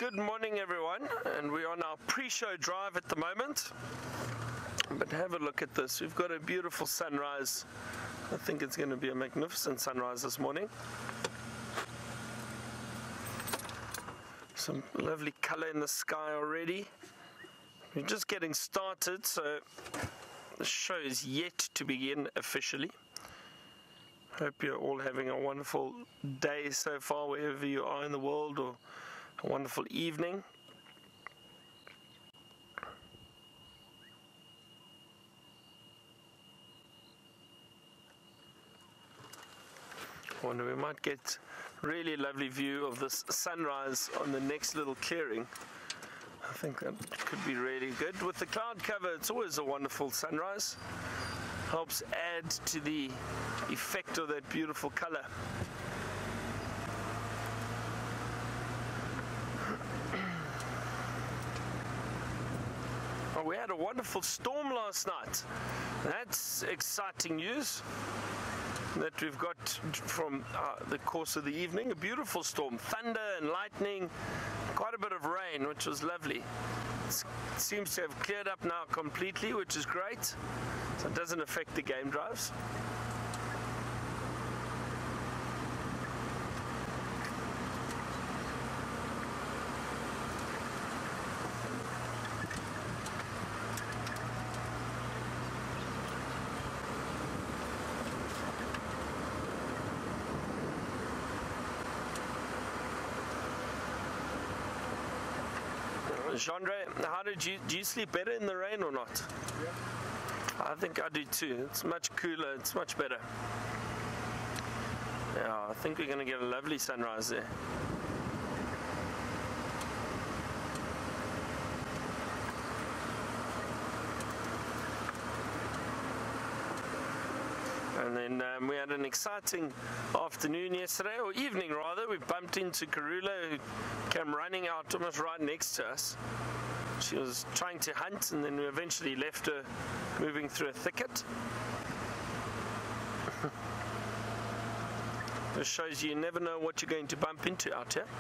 Good morning, everyone, and we're on our pre-show drive at the moment. But have a look at this. We've got a beautiful sunrise. I think it's going to be a magnificent sunrise this morning. Some lovely color in the sky already. We're just getting started, so the show is yet to begin officially. Hope you're all having a wonderful day so far, wherever you are in the world, or a wonderful evening. I wonder, we might get really lovely view of this sunrise on the next little clearing. I think that could be really good. With the cloud cover, it's always a wonderful sunrise. Helps add to the effect of that beautiful color. Oh, we had a wonderful storm last night. That's exciting news that we've got from the course of the evening. A beautiful storm, thunder and lightning, quite a bit of rain, which was lovely. It seems to have cleared up now completely, which is great, so it doesn't affect the game drives. Chandra, how do you sleep better in the rain or not? Yeah. I think I do too. It's much cooler, it's much better. Yeah, I think we're going to get a lovely sunrise there. And then we had an exciting afternoon yesterday, or evening rather. We bumped into Karula, who came running out almost right next to us. She was trying to hunt, and then we eventually left her moving through a thicket. This shows you never know what you're going to bump into out here.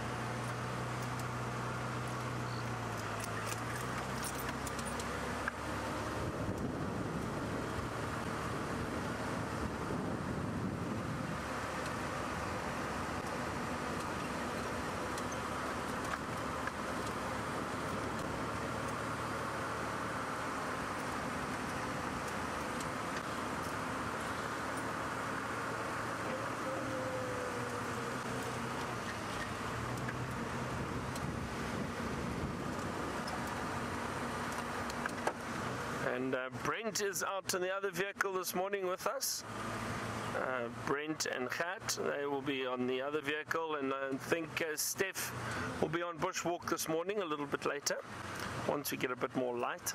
And Brent is out in the other vehicle this morning with us. Brent and Nhenha, they will be on the other vehicle, and I think Steph will be on bushwalk this morning a little bit later, once we get a bit more light.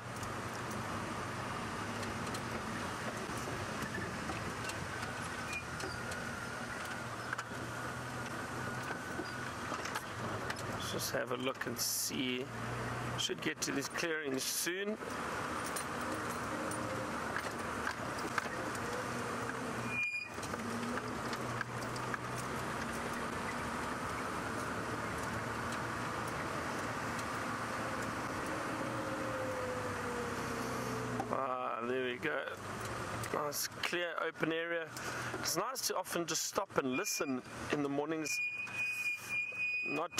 Let's just have a look and see. Should get to this clearing soon. There we go. Nice, clear, open area. It's nice to often just stop and listen in the mornings. Not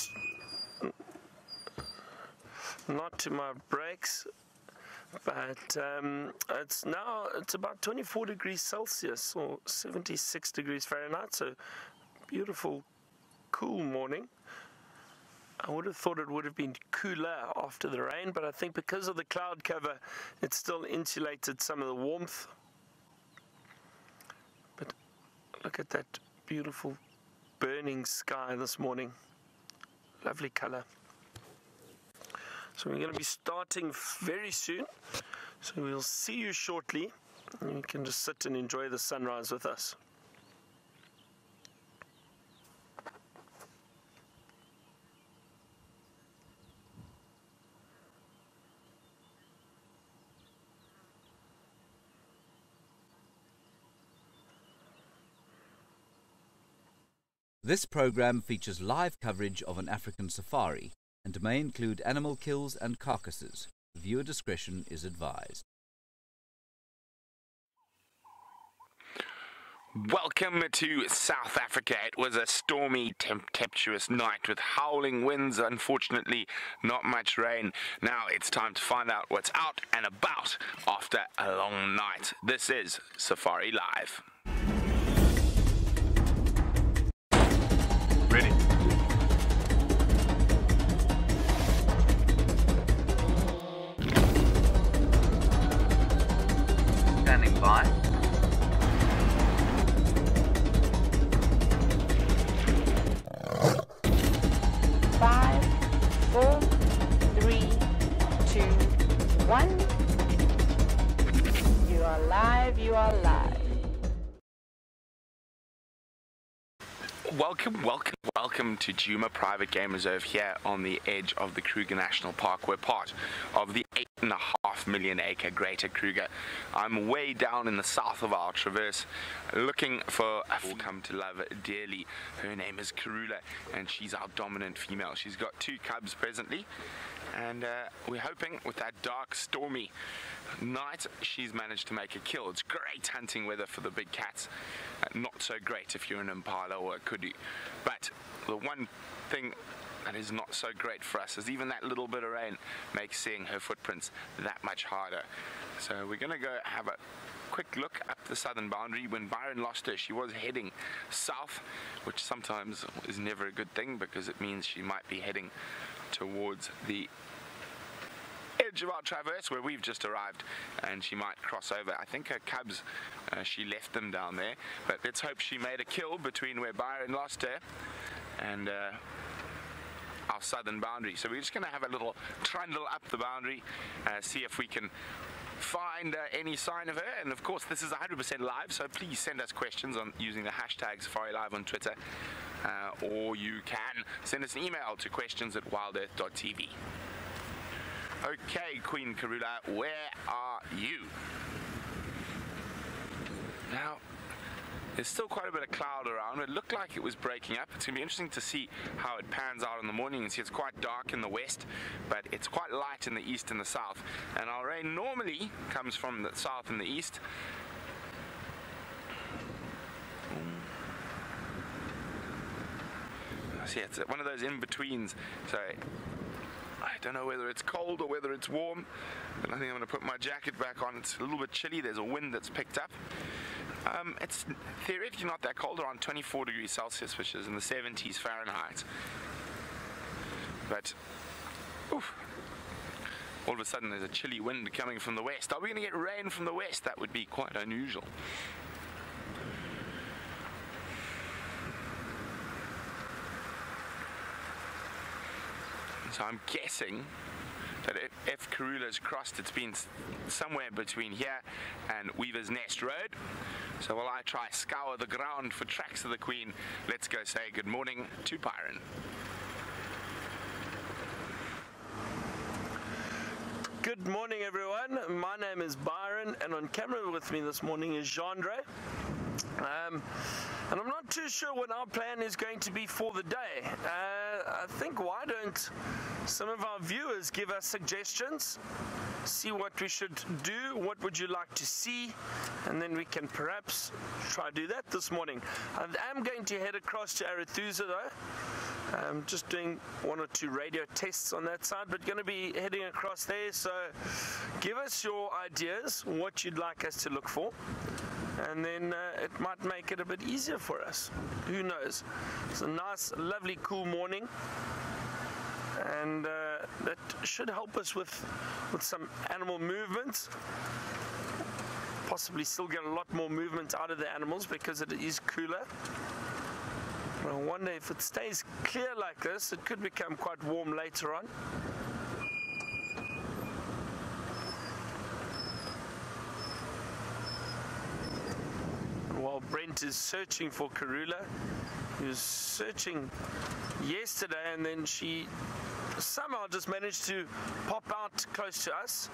to my brakes, but it's about 24 degrees Celsius or 76 degrees Fahrenheit. So beautiful, cool morning. I would have thought it would have been cooler after the rain, but I think because of the cloud cover, it still insulated some of the warmth. But look at that beautiful burning sky this morning. Lovely color. So we're going to be starting very soon. So we'll see you shortly. And you can just sit and enjoy the sunrise with us. This program features live coverage of an African safari. and may include animal kills and carcasses. Viewer discretion is advised. Welcome to South Africa. It was a stormy, tempestuous night with howling winds, unfortunately not much rain. Now it's time to find out what's out and about after a long night. This is Safari Live. Ready. Standing by. 5, 4, 3, 2, 1. You are live, you are live. Welcome to Djuma Private Game Reserve here on the edge of the Kruger National Park. We're part of the 8.5 million acre Greater Kruger. I'm way down in the south of our traverse looking for a come to love dearly. Her name is Karula and she's our dominant female. She's got 2 cubs presently, and we're hoping with that dark stormy night she's managed to make a kill. It's great hunting weather for the big cats, not so great if you're an impala or a kudu. But the one thing that is not so great for us is even that little bit of rain makes seeing her footprints that much harder. So we're going to go have a quick look up the southern boundary. When Byron lost her, she was heading south, which sometimes is never a good thing because it means she might be heading towards the edge of our traverse where we've just arrived, and she might cross over. I think her cubs, she left them down there, but let's hope she made a kill between where Byron lost her and our southern boundary. So we're just going to have a little trundle up the boundary, see if we can find any sign of her. And of course this is 100% live, so please send us questions on using the hashtag Safari Live on Twitter, or you can send us an email to questions@wildearth.tv. Okay, Queen Karula, where are you? Now, there's still quite a bit of cloud around. It looked like it was breaking up. It's going to be interesting to see how it pans out in the morning. You can see it's quite dark in the west, but it's quite light in the east and the south. And our rain normally comes from the south and the east. See, it's one of those in-betweens. So I don't know whether it's cold or whether it's warm, but I think I'm going to put my jacket back on. It's a little bit chilly. There's a wind that's picked up. It's theoretically not that cold, around 24 degrees Celsius, which is in the 70s Fahrenheit. But oof, all of a sudden there's a chilly wind coming from the west. Are we going to get rain from the west? That would be quite unusual. So I'm guessing that if Karula's crossed, it's been somewhere between here and Weaver's Nest Road. So while I try scour the ground for tracks of the Queen, let's go say good morning to Byron. Good morning, everyone. My name is Byron, and on camera with me this morning is Gendre. And I'm not too sure what our plan is going to be for the day. I think why don't some of our viewers give us suggestions, see what we should do, what would you like to see, and then we can perhaps try to do that this morning. I am going to head across to Arethusa though. I'm just doing 1 or 2 radio tests on that side, but going to be heading across there. So give us your ideas, what you'd like us to look for, and then it might make it a bit easier for us. Who knows? It's a nice, lovely, cool morning, and that should help us with some animal movements. Possibly still get a lot more movement out of the animals because it is cooler. I wonder if it stays clear like this, it could become quite warm later on. While Brent is searching for Karula, he was searching yesterday and then she somehow just managed to pop out close to us.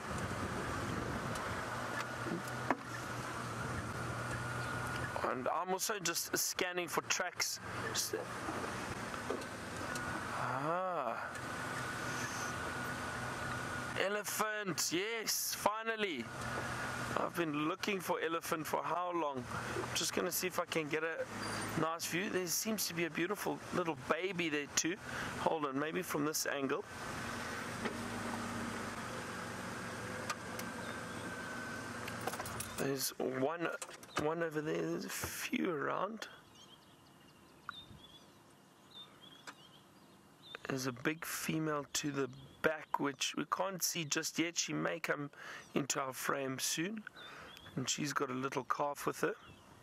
And I'm also just scanning for tracks. Elephant, yes, finally. I've been looking for elephant for how long? I'm just going to see if I can get a nice view. There seems to be a beautiful little baby there too. Hold on, maybe from this angle. There's one over there. There's a few around. There's a big female to the back, which we can't see just yet. She may come into our frame soon, and she's got a little calf with her.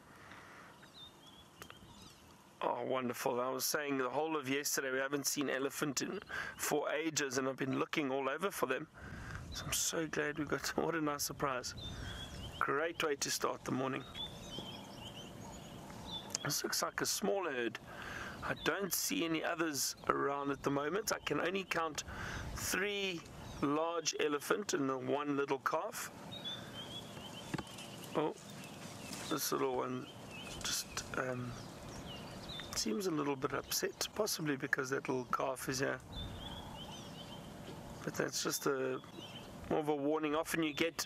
Oh, wonderful. I was saying the whole of yesterday we haven't seen elephant for ages, and I've been looking all over for them. So I'm so glad we got, what a nice surprise. Great way to start the morning. This looks like a small herd. I don't see any others around at the moment. I can only count 3 large elephant and the 1 little calf. Oh, this little one just seems a little bit upset, possibly because that little calf is here. But that's just more of a warning. Often you get,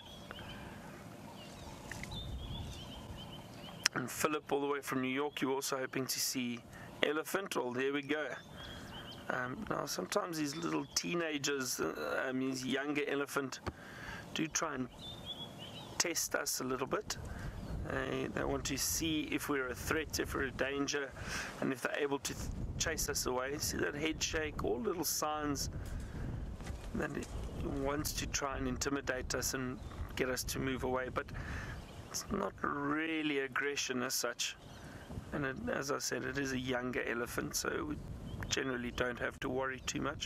and Philip all the way from New York, you're also hoping to see elephant. Well, there we go. Now sometimes these little teenagers, these younger elephant, do try and test us a little bit. They want to see if we're a threat, if we're a danger, and if they're able to chase us away. See that head shake, all little signs that it wants to try and intimidate us and get us to move away, but it's not really aggression as such. And as I said, it is a younger elephant, so we generally don't have to worry too much.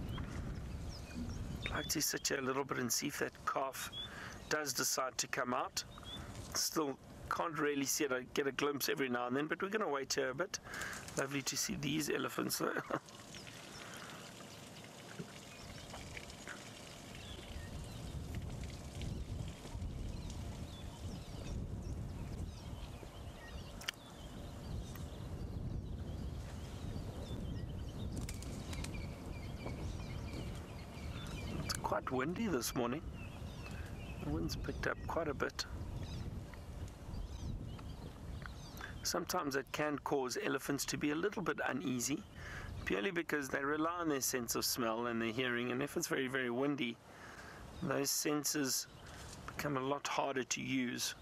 I'd like to sit here a little bit and see if that calf does decide to come out. Still can't really see it. I get a glimpse every now and then, but we're going to wait here a bit. Lovely to see these elephants though. Quite windy this morning. The wind's picked up quite a bit. Sometimes it can cause elephants to be a little bit uneasy, purely because they rely on their sense of smell and their hearing, and if it's very, very windy, those senses become a lot harder to use.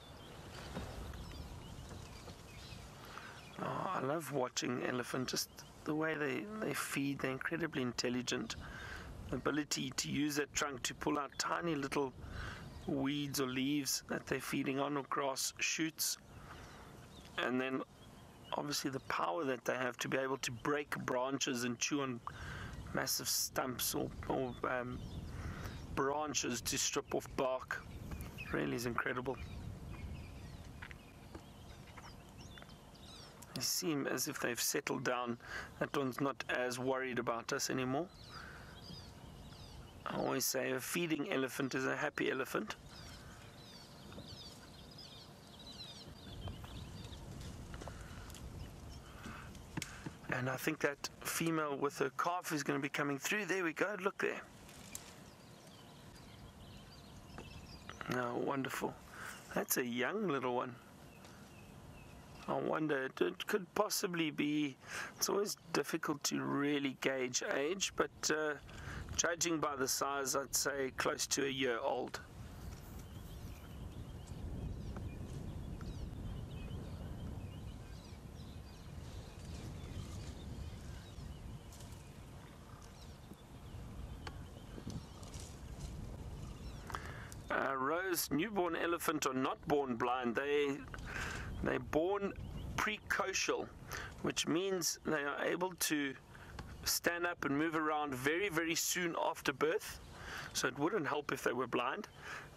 Oh, I love watching elephant, just the way they feed. They're incredibly intelligent. The ability to use that trunk to pull out tiny little weeds or leaves that they're feeding on, or grass shoots, and then obviously the power that they have to be able to break branches and chew on massive stumps or branches to strip off bark really is incredible. They seem as if they've settled down. That one's not as worried about us anymore. I always say a feeding elephant is a happy elephant. And I think that female with her calf is going to be coming through. There we go, look there. Oh, wonderful. That's a young little one. I wonder, it could possibly be, it's always difficult to really gauge age, but judging by the size, I'd say close to a year old. Rose, newborn elephant are not born blind. They're born precocial, which means they are able to stand up and move around very, very soon after birth. So it wouldn't help if they were blind.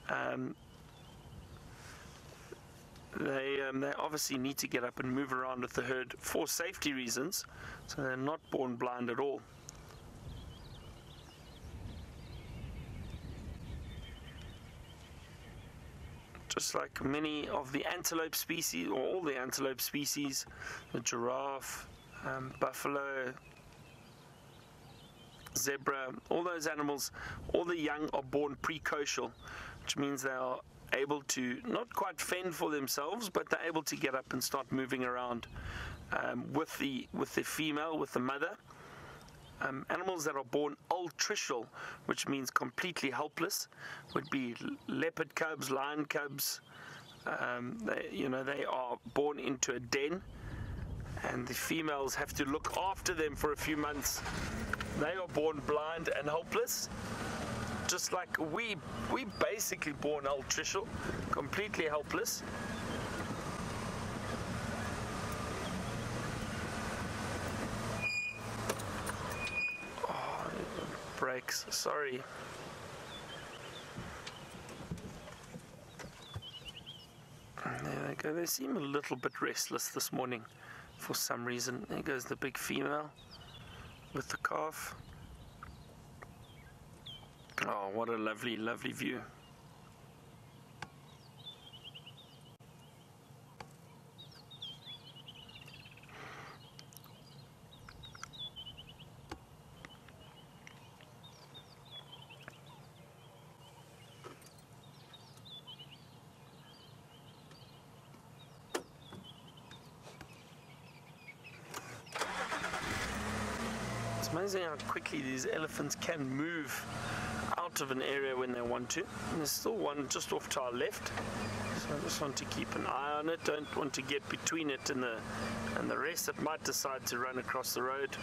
They obviously need to get up and move around with the herd for safety reasons. So they're not born blind at all. Just like many of the antelope species, or all the antelope species, the giraffe, buffalo, zebra, all those animals, all the young are born precocial, which means they are able to not quite fend for themselves, but they're able to get up and start moving around with the female, with the mother. Animals that are born altricial, which means completely helpless, would be leopard cubs, lion cubs. They are born into a den, and the females have to look after them for a few months. They are born blind and helpless, just like we basically born altricial, completely helpless. Brakes, sorry. There they go. They seem a little bit restless this morning for some reason. There goes the big female with the calf. Oh, what a lovely, lovely view. It's amazing how quickly these elephants can move out of an area when they want to. And there's still one just off to our left, so I just want to keep an eye on it. Don't want to get between it and the rest. It might decide to run across the road.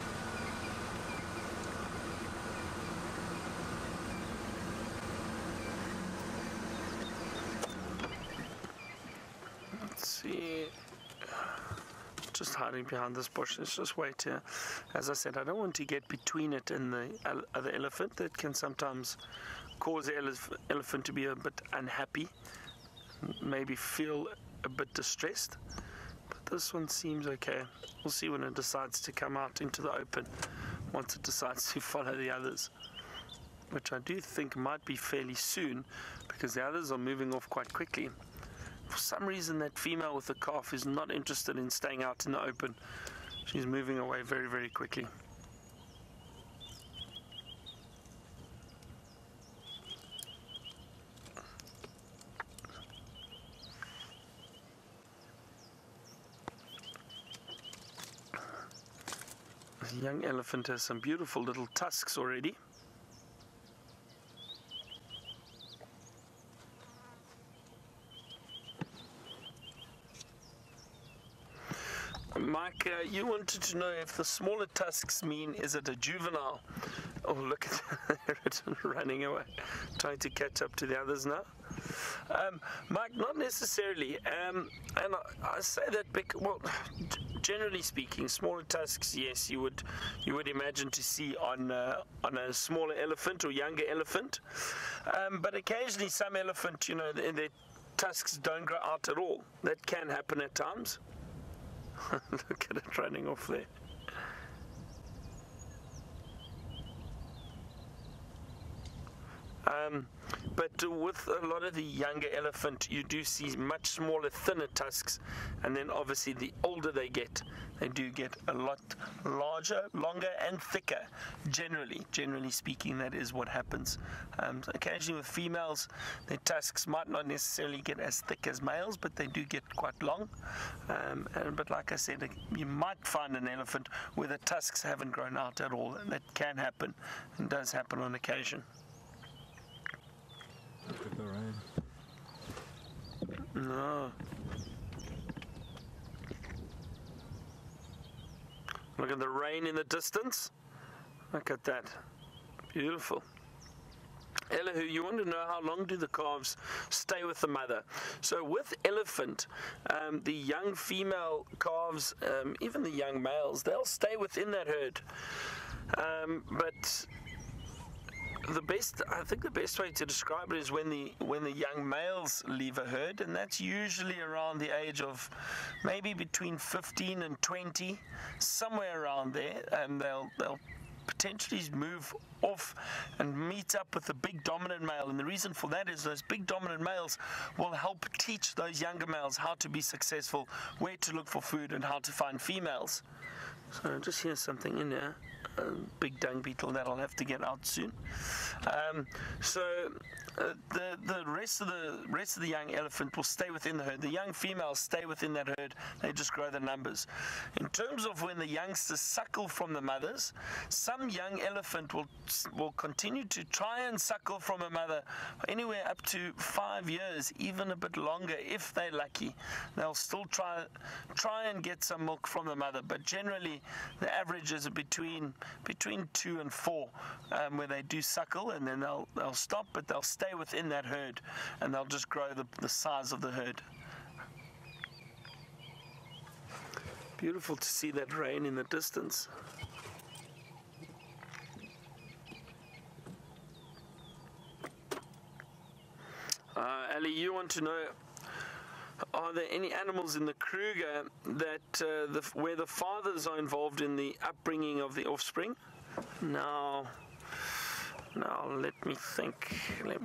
Let's see. Just hiding behind this bush. Let's just wait here. As I said, I don't want to get between it and the other elephant. That can sometimes cause the elephant to be a bit unhappy, maybe feel a bit distressed. But this one seems okay. We'll see when it decides to come out into the open, once it decides to follow the others, which I do think might be fairly soon, because the others are moving off quite quickly. For some reason, that female with the calf is not interested in staying out in the open. She's moving away very, very quickly. The young elephant has some beautiful little tusks already. Mike, you wanted to know if the smaller tusks mean, is it a juvenile? Oh, look at it running away, trying to catch up to the others now. Mike, not necessarily. And I say that because, well, generally speaking, smaller tusks, yes, you would imagine to see on a smaller elephant or younger elephant. But occasionally, some elephant, their tusks don't grow out at all. That can happen at times. Look at it running off there. But with a lot of the younger elephant, you do see much smaller, thinner tusks, and then obviously the older they get, they do get a lot larger, longer, and thicker. Generally speaking, that is what happens. Occasionally with females, their tusks might not necessarily get as thick as males, but they do get quite long. But like I said, you might find an elephant where the tusks haven't grown out at all, and that can happen, and does happen on occasion. Look at the rain. No. Look at the rain in the distance. Look at that. Beautiful. Elihu, you want to know how long do the calves stay with the mother? So with elephant, the young female calves, even the young males, they'll stay within that herd. But I think the best way to describe it is when the young males leave a herd, and that's usually around the age of maybe between 15 and 20, somewhere around there, and they'll potentially move off and meet up with the big dominant male. And the reason for that is those big dominant males will help teach those younger males how to be successful, where to look for food, and how to find females. So just here's something in there. big dung beetle that'll have to get out soon. The rest of the young elephant will stay within the herd. The young females stay within that herd. They just grow the numbers. In terms of when the youngsters suckle from the mothers, some young elephant will continue to try and suckle from a mother anywhere up to 5 years, even a bit longer if they're lucky. They'll still try and get some milk from the mother, but generally the average is between 2 and 4 where they do suckle, and then they'll stop, but they'll stay within that herd and they'll just grow the size of the herd. Beautiful to see that rain in the distance. Ali, you want to know, are there any animals in the Kruger that where the fathers are involved in the upbringing of the offspring? Now, let me think.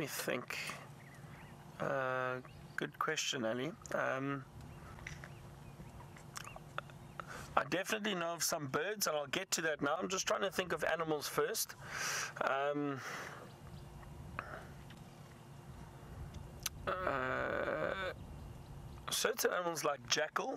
Good question, Ali. I definitely know of some birds, and I'll get to that now. I'm just trying to think of animals first. Certain animals like jackal,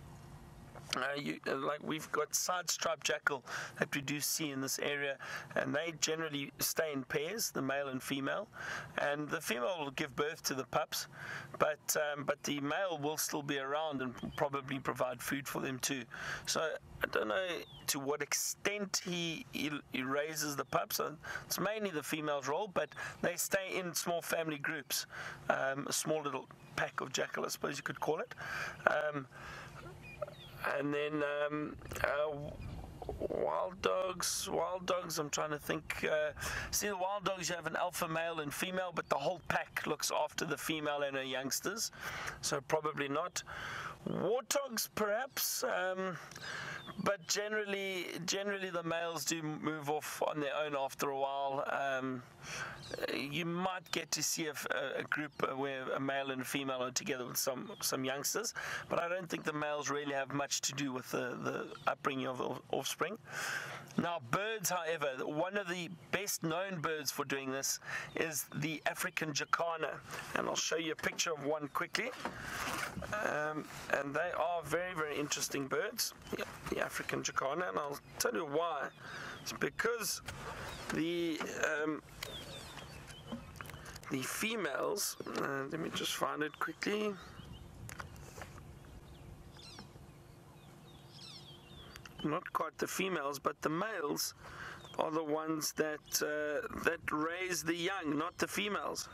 like we've got side-striped jackal that we do see in this area, and they generally stay in pairs, the male and female, and the female will give birth to the pups, but the male will still be around and probably provide food for them too. So I don't know to what extent he raises the pups. It's mainly the female's role, but they stay in small family groups, a small little pack of jackal, I suppose you could call it. And then wild dogs, I'm trying to think. See, the wild dogs, you have an alpha male and female, but the whole pack looks after the female and her youngsters, so probably not. Warthogs, perhaps, but generally the males do move off on their own after a while. You might get to see a group where a male and a female are together with some youngsters, but I don't think the males really have much to do with the upbringing of the offspring. Now, birds, however, one of the best known birds for doing this is the African jacana, and I'll show you a picture of one quickly. And they are very, very interesting birds, the African jacana, and I'll tell you why. It's because the females, let me just find it quickly. Not quite the females, but the males are the ones that raise the young, not the females.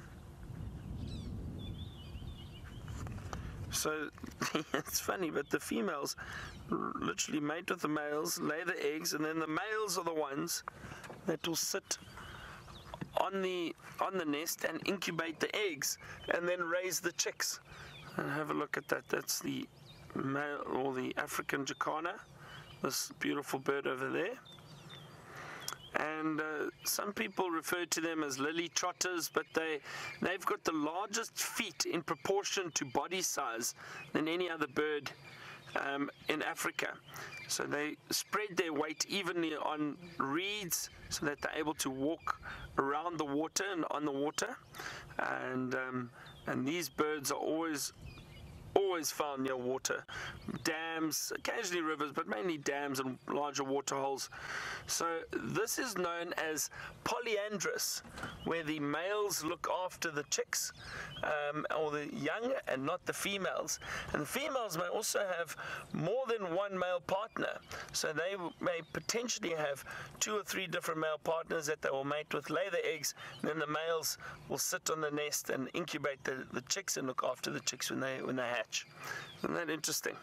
So it's funny, but the females literally mate with the males, lay the eggs, and then the males are the ones that will sit on the nest and incubate the eggs and then raise the chicks. And have a look at that. That's the male, or the African jacana, this beautiful bird over there. And some people refer to them as lily trotters, but they've got the largest feet in proportion to body size than any other bird in Africa. So they spread their weight evenly on reeds so that they're able to walk around the water and on the water. And these birds are always found near water, dams, occasionally rivers, but mainly dams and larger water holes. So this is known as polyandrous, where the males look after the chicks or the young and not the females. And the females may also have more than one male partner, so they may potentially have 2 or 3 different male partners that they will mate with, lay the eggs, and then the males will sit on the nest and incubate the chicks and look after the chicks when they hatch. Isn't that interesting?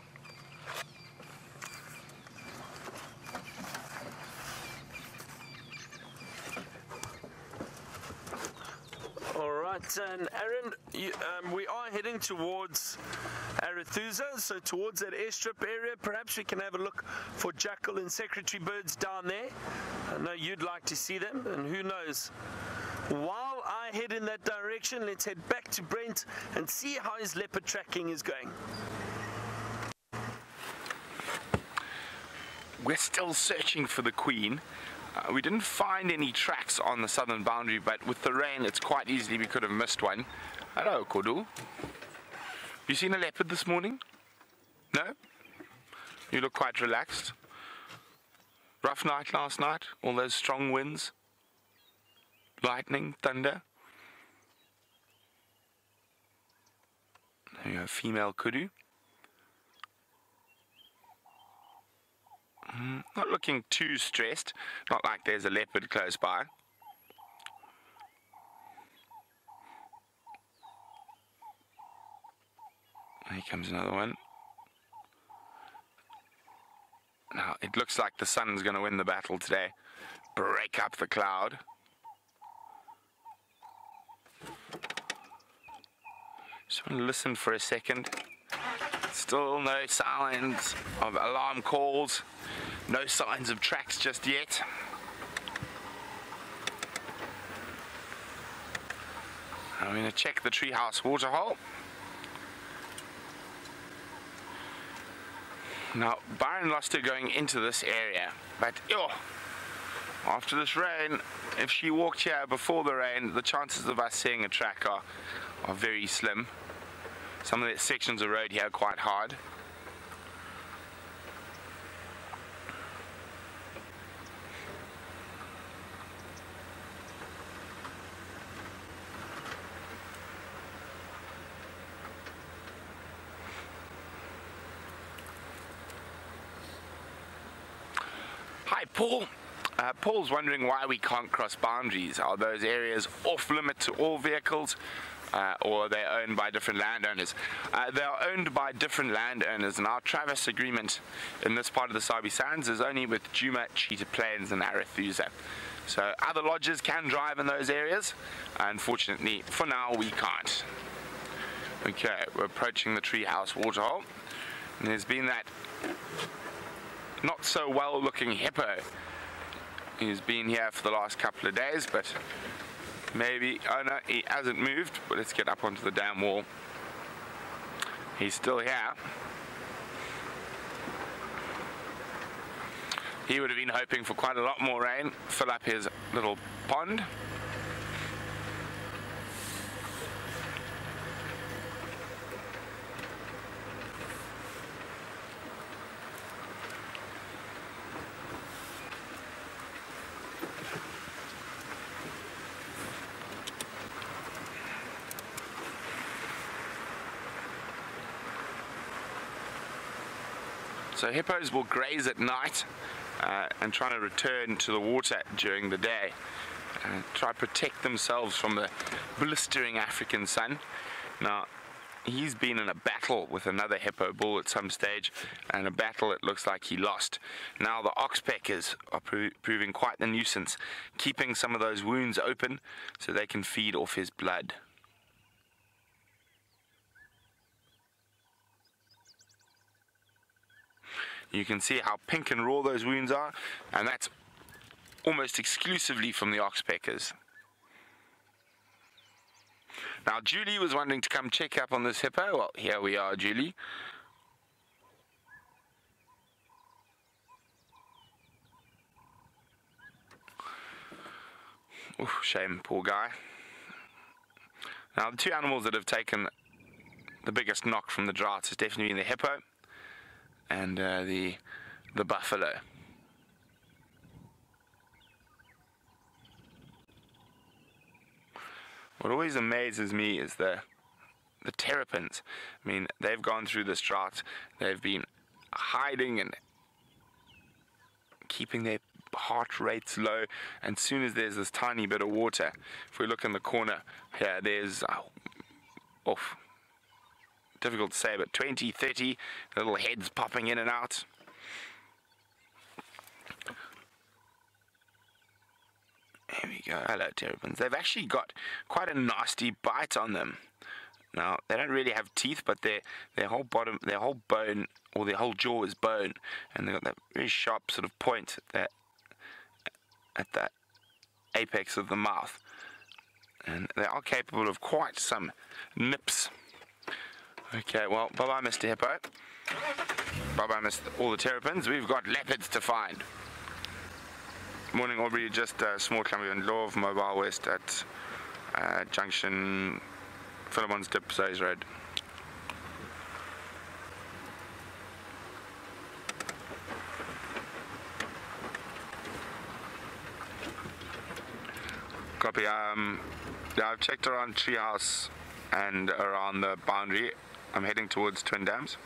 All right, and Aaron, we are heading towards Arethusa, so towards that airstrip area. Perhaps we can have a look for jackal and secretary birds down there. I know you'd like to see them, and who knows. While I head in that direction, let's head back to Brent and see how his leopard tracking is going. we're still searching for the queen. We didn't find any tracks on the southern boundary, but with the rain, it's quite easily we could have missed one. Hello, Kodu. You seen a leopard this morning? No? You look quite relaxed. Rough night last night? All those strong winds? Lightning, thunder? There you go, female kudu. Not looking too stressed. Not like there's a leopard close by. Here comes another one. Now, it looks like the sun's going to win the battle today. Break up the cloud. Just want to listen for a second. Still no signs of alarm calls. No signs of tracks just yet. I'm going to check the treehouse waterhole. Now, Byron lost her going into this area, but after this rain, if she walked here before the rain, the chances of us seeing a track are very slim. Some of the sections of road here are quite hard. Hi, Paul. Paul's wondering why we can't cross boundaries. Are those areas off limit to all vehicles, or are they owned by different landowners? They are owned by different landowners, and our Travis agreement in this part of the Sabi Sands is only with Djuma, Cheetah Plains and Arathusa. So other lodges can drive in those areas. Unfortunately, for now, we can't. Okay, we're approaching the treehouse waterhole, and there's been that not so well looking hippo. He's been here for the last couple of days, but maybe, oh no, he hasn't moved, but let's get up onto the dam wall. He's still here. He would have been hoping for quite a lot more rain, fill up his little pond. So hippos will graze at night and try to return to the water during the day. Try to protect themselves from the blistering African sun. Now, he's been in a battle with another hippo bull at some stage, and a battle it looks like he lost. Now the oxpeckers are proving quite the nuisance, keeping some of those wounds open so they can feed off his blood. You can see how pink and raw those wounds are, and that's almost exclusively from the oxpeckers. Now, Julie was wanting to come check up on this hippo. Well, here we are, Julie. Oof, shame, poor guy. Now, the two animals that have taken the biggest knock from the drought has definitely been the hippo and the buffalo. What always amazes me is the terrapins. I mean, they've gone through this drought. They've been hiding and keeping their heart rates low. And as soon as there's this tiny bit of water, if we look in the corner here, there's difficult to say, but 20, 30 little heads popping in and out. There we go. Hello, terrapins. They've actually got quite a nasty bite on them. Now, they don't really have teeth, but their whole bone, or their whole jaw is bone, and they've got that very sharp sort of point at that apex of the mouth. And they are capable of quite some nips. Okay, well, bye-bye, Mr. Hippo. Bye-bye, all the terrapins. We've got leopards to find. Morning, Aubrey. Just a small clump in Love, Mobile West at Junction, Philemon's Dip, Zays Road. Copy. Yeah, I've checked around Treehouse and around the boundary. I'm heading towards Twin Dams.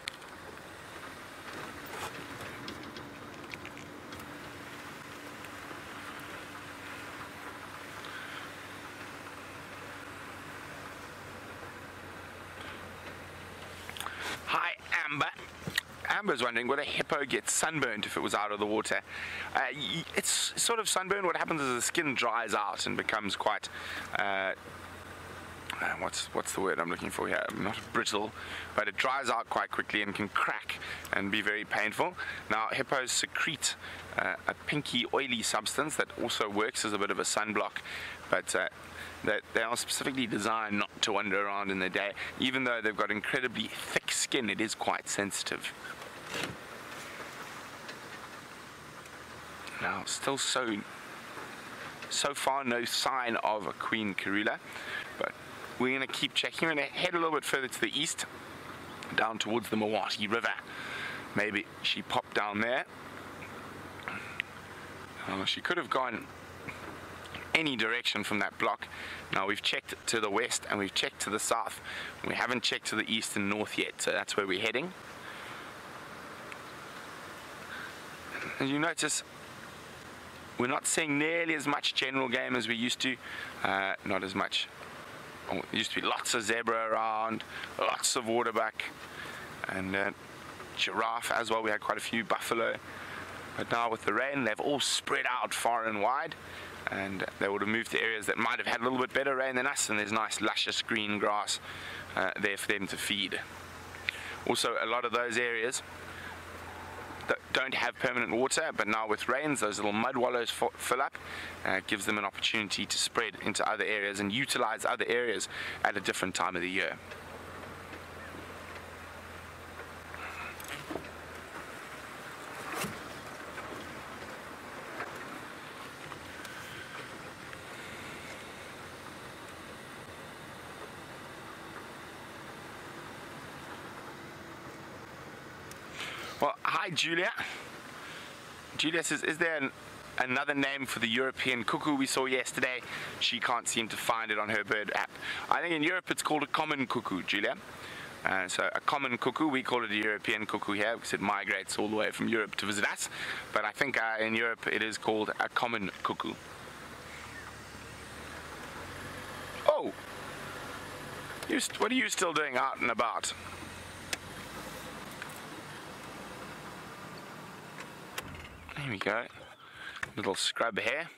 Hi, Amber. Amber's wondering, would a hippo get sunburned if it was out of the water? It's sort of sunburn. What happens is the skin dries out and becomes quite what's the word I'm looking for here? Not brittle, but it dries out quite quickly and can crack and be very painful. Now, hippos secrete a pinky, oily substance that also works as a bit of a sunblock, but they are specifically designed not to wander around in the day. Even though they've got incredibly thick skin, it is quite sensitive. Now, still so far no sign of a queen Karula, but we're going to keep checking. We're going to head a little bit further to the east, down towards the Mawati River. Maybe she popped down there. She could have gone any direction from that block. Now, we've checked to the west and we've checked to the south. We haven't checked to the east and north yet, so that's where we're heading. And you notice we're not seeing nearly as much general game as we used to. Not as much. There used to be lots of zebra around, lots of waterbuck, and giraffe as well. We had quite a few buffalo. But now with the rain, they've all spread out far and wide, and they would have moved to areas that might have had a little bit better rain than us, and there's nice luscious green grass there for them to feed. Also, a lot of those areas that don't have permanent water, but now with rains, those little mud wallows fill up. It gives them an opportunity to spread into other areas and utilize other areas at a different time of the year. Well, hi Julia. Julia says, is there another name for the European cuckoo we saw yesterday? She can't seem to find it on her bird app. I think in Europe it's called a common cuckoo, Julia. So a common cuckoo, we call it a European cuckoo here because it migrates all the way from Europe to visit us. But I think in Europe it is called a common cuckoo. Oh! What are you still doing out and about? There we go. Little scrub here.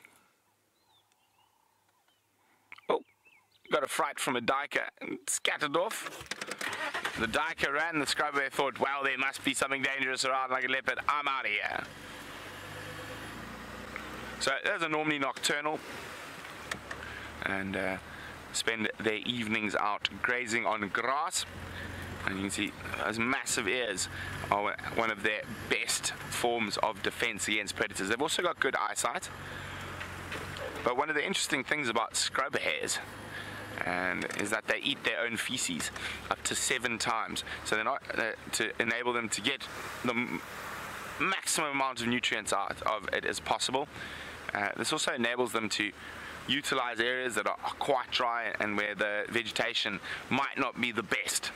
Oh, got a fright from a duiker and scattered off. The duiker ran, the scrub hare thought, well, there must be something dangerous around like a leopard. I'm out of here. So those are normally nocturnal and spend their evenings out grazing on grass. And you can see those massive ears are one of their best forms of defense against predators. They've also got good eyesight. But one of the interesting things about scrub hares is that they eat their own feces up to 7 times. So they're not to enable them to get the maximum amount of nutrients out of it as possible. This also enables them to utilize areas that are quite dry and where the vegetation might not be the best.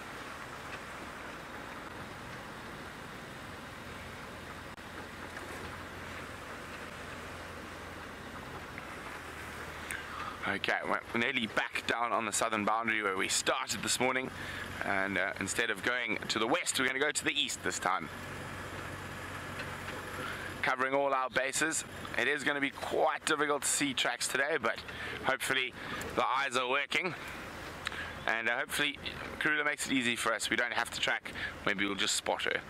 Okay, we're nearly back down on the southern boundary where we started this morning, and instead of going to the west, we're going to go to the east this time. Covering all our bases. It is going to be quite difficult to see tracks today, but hopefully the eyes are working, and hopefully Karula makes it easy for us. We don't have to track, maybe we'll just spot her.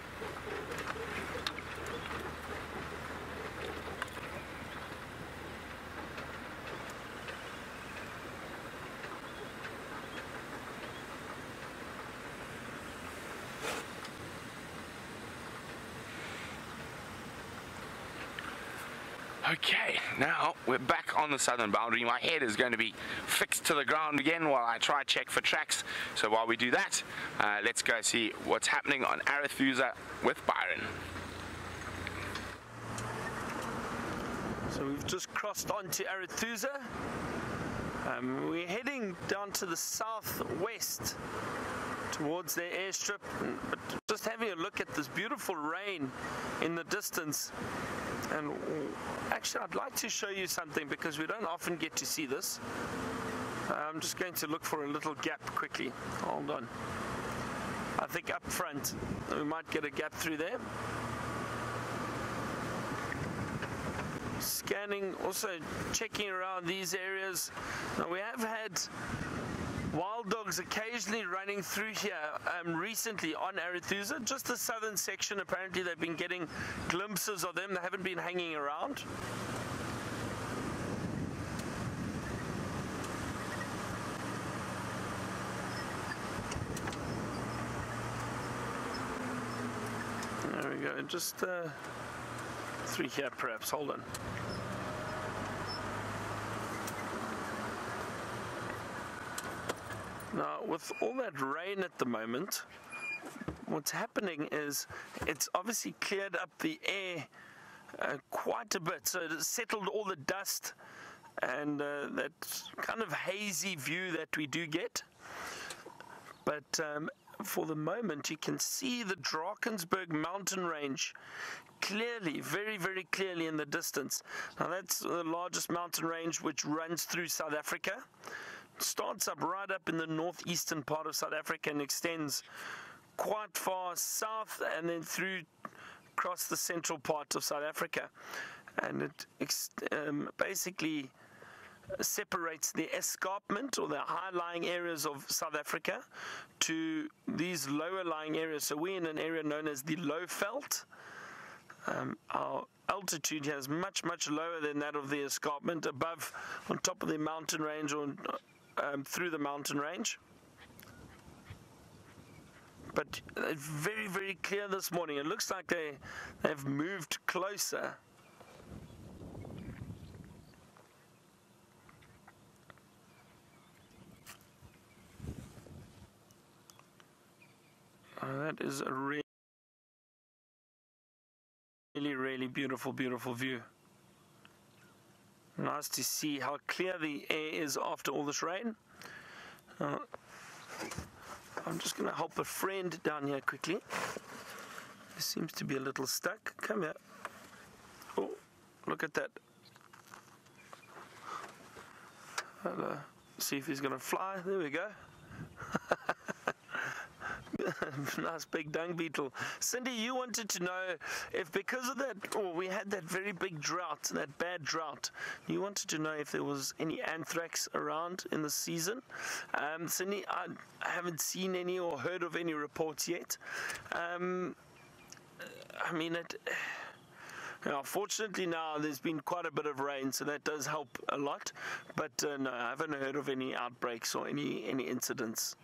Okay, now we're back on the southern boundary. My head is going to be fixed to the ground again while I try check for tracks. So while we do that, let's go see what's happening on Arethusa with Byron. So we've just crossed onto Arethusa. We're heading down to the southwest towards their airstrip, but just having a look at this beautiful rain in the distance. And actually, I'd like to show you something because we don't often get to see this. I'm just going to look for a little gap quickly. Hold on. I think up front we might get a gap through there. Scanning, also checking around these areas. Now, we have had wild dogs occasionally running through here recently on Arethusa, just the southern section. Apparently they've been getting glimpses of them. They haven't been hanging around. There we go, just through here perhaps, hold on. Now, with all that rain at the moment, what's happening is it's obviously cleared up the air quite a bit. So it has settled all the dust and that kind of hazy view that we do get. But for the moment, you can see the Drakensberg mountain range clearly, very, very clearly in the distance. Now, that's the largest mountain range which runs through South Africa. Starts up right up in the northeastern part of South Africa and extends quite far south and then through across the central part of South Africa. And it basically separates the escarpment or the high-lying areas of South Africa to these lower-lying areas. So we're in an area known as the low veld. Our altitude here is much, much lower than that of the escarpment, above, on top of the mountain range or through the mountain range. But it's very, very clear this morning. It looks like they've moved closer. That is a really, really beautiful, beautiful view. Nice to see how clear the air is after all this rain. I'm just going to help a friend down here quickly. He seems to be a little stuck. Come here. Oh, look at that. See if he's going to fly. There we go. Nice big dung beetle. Cindy, you wanted to know if because of that, we had that very big drought, that bad drought, you wanted to know if there was any anthrax around in the season. Cindy, I haven't seen any or heard of any reports yet. I mean, fortunately now there's been quite a bit of rain, so that does help a lot. But no, I haven't heard of any outbreaks or any incidents.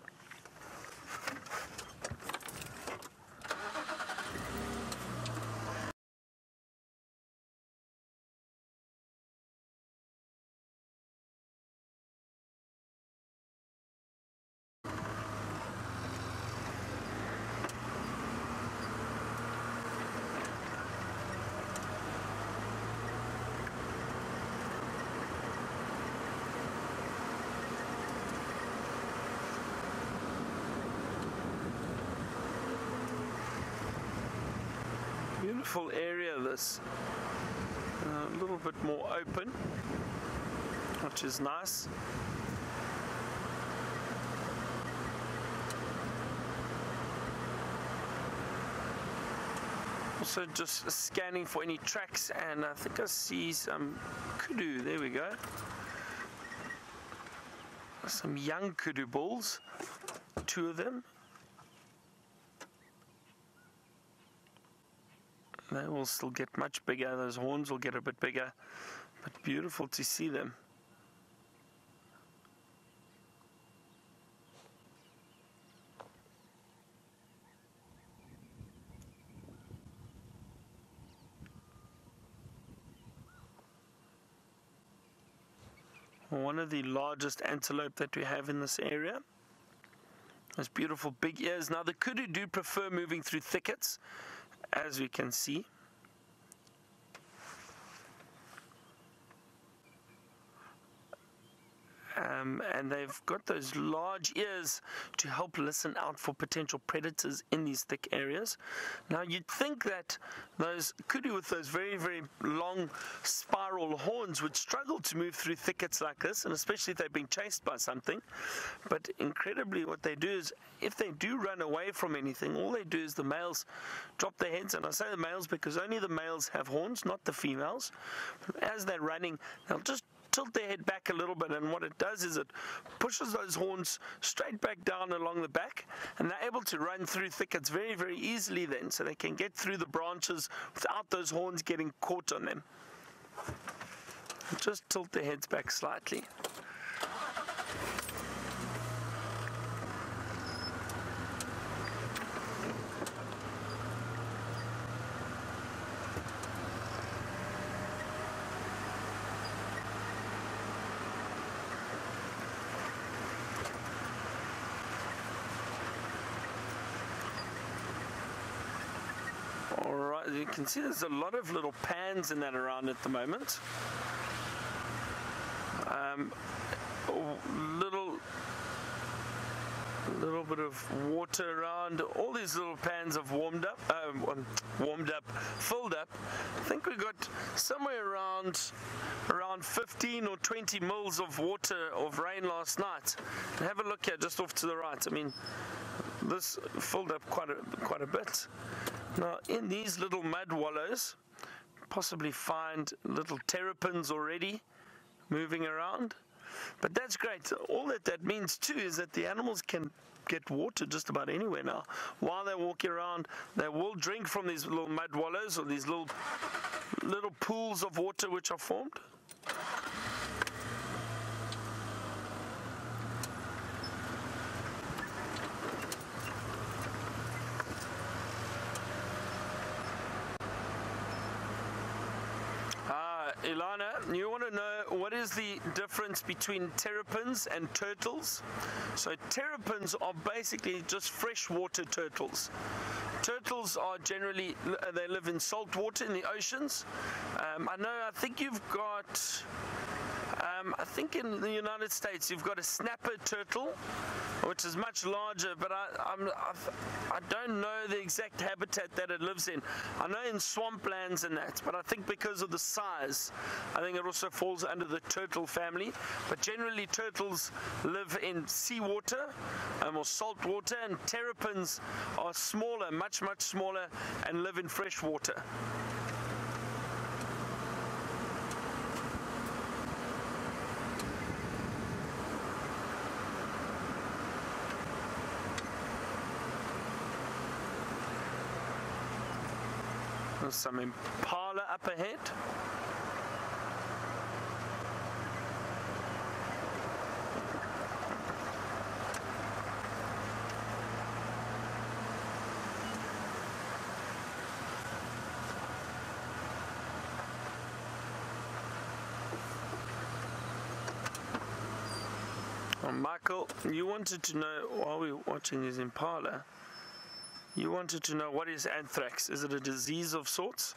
Beautiful area, this. A little bit more open, which is nice. Also just scanning for any tracks, and I think I see some kudu. There we go. Some young kudu bulls, 2 of them. They will still get much bigger. Those horns will get a bit bigger, but beautiful to see them. One of the largest antelope that we have in this area. Those beautiful big ears. Now the kudu do prefer moving through thickets, as we can see. And they've got those large ears to help listen out for potential predators in these thick areas. Now you'd think that those kudu with those very, very long spiral horns would struggle to move through thickets like this, and especially if they're being chased by something. But incredibly, what they do is, if they do run away from anything, all they do is the males drop their heads, and I say the males because only the males have horns, not the females. As they're running, they'll just tilt their head back a little bit, and what it does is it pushes those horns straight back down along the back, and they're able to run through thickets very, very easily then, so they can get through the branches without those horns getting caught on them. Just tilt their heads back slightly. Alright, you can see there's a lot of little pans in that around at the moment. Little bit of water around. All these little pans have filled up. I think we got somewhere around 15 or 20 mils of water of rain last night. And have a look here, just off to the right. I mean, this filled up quite a bit. Now, in these little mud wallows, possibly find little terrapins already moving around. But that's great. All that means too is that the animals can get water just about anywhere now. While they're walking around, they will drink from these little mud wallows, or these little pools of water which are formed. Ilana, you want to know what is the difference between terrapins and turtles? So terrapins are basically just freshwater turtles. Turtles are generally, they live in salt water in the oceans. I think you've got, I think in the United States you've got a snapper turtle, which is much larger, but I don't know the exact habitat that it lives in. I know in swamplands and that, but I think because of the size, I think it also falls under the turtle family. But generally turtles live in seawater or salt water, and terrapins are smaller, much smaller, and live in fresh water. There's some Impala up ahead. Michael, you wanted to know, while we were watching this Impala, you wanted to know, what is anthrax? Is it a disease of sorts?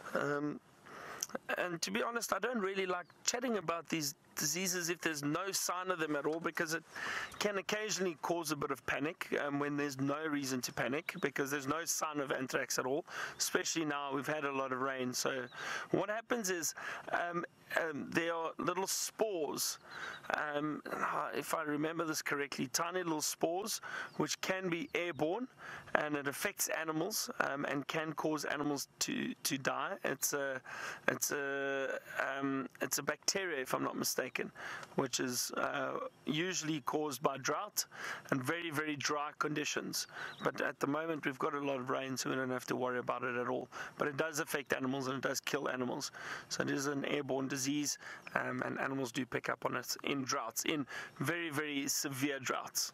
And to be honest, I don't really like chatting about these diseases if there's no sign of them at all, because it can occasionally cause a bit of panic when there's no reason to panic, because there's no sign of anthrax at all, especially now we've had a lot of rain. So what happens is there are little spores, if I remember this correctly, tiny little spores which can be airborne, and it affects animals and can cause animals to die. It's a bacteria, if I'm not mistaken, which is usually caused by drought and very, very dry conditions. But at the moment we've got a lot of rain, so we don't have to worry about it at all. But it does affect animals, and it does kill animals. So it is an airborne disease, and animals do pick up on it in droughts, in very, very severe droughts.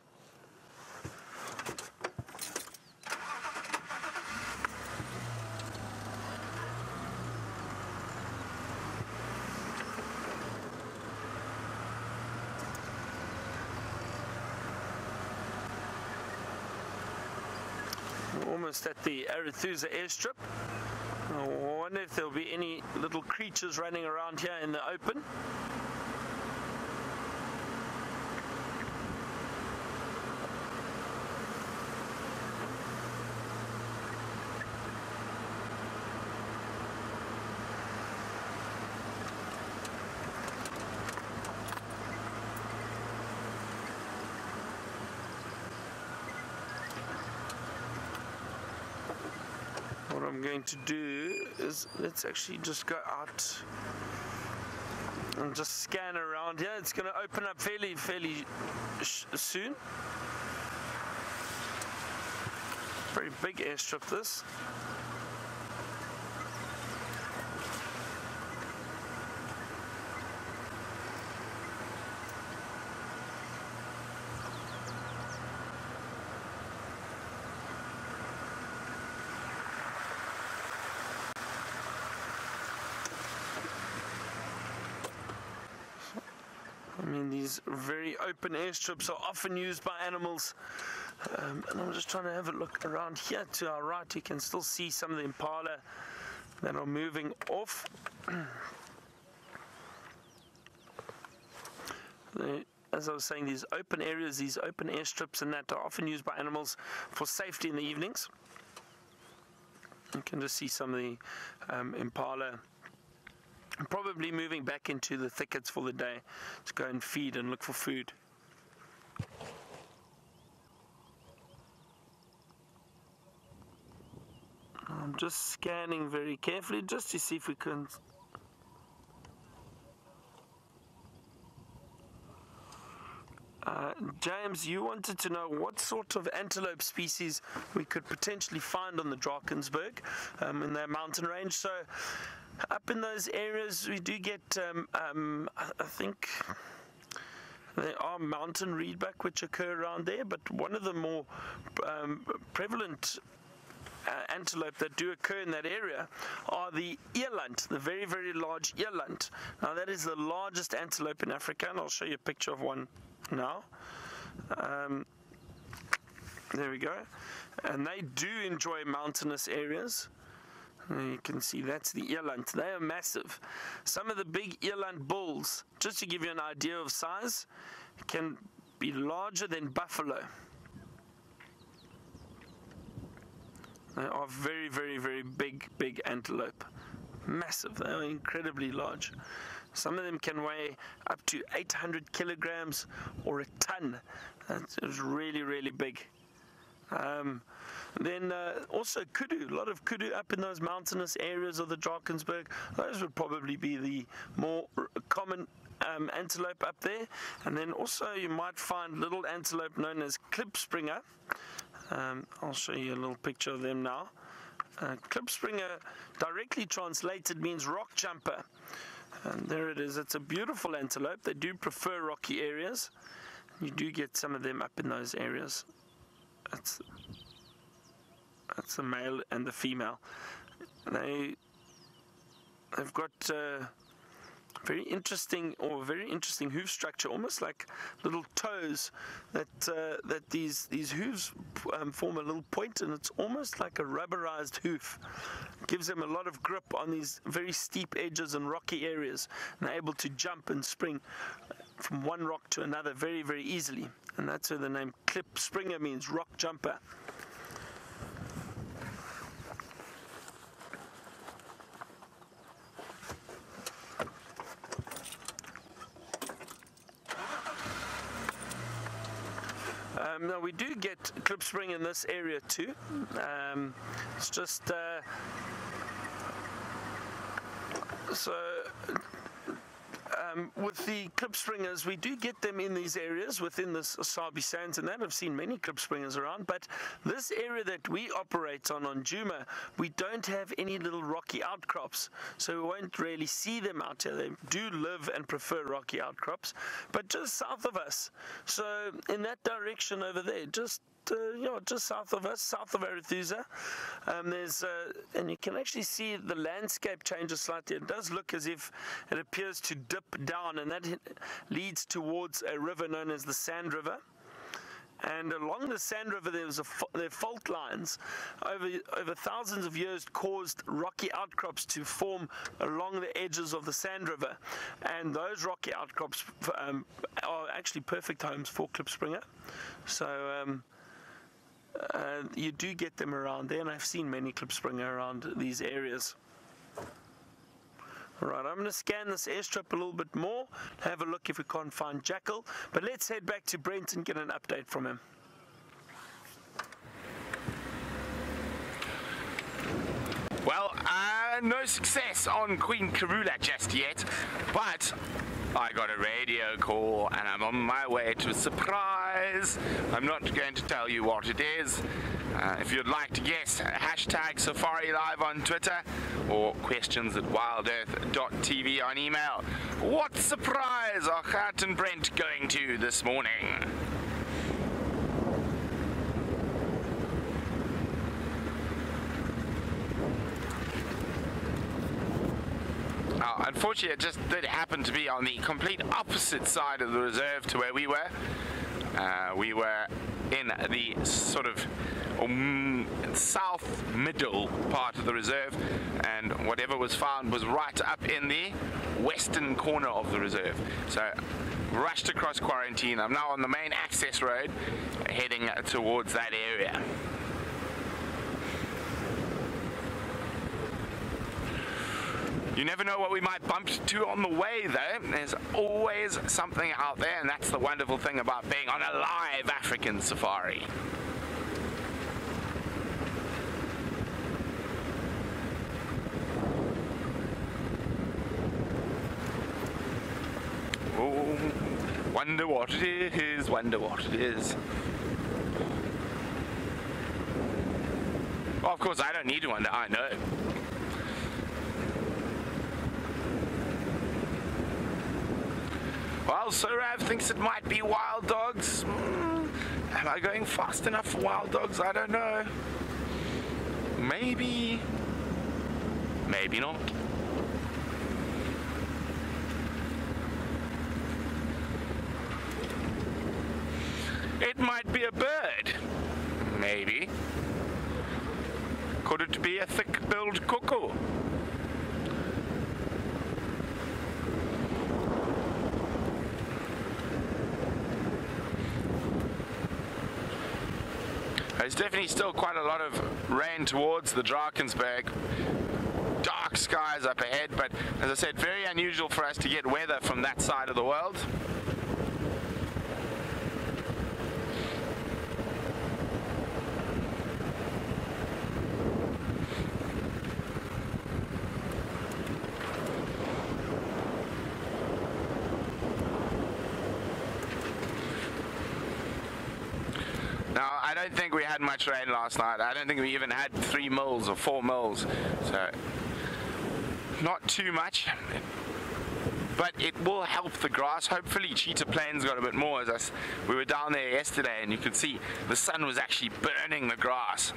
almost at the Arethusa airstrip. I wonder if there'll be any little creatures running around here in the open. What I'm going to do is, let's actually just go out and just scan around here. It's going to open up fairly soon. Very big airstrip this. I mean, these very open airstrips are often used by animals, and I'm just trying to have a look around here to our right. You can still see some of the impala that are moving off. As I was saying, these open areas, these open airstrips and that are often used by animals for safety in the evenings. You can just see some of the impala probably moving back into the thickets for the day to go and feed and look for food. I'm just scanning very carefully just to see if we can. James, you wanted to know what sort of antelope species we could potentially find on the Drakensberg in their mountain range. So up in those areas we do get, I think there are mountain reedbuck which occur around there, but one of the more prevalent antelope that do occur in that area are the eland, the very, very large eland. Now that is the largest antelope in Africa, and I'll show you a picture of one now. There we go. And they do enjoy mountainous areas. And you can see that's the eland. They are massive. Some of the big eland bulls, just to give you an idea of size, can be larger than buffalo. They are very, very, very big antelope. Massive. They are incredibly large. Some of them can weigh up to 800 kilograms or a ton. That's really, really big. Then also kudu, a lot of kudu up in those mountainous areas of the Drakensberg. Those would probably be the more common antelope up there. And then also you might find little antelope known as klipspringer. I'll show you a little picture of them now. Klipspringer, directly translated, means rock jumper. And there it is. It's a beautiful antelope. They do prefer rocky areas. You do get some of them up in those areas. That's the male and the female. They've got very interesting hoof structure, almost like little toes that these hooves form a little point, and it's almost like a rubberized hoof. Gives them a lot of grip on these very steep edges and rocky areas, and they're able to jump and spring from one rock to another very, very easily. And that's where the name klipspringer means, rock jumper. Now we do get klipspring in this area too. It's just with the klipspringers, we do get them in these areas within the Sabi Sands and that. I've seen many klipspringers around, but this area that we operate on Djuma, we don't have any little rocky outcrops, so we won't really see them out here. They do live and prefer rocky outcrops, but just south of us, so in that direction over there, just south of us, south of Arethusa, there's and you can actually see the landscape changes slightly. It does look as if it appears to dip down, and that leads towards a river known as the Sand River. And along the Sand River, there are fault lines over thousands of years caused rocky outcrops to form along the edges of the Sand River. And those rocky outcrops are actually perfect homes for klipspringer. So you do get them around there, and I've seen many klipspringer around these areas. Alright, I'm going to scan this airstrip a little bit more, have a look if we can't find jackal, but let's head back to Brent and get an update from him. Well, no success on Queen Karula just yet, but I got a radio call and I'm on my way to a surprise. I'm not going to tell you what it is. If you'd like to guess, hashtag Safari Live on Twitter or questions@wildearth.tv on email. What surprise are Gert and Brent going to this morning? Unfortunately, it just did happen to be on the complete opposite side of the reserve to where we were. We were in the sort of south middle part of the reserve, and whatever was found was right up in the western corner of the reserve. So rushed across quarantine. I'm now on the main access road heading towards that area. You never know what we might bump to on the way, though. There's always something out there, and that's the wonderful thing about being on a live African safari. Oh, wonder what it is, wonder what it is. Well, of course, I don't need to wonder, I know. Well, Sorav thinks it might be wild dogs. Am I going fast enough for wild dogs? I don't know. Maybe. Maybe not. It might be a bird. Maybe. Could it be a thick-billed cuckoo? There's definitely still quite a lot of rain towards the Drakensberg. Dark skies up ahead, but as I said, very unusual for us to get weather from that side of the world. Now, I don't think we had much rain last night. I don't think we even had 3 mils or 4 mils. So, not too much. But it will help the grass. Hopefully, Cheetah Plains got a bit more. We were down there yesterday and you could see the sun was actually burning the grass.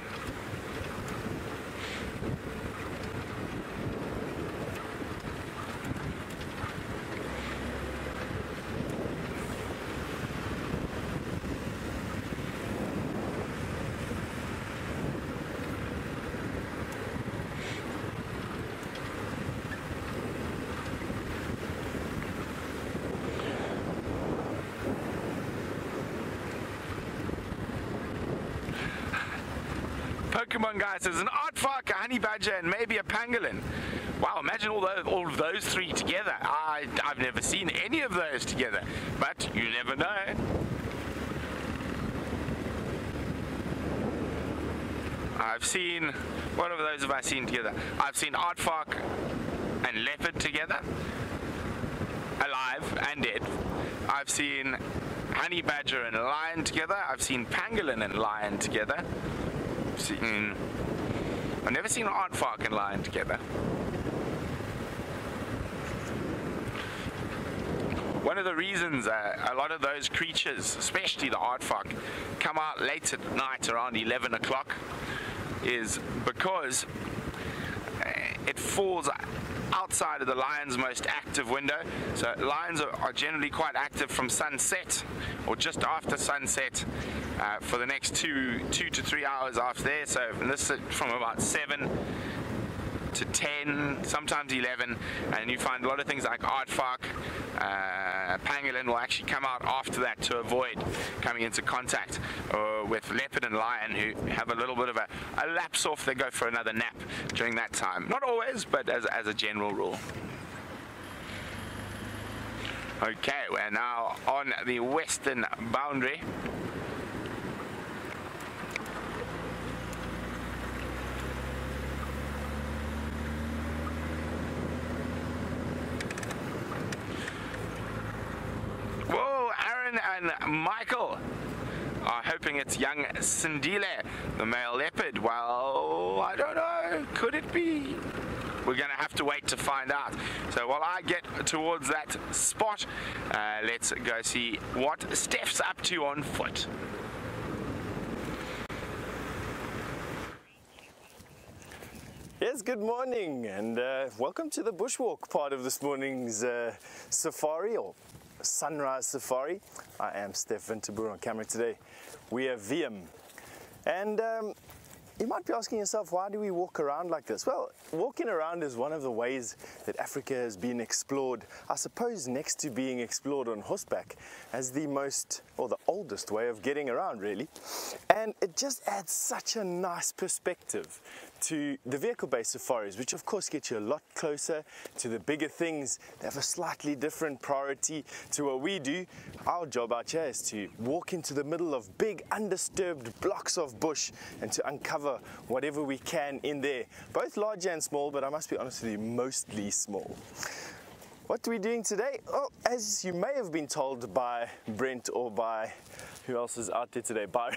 Pokemon guy says an aardvark, a honey badger, and maybe a pangolin. Wow, imagine all of those 3 together. I've never seen any of those together, but you never know. I've seen, what of those have I seen together? I've seen aardvark and leopard together, alive and dead. I've seen honey badger and lion together. I've seen pangolin and lion together. I've never seen an aardvark and lion together. One of the reasons a lot of those creatures, especially the aardvark, come out late at night around 11 o'clock is because it falls outside of the lion's most active window. So lions are generally quite active from sunset or just after sunset for the next two to 3 hours after there. So this is from about 7 to 10, sometimes 11, and you find a lot of things like aardvark, pangolin will actually come out after that to avoid coming into contact with leopard and lion, who have a little bit of a lapse off. They go for another nap during that time. Not always, but as a general rule. Okay, we're now on the western boundary. Whoa, Aaron and Michael are hoping it's young Sindile, the male leopard. Well, I don't know. Could it be? We're going to have to wait to find out. So while I get towards that spot, let's go see what Steph's up to on foot. Yes, good morning, and welcome to the bushwalk part of this morning's safari, or sunrise safari. I am Stefan on camera today. We are VM, and you might be asking yourself, why do we walk around like this? Well, walking around is one of the ways that Africa has been explored, I suppose next to being explored on horseback, as the most, or the oldest way of getting around, really. And it just adds such a nice perspective to the vehicle-based safaris, which of course get you a lot closer to the bigger things. They have a slightly different priority to what we do. Our job out here is to walk into the middle of big undisturbed blocks of bush and to uncover whatever we can in there, both large and small, but I must be honest with you, mostly small. What are we doing today? Oh, as you may have been told by Brent, or by who else is out there today, Byron,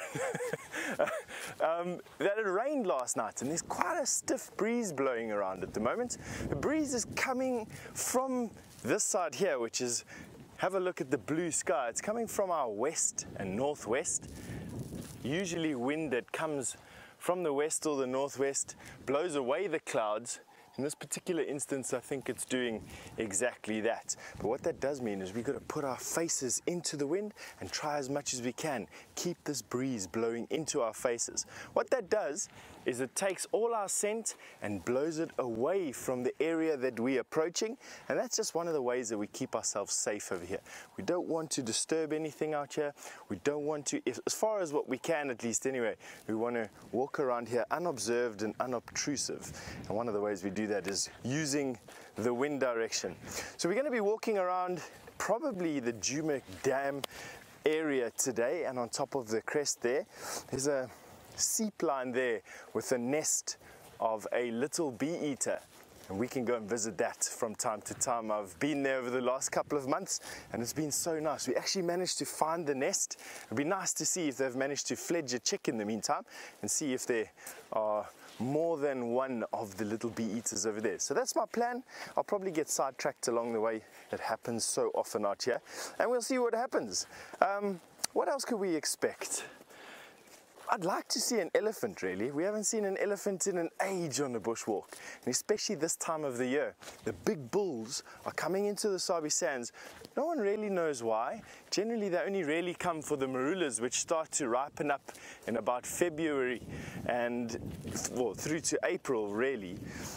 that it rained last night, and there's quite a stiff breeze blowing around at the moment. The breeze is coming from this side here, which is, have a look at the blue sky. It's coming from our west and northwest. Usually wind that comes from the west or the northwest blows away the clouds. In this particular instance, I think it's doing exactly that. But what that does mean is we've got to put our faces into the wind and try as much as we can keep this breeze blowing into our faces. What that does is it takes all our scent and blows it away from the area that we're approaching, and that's just one of the ways that we keep ourselves safe over here. We don't want to disturb anything out here. We don't want to, as far as what we can at least anyway, we want to walk around here unobserved and unobtrusive, and one of the ways we do that is using the wind direction. So we're going to be walking around probably the Djuma Dam area today, and on top of the crest there's a seep line there with a nest of a little bee eater, and we can go and visit that from time to time. I've been there over the last couple of months and it's been so nice. We actually managed to find the nest. It'd be nice to see if they've managed to fledge a chick in the meantime and see if there are more than one of the little bee eaters over there. So that's my plan. I'll probably get sidetracked along the way. It happens so often out here, and we'll see what happens. What else could we expect? I'd like to see an elephant, really. We haven't seen an elephant in an age on the bushwalk, and especially this time of the year. The big bulls are coming into the Sabi Sands. No one really knows why. Generally, they only really come for the marulas, which start to ripen up in about February and well, through to April, really.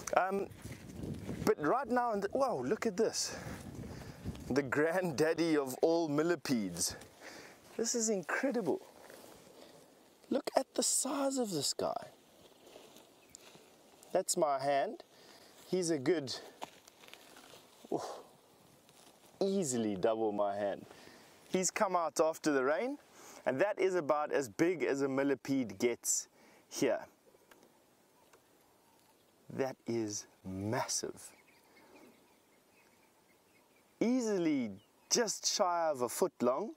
But right now, wow, look at this. The granddaddy of all millipedes. This is incredible. Look at the size of this guy. That's my hand. He's a good, easily double my hand. He's come out after the rain, and that is about as big as a millipede gets here. That is massive. Easily just shy of a foot long.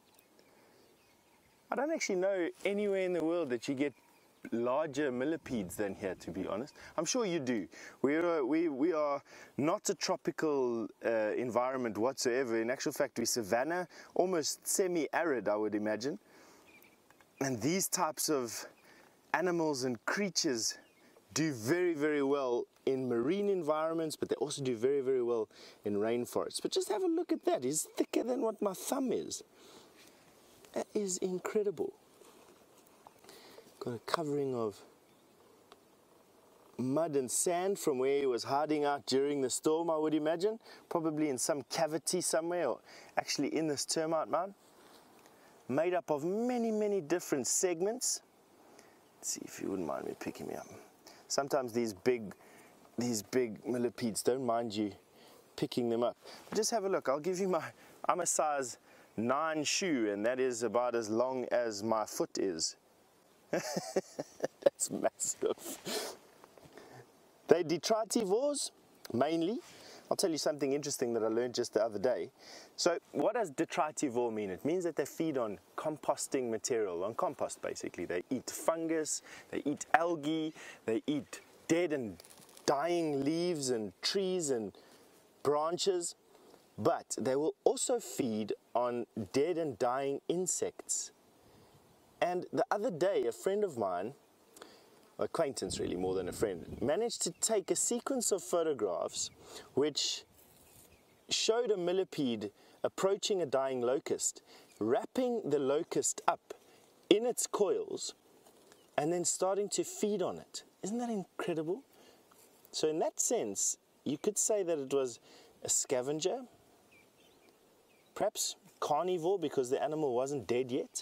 I don't actually know anywhere in the world that you get larger millipedes than here, to be honest. I'm sure you do. We are not a tropical environment whatsoever. In actual fact, we're savanna, almost semi-arid, I would imagine. And these types of animals and creatures do very, very well in marine environments, but they also do very, very well in rainforests. But just have a look at that. It's thicker than what my thumb is. That is incredible. got a covering of mud and sand from where he was hiding out during the storm, I would imagine. Probably in some cavity somewhere, or actually in this termite mound. Made up of many, many different segments. Let's see if you wouldn't mind me picking me up. Sometimes these big millipedes don't mind you picking them up. But just have a look. I'll give you I'm a size 9 shoe, and that is about as long as my foot is. That's massive. They're detritivores, mainly. I'll tell you something interesting that I learned just the other day. So what does detritivore mean? It means that they feed on composting material, on compost basically. They eat fungus, they eat algae, they eat dead and dying leaves and trees and branches, but they will also feed on dead and dying insects. And the other day, a friend of mine, acquaintance really more than a friend, managed to take a sequence of photographs which showed a millipede approaching a dying locust, wrapping the locust up in its coils and then starting to feed on it. Isn't that incredible? So in that sense, you could say that it was a scavenger, perhaps carnivore because the animal wasn't dead yet.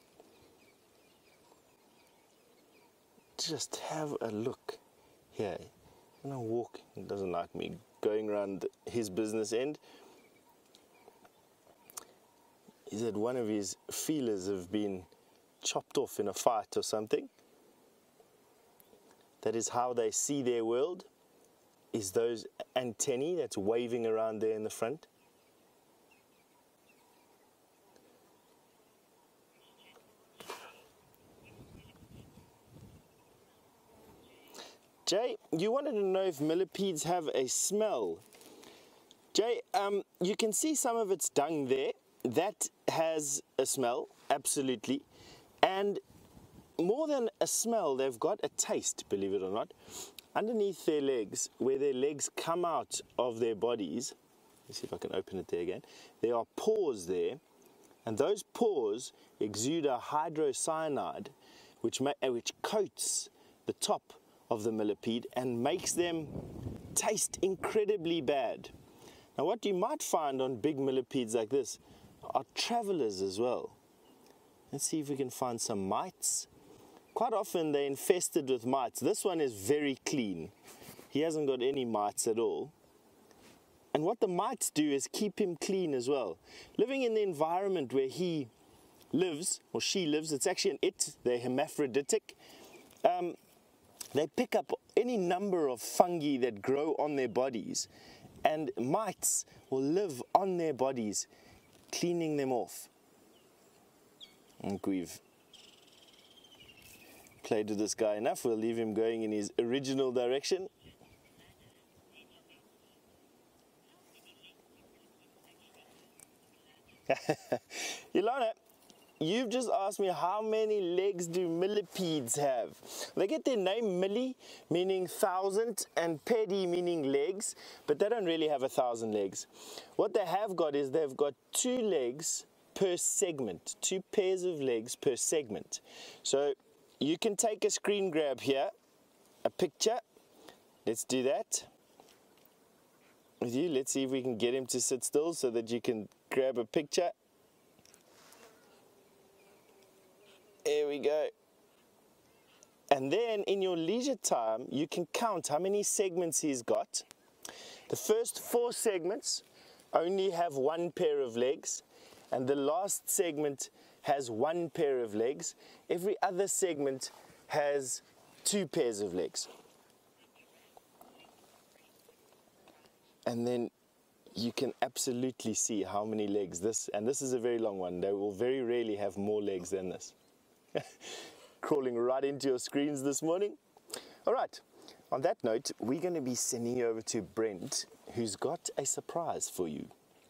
Just have a look here. When I walk, he doesn't like me going around his business end. He said one of his feelers have been chopped off in a fight or something. That is how they see their world, is those antennae that's waving around there in the front. Jay, you wanted to know if millipedes have a smell. Jay, you can see some of its dung there. That has a smell, absolutely. And more than a smell, they've got a taste, believe it or not. Underneath their legs, where their legs come out of their bodies, let's see if I can open it there again, there are pores there, and those pores exude a hydrocyanide, which coats the top of the millipede and makes them taste incredibly bad. Now what you might find on big millipedes like this are travelers as well. Let's see if we can find some mites. Quite often they're infested with mites. This one is very clean. He hasn't got any mites at all. And what the mites do is keep him clean as well. Living in the environment where he lives, or she lives, it's actually an it, they're hermaphroditic. They pick up any number of fungi that grow on their bodies, and mites will live on their bodies, cleaning them off. I think we've played with this guy enough. We'll leave him going in his original direction. Ilana, you've just asked me how many legs do millipedes have. They get their name milli, meaning 1,000, and pedi, meaning legs, but they don't really have 1,000 legs. What they have got is they've got 2 legs per segment, 2 pairs of legs per segment. So you can take a screen grab here, a picture. Let's do that with you. Let's see if we can get him to sit still so that you can grab a picture. There we go. And then in your leisure time, you can count how many segments he's got. The first 4 segments only have 1 pair of legs, and the last segment has 1 pair of legs. Every other segment has 2 pairs of legs. And then you can absolutely see how many legs this is a very long one. They will very rarely have more legs than this. Crawling right into your screens this morning. All right, on that note, we're going to be sending you over to Brent, who's got a surprise for you.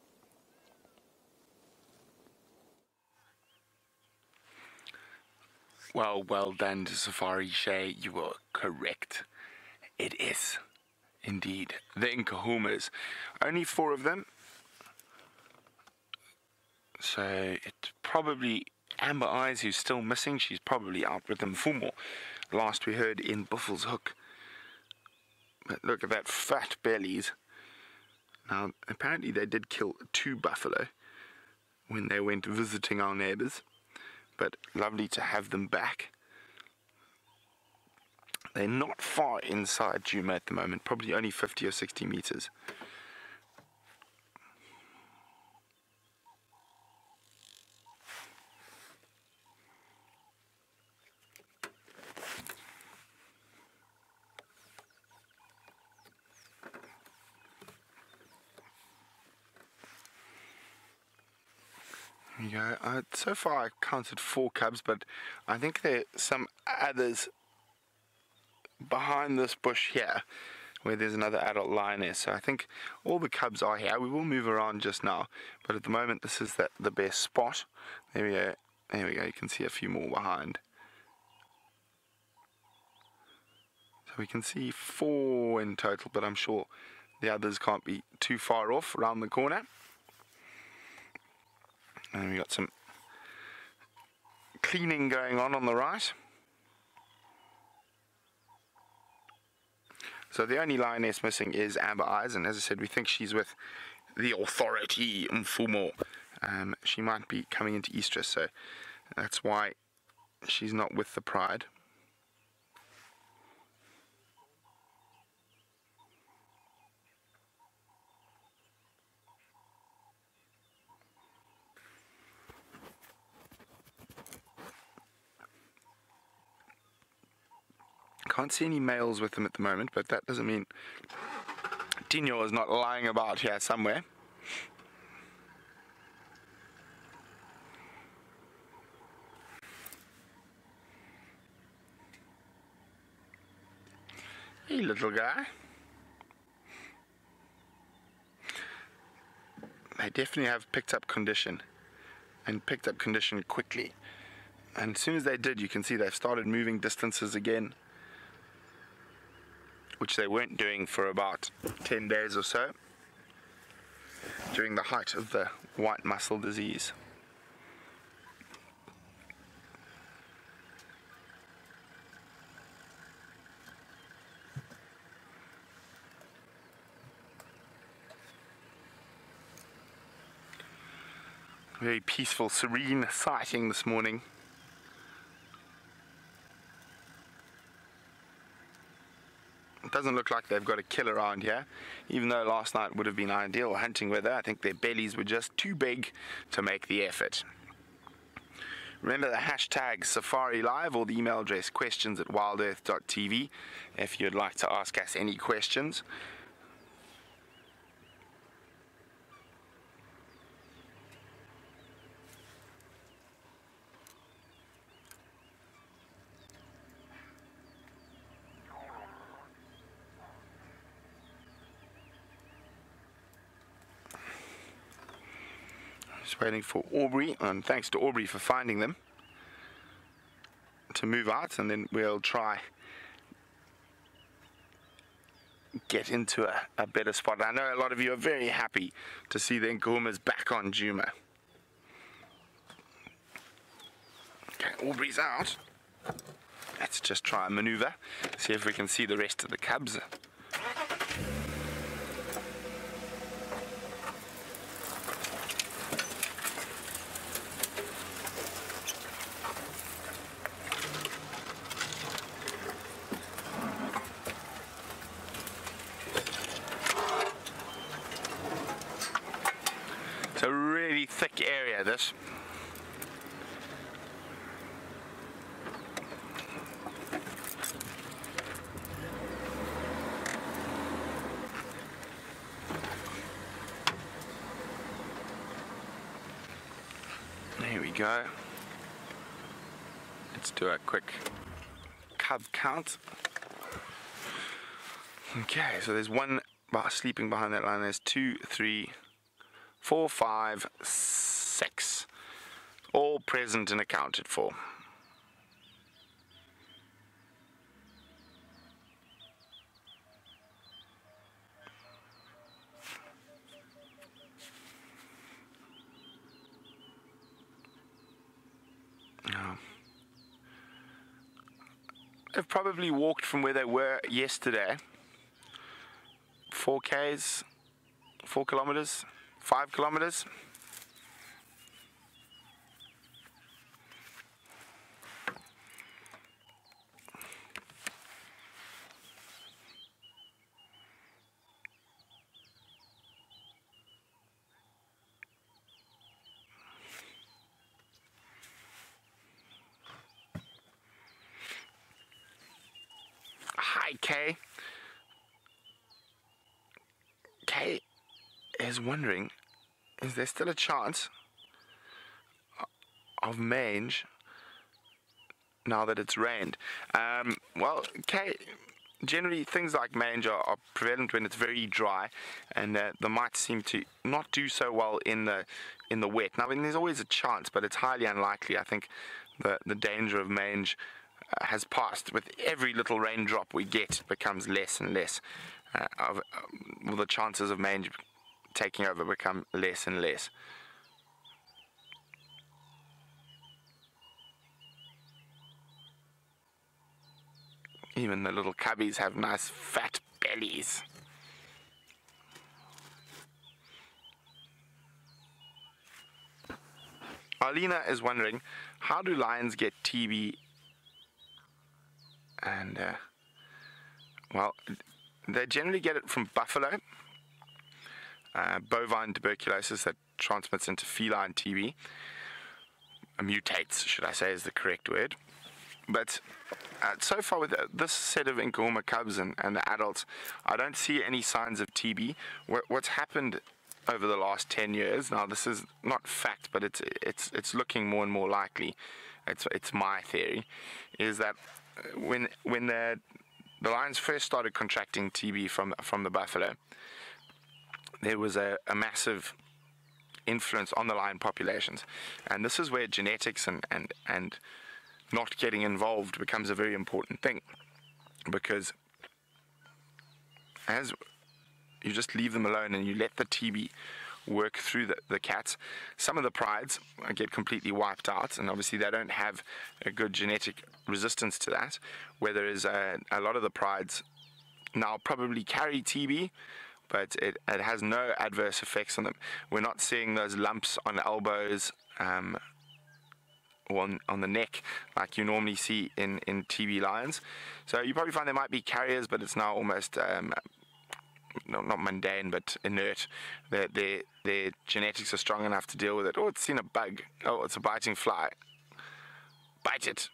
Well done to Safari Shay, you were correct. It is indeed the Nkuhumas. Only 4 of them, so it probably Amber Eyes, who's still missing. She's probably out with Mfumo, last we heard in Buffels Hook. But look at that fat bellies. Now, apparently they did kill 2 buffalo when they went visiting our neighbours, but lovely to have them back. They're not far inside Djuma at the moment, probably only 50 or 60 meters. Yeah, so far I counted 4 cubs, but I think there are some others behind this bush here where there's another adult lioness. So I think all the cubs are here. We will move around just now, but at the moment this is the best spot. There we go. There we go. You can see a few more behind. So we can see 4 in total, but I'm sure the others can't be too far off around the corner. And we got some cleaning going on the right. So the only lioness missing is Amber Eyes, and as I said, we think she's with the authority, Mfumo. She might be coming into estrus, so that's why she's not with the pride. Can't see any males with them at the moment, but that doesn't mean Tinyo is not lying about here somewhere. Hey, little guy. They definitely have picked up condition, and picked up condition quickly. And as soon as they did, you can see they've started moving distances again, which they weren't doing for about 10 days or so during the height of the white muscle disease. Very peaceful, serene sighting this morning. It doesn't look like they've got a kill around here, even though last night would have been ideal hunting weather. I think their bellies were just too big to make the effort. Remember the hashtag Safari Live or the email address questions@wildearth.tv if you'd like to ask us any questions. Just waiting for Aubrey, and thanks to Aubrey for finding them, to move out, and then we'll try get into a better spot. I know a lot of you are very happy to see the Nkuhumas back on Djuma. Okay, Aubrey's out. Let's just try and maneuver, see if we can see the rest of the cubs. It's a really thick area, this. There we go. Let's do a quick cub count. Okay, so there's one sleeping behind that line. There's 2, 3, 4, 5, 6, all present and accounted for. have probably walked from where they were yesterday 4 k's, 4 kilometers, 5 kilometers. Hi, Kay. Kay is wondering, is there still a chance of mange now that it's rained? Well, Kay, generally things like mange are prevalent when it's very dry, and they might seem to not do so well in the wet. Now, I mean, there's always a chance, but it's highly unlikely. I think the danger of mange has passed. With every little raindrop we get, it becomes less and less. Well, the chances of mange taking over become less and less. Even the little cubbies have nice fat bellies. Arlena is wondering, how do lions get TB? And well, they generally get it from buffalo, bovine tuberculosis that transmits into feline TB, mutates, should I say, is the correct word. But so far with this set of Nkuhuma cubs and the adults, I don't see any signs of TB. What's happened over the last 10 years, now this is not fact, but it's looking more and more likely, it's my theory, is that when the lions first started contracting TB from the buffalo, there was a massive influence on the lion populations, and this is where genetics and not getting involved becomes a very important thing, because as you just leave them alone and you let the TB work through the cats, some of the prides get completely wiped out, and obviously they don't have a good genetic resistance to that, where there is a lot of the prides now probably carry TB, but it has no adverse effects on them. We're not seeing those lumps on elbows or on the neck like you normally see in TB lions. So you probably find they might be carriers, but it's now almost not mundane, but inert. Their genetics are strong enough to deal with it. Oh, it's seen a bug. Oh, it's a biting fly. Bite it.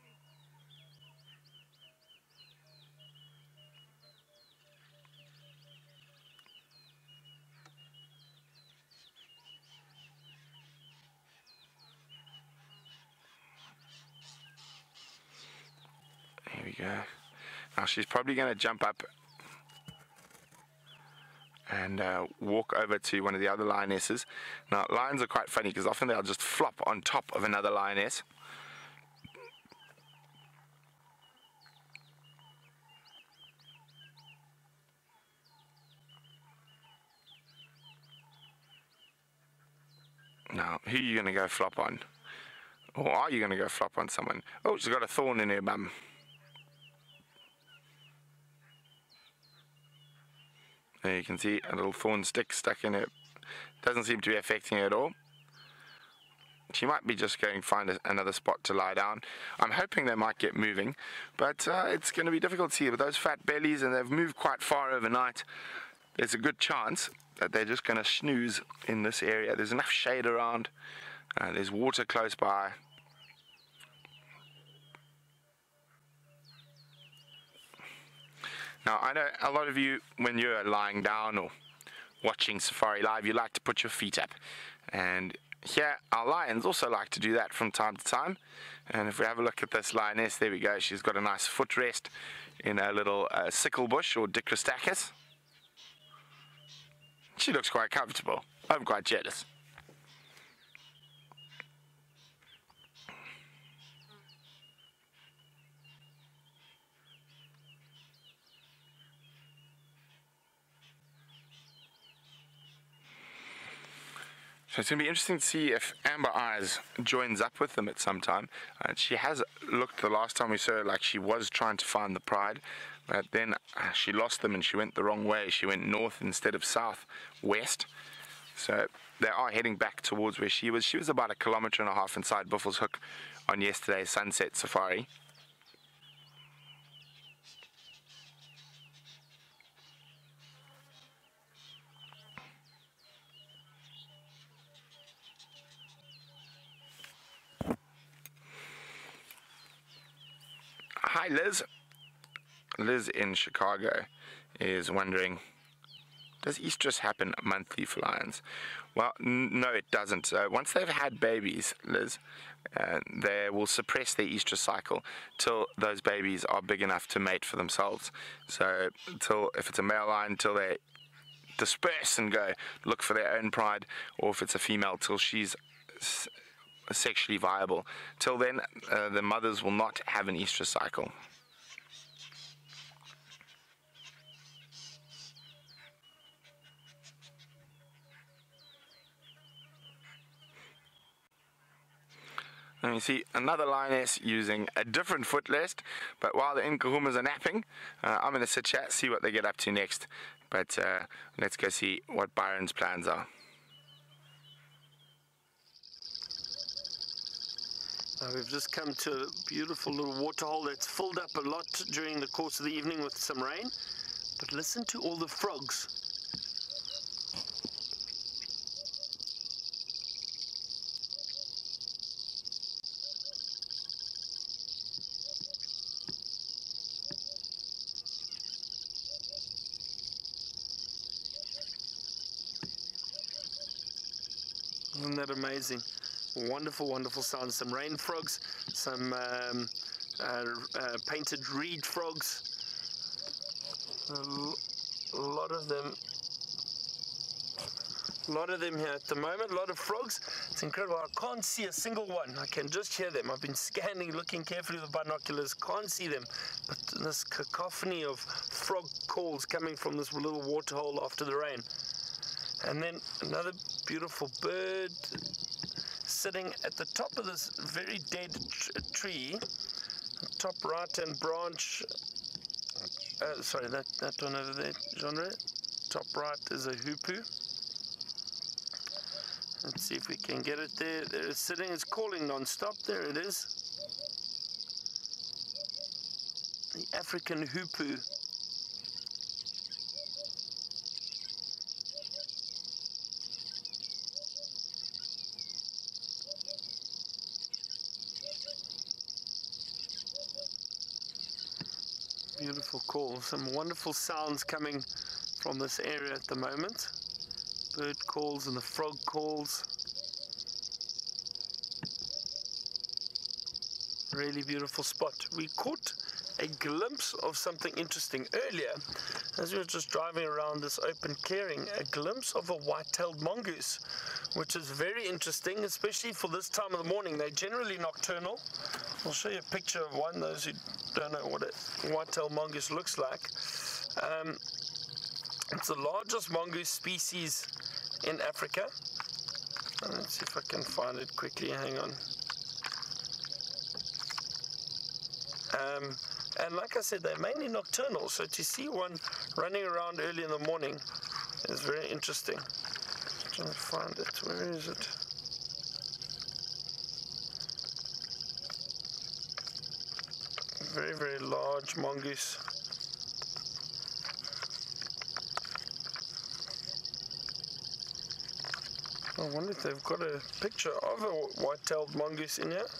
There we go. Now she's probably going to jump up and walk over to one of the other lionesses. Now, lions are quite funny because often they'll just flop on top of another lioness. Now, who are you going to go flop on? Or are you going to go flop on someone? Oh, she's got a thorn in her bum. There you can see a little thorn stick stuck in her. Doesn't seem to be affecting her at all. She might be just going to find another spot to lie down. I'm hoping they might get moving, but it's going to be difficult to see with those fat bellies, and they've moved quite far overnight. There's a good chance that they're just going to snooze in this area. There's enough shade around. There's water close by. Now, I know a lot of you, when you're lying down or watching Safari Live, you like to put your feet up. And here, our lions also like to do that from time to time. And if we have a look at this lioness, there we go. She's got a nice footrest in a little sickle bush or Dicrostachys. She looks quite comfortable. I'm quite jealous. So it's going to be interesting to see if Amber Eyes joins up with them at some time. She has looked the last time we saw her like she was trying to find the pride, but then she lost them and she went the wrong way. She went north instead of south-west. So they are heading back towards where she was. She was about 1.5 kilometers inside Buffelshoek on yesterday's sunset safari. Hi Liz. Liz in Chicago is wondering, does estrus happen monthly for lions? Well, no it doesn't. Once they've had babies, Liz, they will suppress their estrus cycle till those babies are big enough to mate for themselves. So if it's a male lion, till they disperse and go look for their own pride, or if it's a female, till she's sexually viable. Till then, the mothers will not have an estrus cycle. And you see another lioness using a different footrest, but while the Nkuhumas are napping, I'm going to sit chat, see what they get up to next. But let's go see what Byron's plans are. We've just come to a beautiful little waterhole that's filled up a lot during the course of the evening with some rain. But listen to all the frogs. Isn't that amazing? Wonderful, wonderful sounds. Some rain frogs, some painted reed frogs. A lot of them. A lot of them here at the moment. A lot of frogs. It's incredible. I can't see a single one. I can just hear them. I've been scanning, looking carefully with binoculars. Can't see them. But this cacophony of frog calls coming from this little waterhole after the rain. And then another beautiful bird sitting at the top of this very dead tree, top right hand branch. Sorry, that one over there, genre. Top right is a hoopoe. Let's see if we can get it there. There it's sitting, it's calling non-stop. There it is. The African hoopoe. Beautiful call. Some wonderful sounds coming from this area at the moment. Bird calls and the frog calls. Really beautiful spot. We caught a glimpse of something interesting earlier as we were just driving around this open clearing, a glimpse of a white-tailed mongoose, which is very interesting, especially for this time of the morning. They're generally nocturnal. I'll show you a picture of one, those who don't know what a white-tailed mongoose looks like. It's the largest mongoose species in Africa. Let's see if I can find it quickly, hang on. And like I said, they're mainly nocturnal, so to see one running around early in the morning is very interesting. I'm trying to find it. Where is it? Very, very large mongoose. I wonder if they've got a picture of a white-tailed mongoose in here.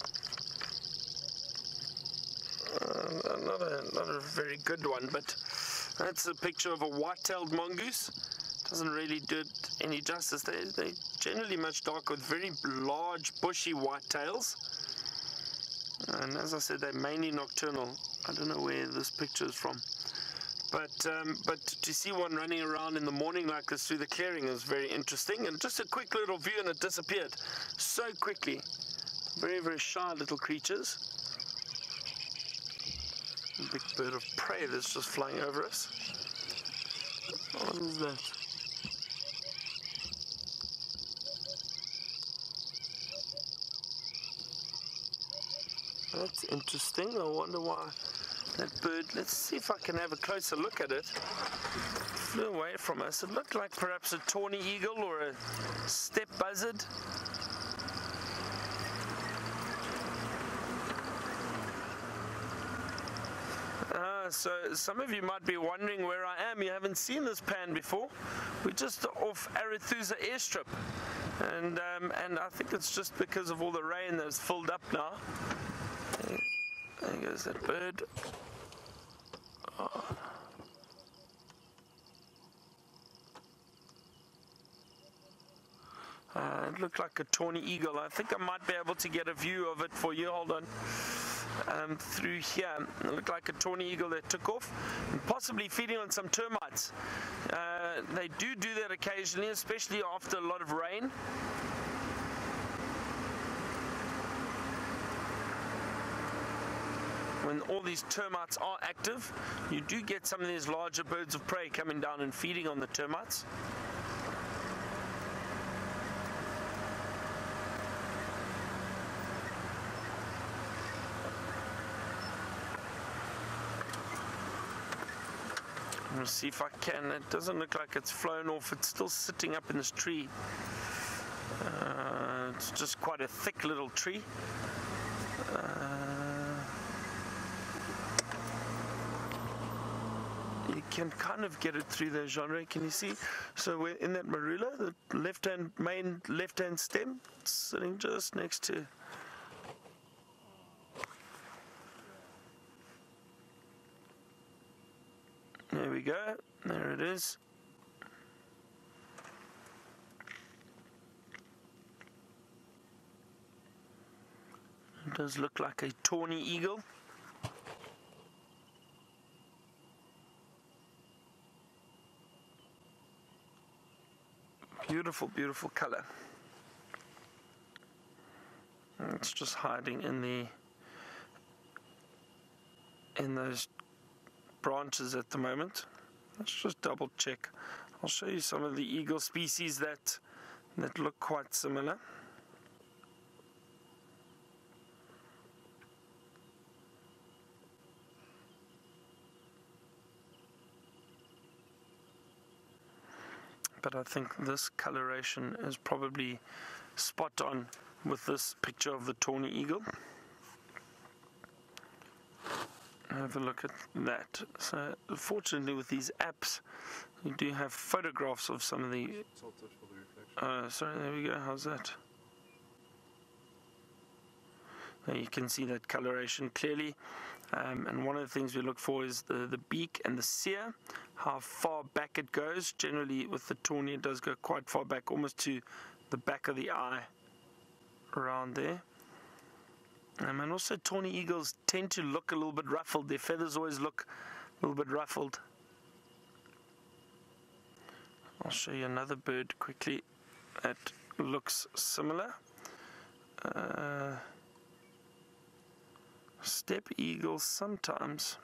Not a very good one, but that's a picture of a white-tailed mongoose. Doesn't really do it any justice. They're generally much darker with very large, bushy white tails. And as I said, they're mainly nocturnal. I don't know where this picture is from. But to see one running around in the morning like this through the clearing is very interesting. And just a quick little view and it disappeared so quickly. Very, very shy little creatures. A big bird of prey that's just flying over us. What is that? That's interesting. I wonder why that bird, let's see if I can have a closer look at it. Flew away from us. It looked like perhaps a tawny eagle or a steppe buzzard. So some of you might be wondering where I am. You haven't seen this pan before. We're just off Arathusa airstrip, and I think it's just because of all the rain that's filled up now. There goes that bird. Oh. It looked like a tawny eagle. I think I might be able to get a view of it for you. Hold on. Through here, it looked like a tawny eagle that took off, and possibly feeding on some termites. They do that occasionally, especially after a lot of rain. When all these termites are active, you do get some of these larger birds of prey coming down and feeding on the termites. I'm going to see if I can. It doesn't look like it's flown off. It's still sitting up in this tree. It's just quite a thick little tree. You can kind of get it through the genre. Can you see? So we're in that marula, the main left-hand stem, sitting just next to. There we go. There it is. It does look like a tawny eagle. Beautiful, beautiful color. It's just hiding in those branches at the moment. Let's just double check. I'll show you some of the eagle species that look quite similar. But I think this coloration is probably spot on with this picture of the tawny eagle. Have a look at that. So fortunately with these apps you do have photographs of some of the sorry, there we go. How's that? There you can see that coloration clearly, and one of the things we look for is the beak and the cere, how far back it goes. Generally with the tawny it does go quite far back, almost to the back of the eye around there. And also tawny eagles tend to look a little bit ruffled. Their feathers always look a little bit ruffled. I'll show you another bird quickly that looks similar. Steppe eagles sometimes.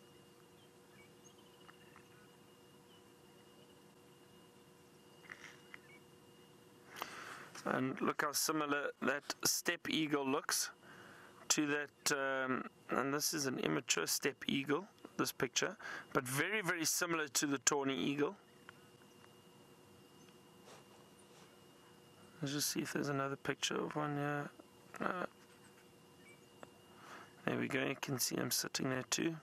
And look how similar that steppe eagle looks to that, and this is an immature steppe eagle, this picture, but very, very similar to the tawny eagle. Let's just see if there's another picture of one here. There we go, you can see him sitting there too.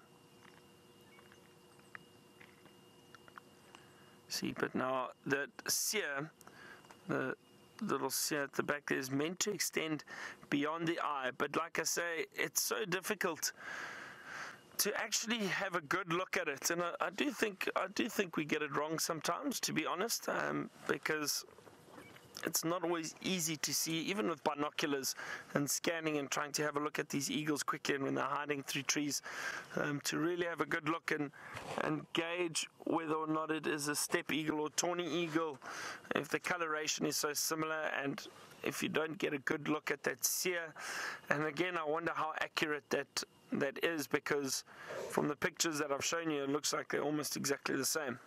See, but now that cere, the little cere at the back there, is meant to extend beyond the eye, but like I say, it's so difficult to actually have a good look at it, and I do think we get it wrong sometimes, to be honest, because it's not always easy to see, even with binoculars and scanning and trying to have a look at these eagles quickly and when they're hiding through trees, to really have a good look and gauge whether or not it is a steppe eagle or tawny eagle, if the coloration is so similar, and if you don't get a good look at that cere. And again, I wonder how accurate that is, because from the pictures that I've shown you, it looks like they're almost exactly the same.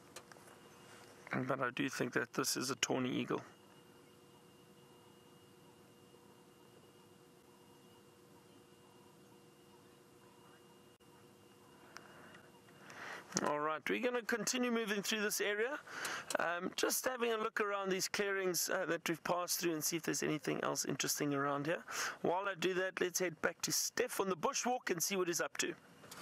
But I do think that this is a tawny eagle. Right, we're going to continue moving through this area, just having a look around these clearings that we've passed through and see if there's anything else interesting around here. While I do that, let's head back to Steph on the bushwalk and see what he's up to.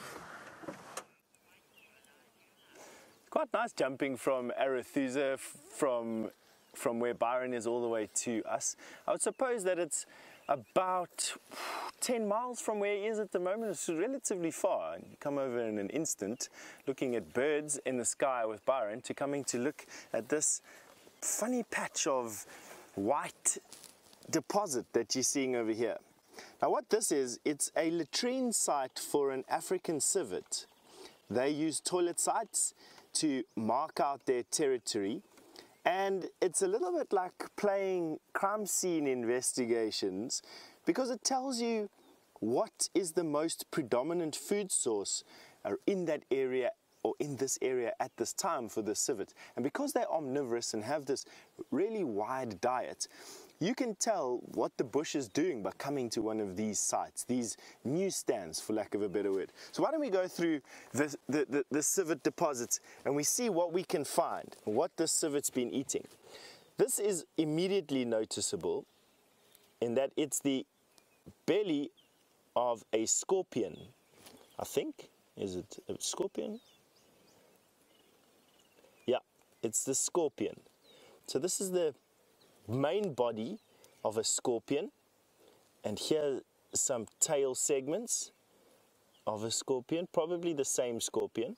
Quite nice jumping from Arethusa, from where Byron is all the way to us. I would suppose that it's about 10 miles from where he is at the moment. It's relatively far. You come over in an instant, looking at birds in the sky with Byron, to coming to look at this funny patch of white deposit that you're seeing over here. Now what this is, it's a latrine site for an African civet. They use toilet sites to mark out their territory, and it's a little bit like playing crime scene investigations, because it tells you what is the most predominant food source in that area or in this area at this time for the civet. And because they're omnivorous and have this really wide diet, you can tell what the bush is doing by coming to one of these sites, these newsstands, for lack of a better word. So why don't we go through the civet deposits and we see what we can find, what this civet's been eating. This is immediately noticeable in that it's the belly of a scorpion, I think. Is it a scorpion? Yeah, it's the scorpion. So this is the main body of a scorpion, and here are some tail segments of a scorpion, probably the same scorpion.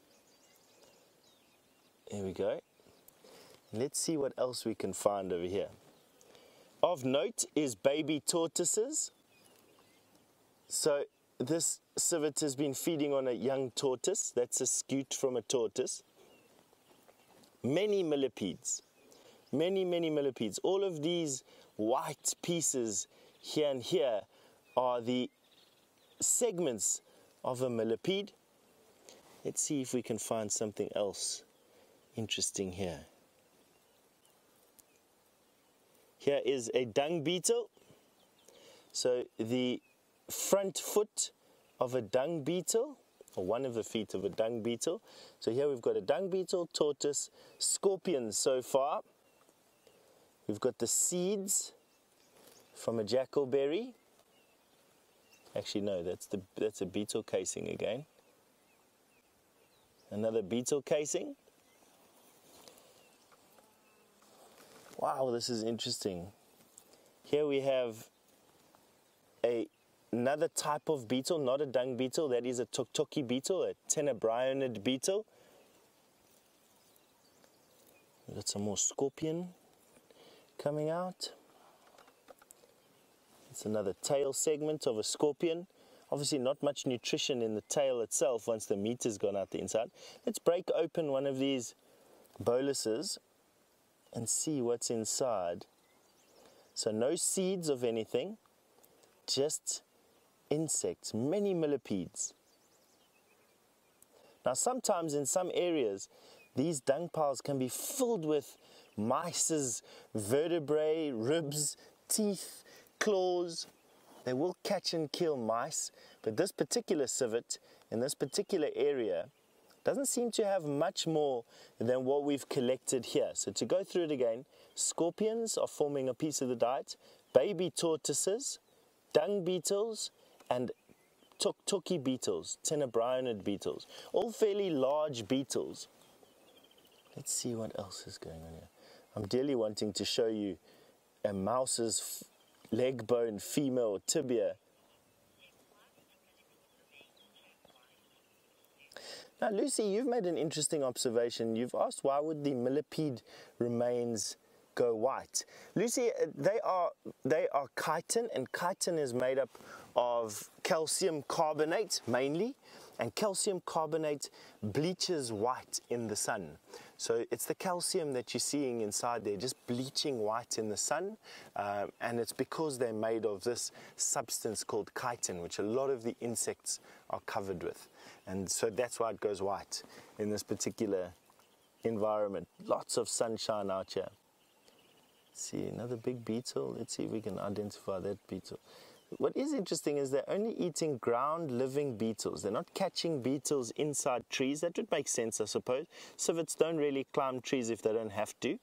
There we go. Let's see what else we can find over here. Of note is baby tortoises. So this civet has been feeding on a young tortoise. That's a scoot from a tortoise. Many millipedes. Many millipedes. All of these white pieces here and here are the segments of a millipede. Let's see if we can find something else interesting here. Here is a dung beetle. So the front foot of a dung beetle, or one of the feet of a dung beetle. So here we've got a dung beetle, tortoise, scorpion so far. We've got the seeds from a jackalberry. Actually, no, that's a beetle casing again. Another beetle casing. Wow, this is interesting. Here we have another type of beetle, not a dung beetle. That is a toktoki beetle, a tenebrionid beetle. We've got some more scorpion coming out. It's another tail segment of a scorpion. Obviously not much nutrition in the tail itself once the meat has gone out the inside. Let's break open one of these boluses and see what's inside. So no seeds of anything, just insects, many millipedes. Now sometimes in some areas these dung piles can be filled with mice's vertebrae, ribs, teeth, claws. They will catch and kill mice, but this particular civet in this particular area doesn't seem to have much more than what we've collected here. So to go through it again, scorpions are forming a piece of the diet, baby tortoises, dung beetles, and toktoki beetles, tenebrionid beetles, all fairly large beetles. Let's see what else is going on here. I'm dearly wanting to show you a mouse's leg bone, femur, tibia. Now, Lucy, you've made an interesting observation. You've asked why would the millipede remains go white. Lucy, they are chitin, and chitin is made up of calcium carbonate mainly, and calcium carbonate bleaches white in the sun. So it's the calcium that you're seeing inside there just bleaching white in the sun, and it's because they're made of this substance called chitin, which a lot of the insects are covered with, and so that's why it goes white in this particular environment. Lots of sunshine out here. Let's see, another big beetle. Let's see if we can identify that beetle. what is interesting is they're only eating ground living beetles. They're not catching beetles inside trees. That would make sense, I suppose. Civets don't really climb trees if they don't have to.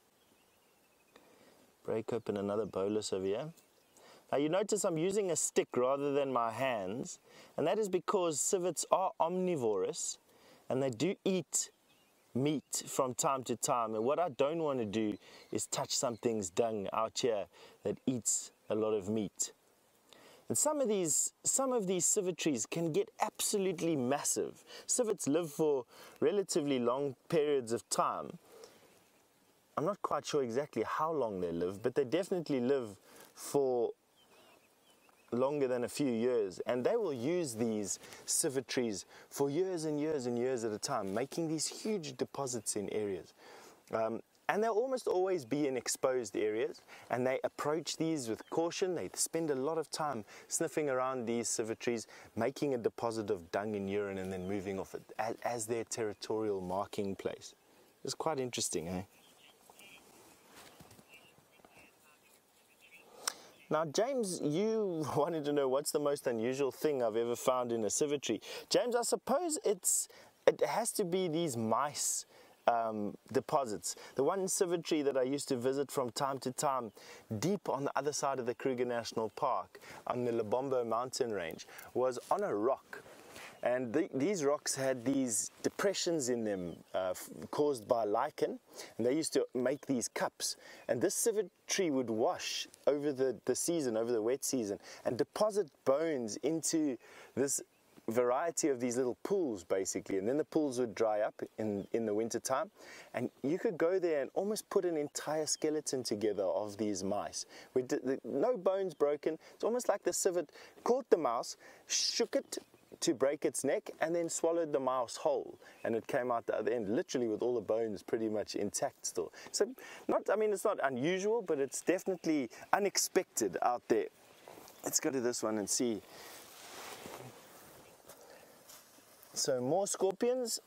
Break open another bolus over here. Now you notice I'm using a stick rather than my hands, and that is because civets are omnivorous and they do eat meat from time to time, and what I don't want to do is touch something's dung out here that eats a lot of meat. And some of these civet trees can get absolutely massive. Civets live for relatively long periods of time. I'm not quite sure exactly how long they live, but they definitely live for longer than a few years, and they will use these civet trees for years and years and years at a time, making these huge deposits in areas. And they'll almost always be in exposed areas, and they approach these with caution. They spend a lot of time sniffing around these civet trees, making a deposit of dung and urine, and then moving off it as their territorial marking place. It's quite interesting, eh? Now, James, you wanted to know what's the most unusual thing I've ever found in a civet tree. James, I suppose it has to be these mice deposits. The one civet tree that I used to visit from time to time, deep on the other side of the Kruger National Park, on the Lebombo mountain range, was on a rock. And these rocks had these depressions in them caused by lichen, and they used to make these cups. And this civet tree would wash over the season, over the wet season, and deposit bones into this variety of these little pools, basically. And then the pools would dry up in the winter time, and you could go there and almost put an entire skeleton together of these mice with no bones broken. It's almost like the civet caught the mouse, shook it to break its neck, and then swallowed the mouse whole, and it came out the other end literally with all the bones pretty much intact still. So it's not unusual, but it's definitely unexpected out there. Let's go to this one and see. So more scorpions.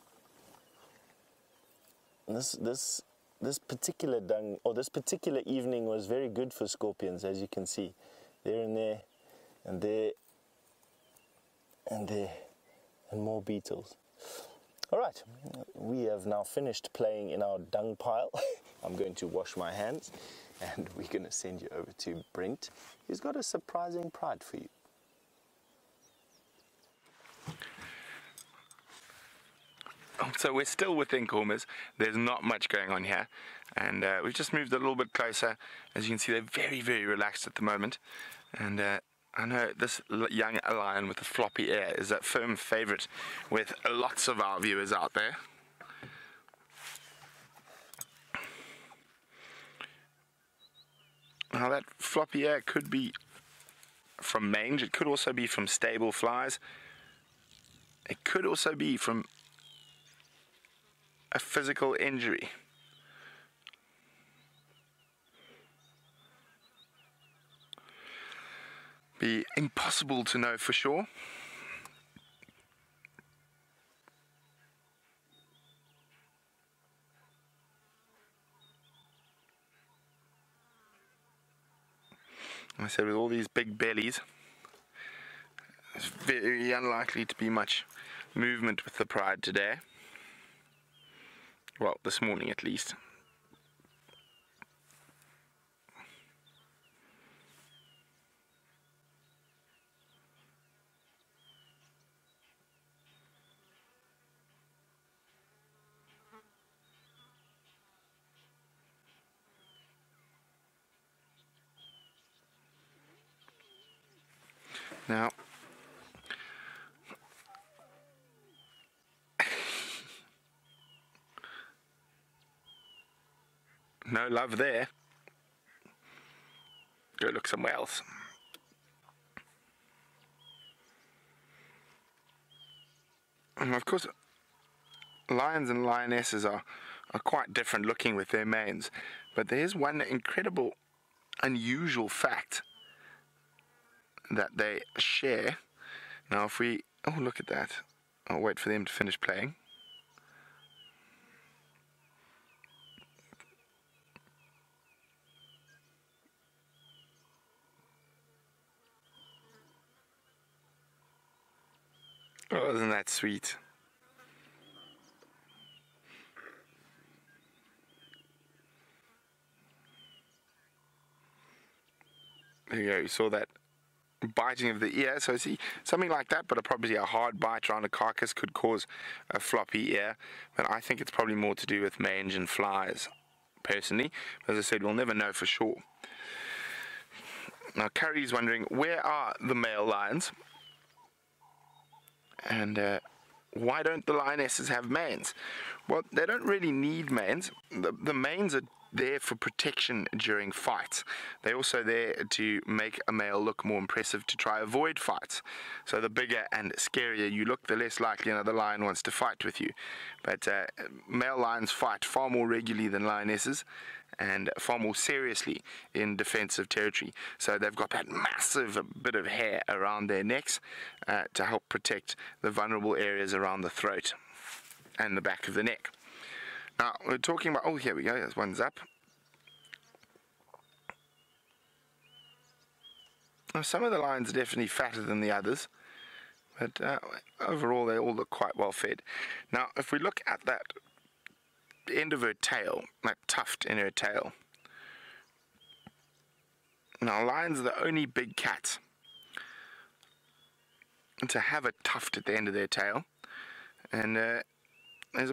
This particular dung, or this particular evening, was very good for scorpions, as you can see. There and there, and there, and there, and more beetles. All right, we have now finished playing in our dung pile. I'm going to wash my hands, and we're going to send you over to Brent, who's got a surprising pride for you. So we're still with Nkuhumas. There's not much going on here, and we've just moved a little bit closer. As you can see, they're very, very relaxed at the moment, and I know this young lion with the floppy ear is a firm favorite with lots of our viewers out there. Now that floppy ear could be from mange, it could also be from stable flies, it could also be from a physical injury. Be impossible to know for sure. I said, with all these big bellies, it's very unlikely to be much movement with the pride today. Well, this morning at least. Now, no love there. Go look somewhere else. And of course, lions and lionesses are quite different looking with their manes, but there is one incredible, unusual fact that they share. Now if we, oh look at that, I'll wait for them to finish playing. Oh, isn't that sweet? There you go, you saw that biting of the ear. So see, something like that, but probably a hard bite around a carcass could cause a floppy ear. But I think it's probably more to do with mange and flies, personally. As I said, we'll never know for sure. Now, Carrie's wondering, where are the male lions? And why don't the lionesses have manes? Well, they don't really need manes. The manes are there for protection during fights. They're also there to make a male look more impressive to try avoid fights. So the bigger and scarier you look, the less likely another lion wants to fight with you. But male lions fight far more regularly than lionesses, and far more seriously in defensive territory. So they've got that massive bit of hair around their necks to help protect the vulnerable areas around the throat and the back of the neck. Now, we're talking about, oh, here we go, there's one's up. Now, some of the lions are definitely fatter than the others, but overall they all look quite well fed. Now, if we look at that end of her tail, that tuft in her tail. Now, lions are the only big cats to have a tuft at the end of their tail, and there's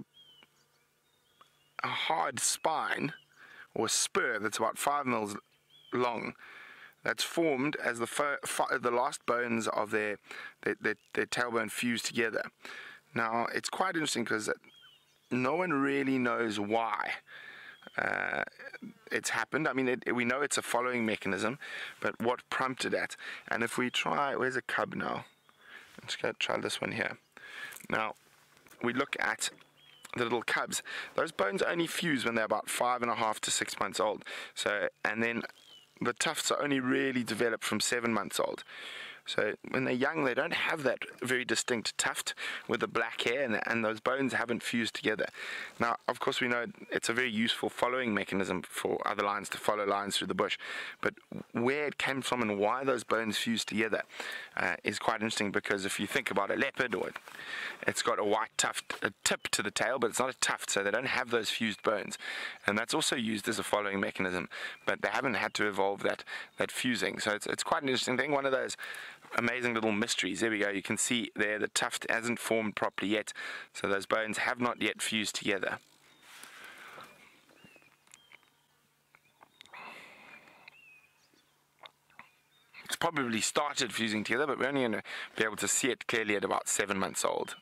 a hard spine or spur that's about 5 mils long that's formed as the last bones of their tailbone fuse together. Now, it's quite interesting because no one really knows why it's happened. I mean, we know it's a following mechanism, but what prompted that? And if we try, where's a cub now? Let's go try this one here. Now, we look at the little cubs. Those bones only fuse when they're about 5.5 to 6 months old. So, and then the tufts are only really developed from 7 months old. So when they're young, they don't have that very distinct tuft with the black hair, and those bones haven't fused together. Now, of course, we know it's a very useful following mechanism for other lions to follow lions through the bush. But where it came from and why those bones fused together is quite interesting, because if you think about a leopard, or it's got a white tuft, a tip to the tail, but it's not a tuft, so they don't have those fused bones. And that's also used as a following mechanism, but they haven't had to evolve that fusing. So it's quite an interesting thing, one of those amazing little mysteries. There we go, you can see there the tuft hasn't formed properly yet, so those bones have not yet fused together. It's probably started fusing together, but we're only going to be able to see it clearly at about 7 months old.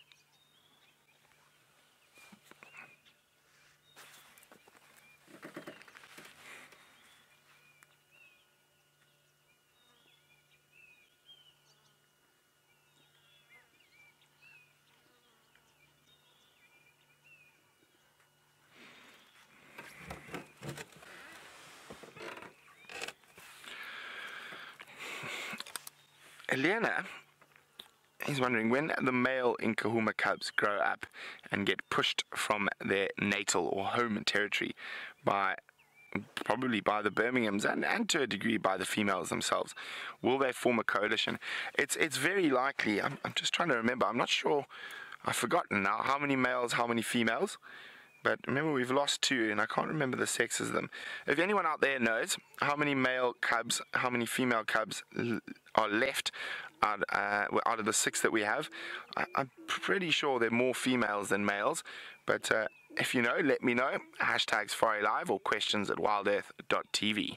Nhenha is wondering, when the male Nkuhuma cubs grow up and get pushed from their natal or home territory probably by the Birminghams and to a degree by the females themselves, will they form a coalition? It's very likely. I'm just trying to remember. I'm not sure. I've forgotten now how many males, how many females. But remember, we've lost 2, and I can't remember the sexes of them. If anyone out there knows how many male cubs, how many female cubs are left out of the 6 that we have, I'm pretty sure there are more females than males. But if you know, let me know. #SafariLive or questions@wildearth.tv.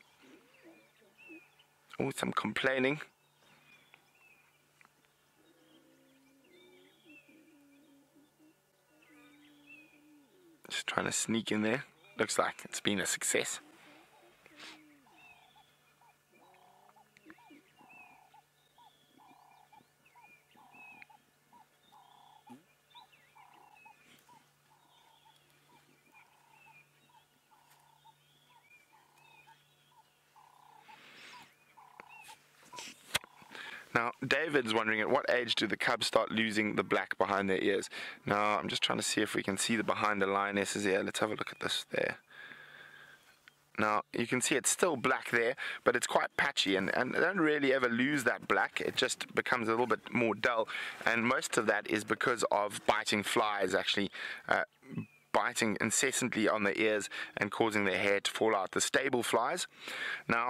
Oh, some complaining. Just trying to sneak in there. Looks like it's been a success. Now, David's wondering, at what age do the cubs start losing the black behind their ears? Now, I'm just trying to see if we can see the behind the lioness's ear. Let's have a look at this there. Now you can see it's still black there, but it's quite patchy, and they don't really ever lose that black. It just becomes a little bit more dull, and most of that is because of biting flies actually biting incessantly on their ears and causing their hair to fall out, the stable flies. Now,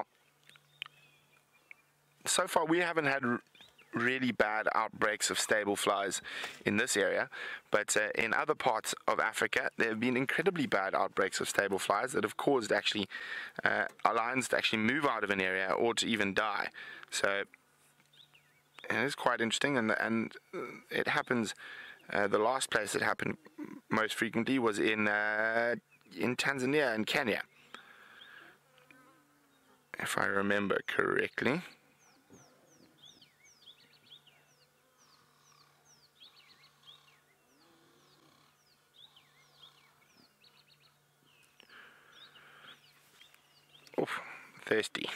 so far we haven't had really bad outbreaks of stable flies in this area, but in other parts of Africa there have been incredibly bad outbreaks of stable flies that have caused actually our lions to actually move out of an area or to even die. So it is quite interesting, and it happens. The last place it happened most frequently was in Tanzania and Kenya, if I remember correctly. Oof, thirsty.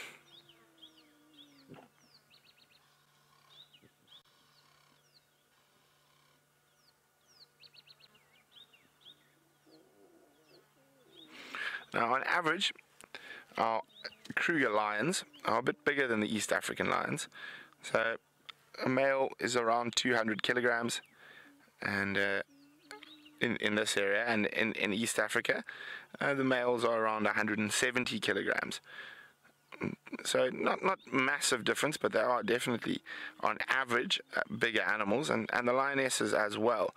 Now, on average, our Kruger lions are a bit bigger than the East African lions. So, a male is around 200 kilograms, and in this area, and in East Africa, the males are around 170 kilograms. So not massive difference, but they are definitely, on average, bigger animals, and the lionesses as well.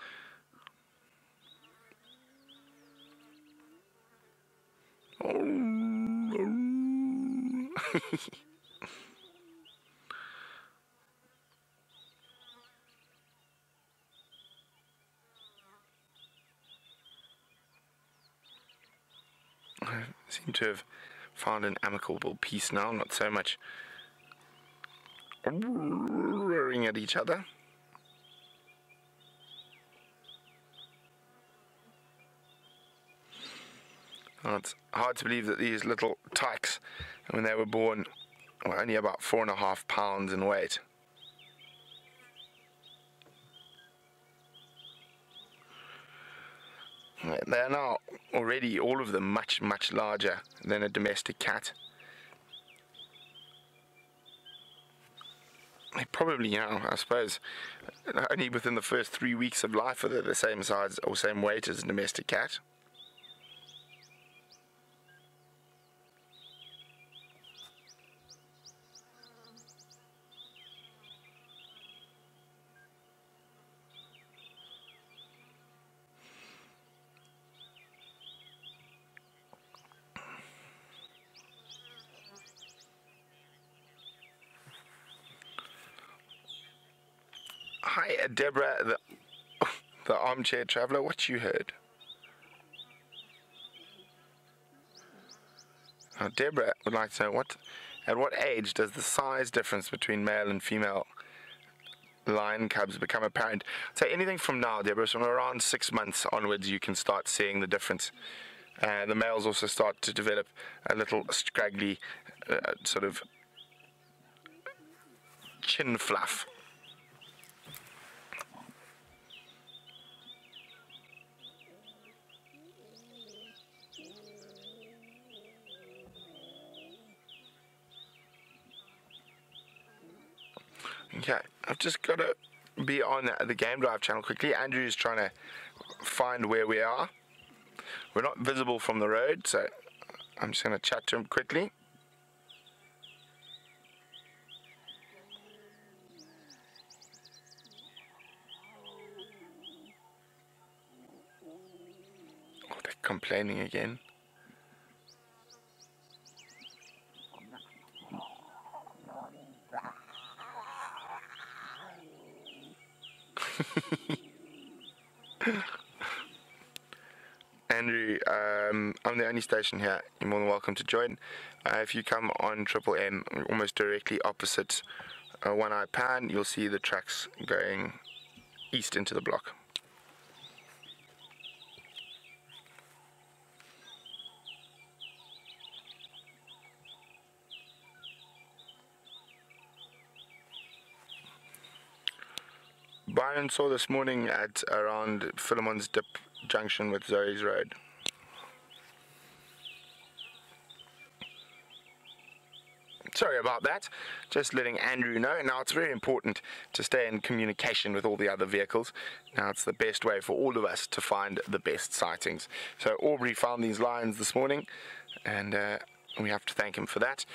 I seem to have found an amicable peace now, not so much roaring at each other. Oh, it's hard to believe that these little tykes, when they were born, were only about 4.5 pounds in weight. They are now already, all of them, much larger than a domestic cat. They probably, you know, I suppose, only within the first 3 weeks of life are they the same size or same weight as a domestic cat. Hi, Deborah, the armchair traveller. What you heard? Now, Deborah would like to know at what age does the size difference between male and female lion cubs become apparent? So anything from now, Deborah, from around 6 months onwards, you can start seeing the difference. The males also start to develop a little scraggly sort of chin fluff. Okay, I've just got to be on the Game Drive channel quickly. Andrew's trying to find where we are. We're not visible from the road, so I'm just going to chat to him quickly. Oh, they're complaining again. Andrew, I'm the only station here. You're more than welcome to join. If you come on Triple M, almost directly opposite One Eye Pan, you'll see the tracks going east into the block. Byron saw this morning at around Philemon's Dip junction with Zoe's Road. Sorry about that. Just letting Andrew know. Now, it's very important to stay in communication with all the other vehicles. Now, it's the best way for all of us to find the best sightings. So, Aubrey found these lions this morning, and we have to thank him for that.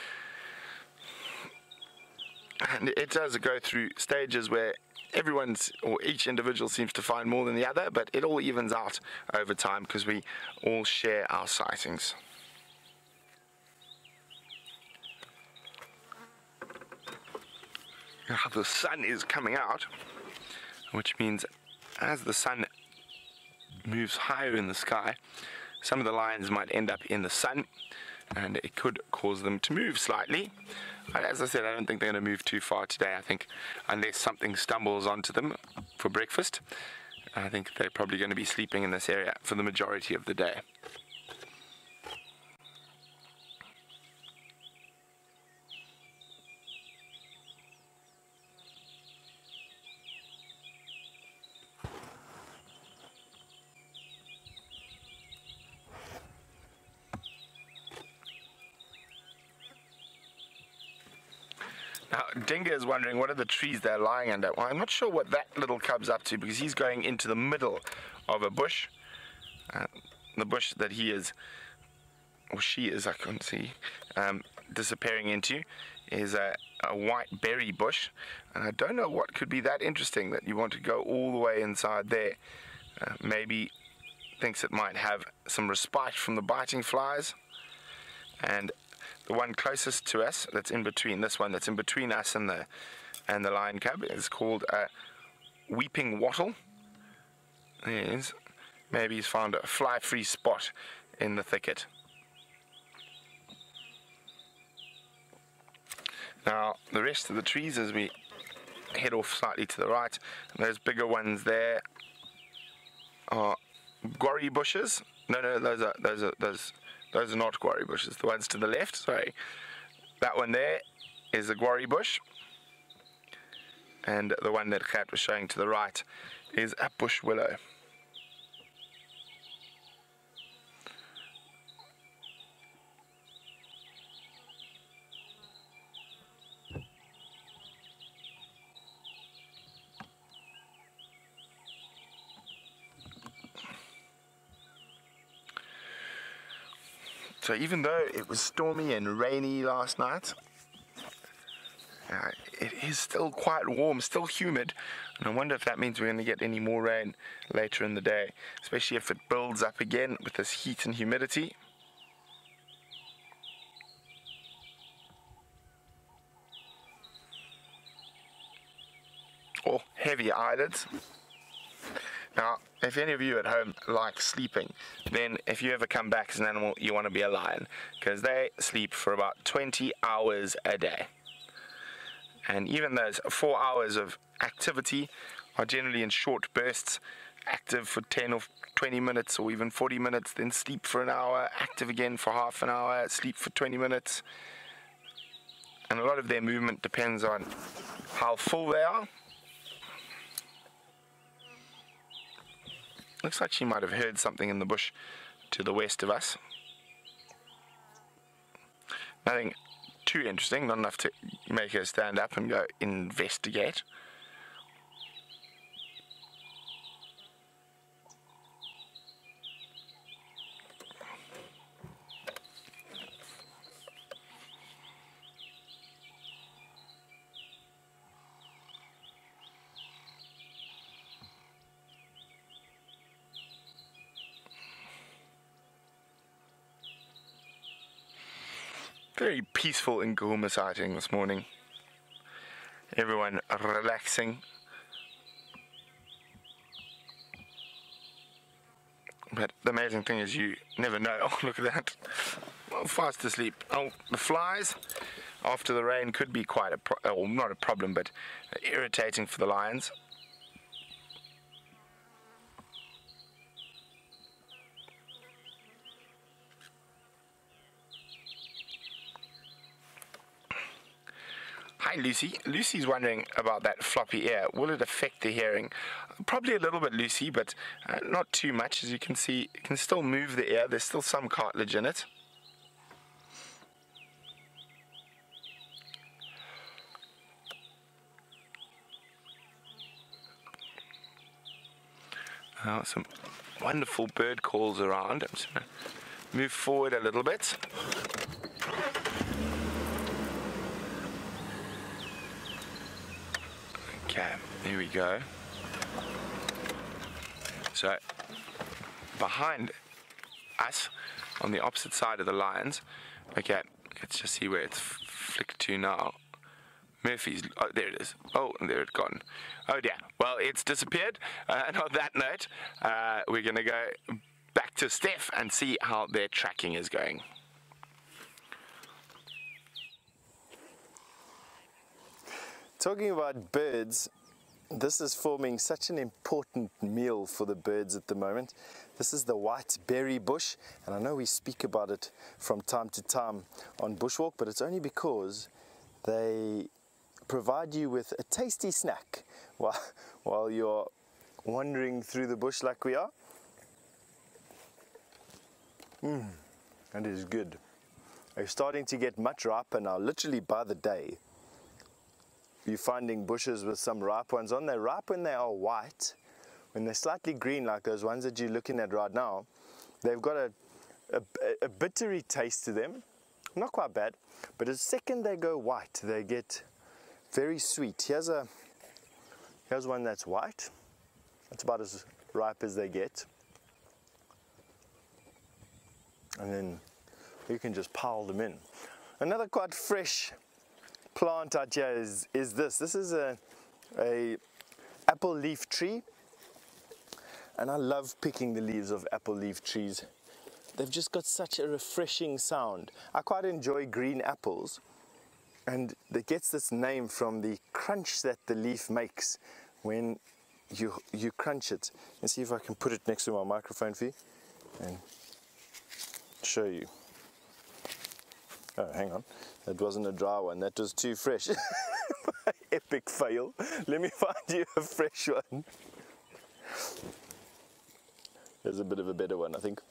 And it does go through stages where each individual seems to find more than the other, but it all evens out over time because we all share our sightings. Now the sun is coming out, which means as the sun moves higher in the sky, some of the lions might end up in the sun, and it could cause them to move slightly. But as I said, I don't think they're going to move too far today. I think unless something stumbles onto them for breakfast, I think they're probably going to be sleeping in this area for the majority of the day. Now, Dinga is wondering what are the trees they're lying under. Well, I'm not sure what that little cub's up to because he's going into the middle of a bush. The bush that he is, or she is, I can't see, disappearing into is a white berry bush. And I don't know what could be that interesting that you want to go all the way inside there. Maybe thinks it might have some respite from the biting flies. And the one closest to us, that's in between, this one that's in between us and the lion cub, is called a weeping wattle. Yes, maybe he's found a fly-free spot in the thicket. Now, the rest of the trees, as we head off slightly to the right, those bigger ones there are gorry bushes. No, those are not guarri bushes. The ones to the left, sorry. That one there is a guarri bush. And the one that Kat was showing to the right is a bush willow. So even though it was stormy and rainy last night, it is still quite warm, still humid, and I wonder if that means we're going to get any more rain later in the day, especially if it builds up again with this heat and humidity. Or heavy eyelids. Now, if any of you at home like sleeping, then if you ever come back as an animal, you want to be a lion, because they sleep for about 20 hours a day. And even those 4 hours of activity are generally in short bursts, active for 10 or 20 minutes or even 40 minutes, then sleep for an hour, active again for half an hour, sleep for 20 minutes. And a lot of their movement depends on how full they are. Looks like she might have heard something in the bush to the west of us. Nothing too interesting, not enough to make her stand up and go investigate. Very peaceful in Nkuhuma sighting this morning. Everyone relaxing. But the amazing thing is you never know. Oh, look at that. Well, fast asleep. Oh, the flies after the rain could be quite not a problem, but irritating for the lions. Hi Lucy. Lucy's wondering about that floppy ear. Will it affect the hearing? Probably a little bit, Lucy, but not too much. As you can see, it can still move the ear. There's still some cartilage in it. Now some wonderful bird calls around. I'm just going to move forward a little bit. Okay, here we go. So behind us, on the opposite side of the lines, okay, let's just see where it's flicked to now. Murphy's, oh, there it is. Oh, there it's gone. Oh dear. Well, it's disappeared. And on that note, we're going to go back to Steph and see how their tracking is going. Talking about birds, this is forming such an important meal for the birds at the moment. This is the white berry bush, and I know we speak about it from time to time on Bushwalk, but it's only because they provide you with a tasty snack while you're wandering through the bush like we are. That is good. They're starting to get much riper now, literally by the day. You're finding bushes with some ripe ones on. They're ripe when they are white. When they're slightly green, like those ones that you're looking at right now, they've got a bittery taste to them. Not quite bad, but the second they go white, they get very sweet. Here's one that's white. That's about as ripe as they get. And then you can just pile them in. Another quite fresh plant out here is this. This is a apple leaf tree, and I love picking the leaves of apple leaf trees. They've just got such a refreshing sound. I quite enjoy green apples, and it gets this name from the crunch that the leaf makes when you crunch it. Let's see if I can put it next to my microphone for you and show you. Oh, hang on. That wasn't a dry one. That was too fresh. Epic fail. Let me find you a fresh one. There's a bit of a better one, I think.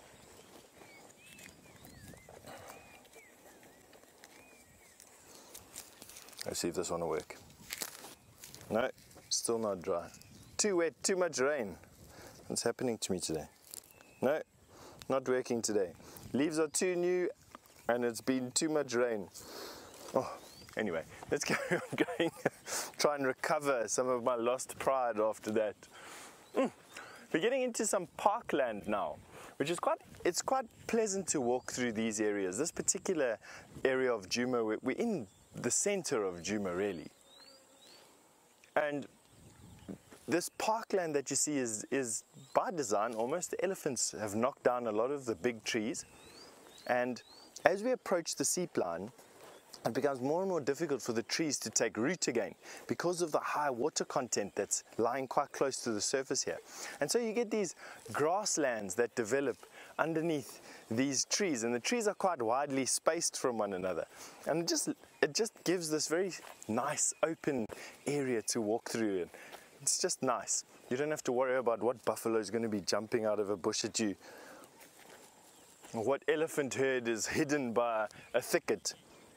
Let's see if this one will work. No, still not dry. Too wet, too much rain. What's happening to me today? No, not working today. Leaves are too new, and it's been too much rain. Oh, anyway, let's carry on going. Try and recover some of my lost pride after that. We're getting into some parkland now, which is quite pleasant to walk through these areas. This particular area of Djuma, we're in the center of Djuma, really. And this parkland that you see is by design almost. The elephants have knocked down a lot of the big trees. And as we approach the seep line, it becomes more and more difficult for the trees to take root again because of the high water content that's lying quite close to the surface here. And so you get these grasslands that develop underneath these trees, and the trees are quite widely spaced from one another. And it just gives this very nice open area to walk through. And it's just nice. You don't have to worry about what buffalo is going to be jumping out of a bush at you, or what elephant herd is hidden by a thicket.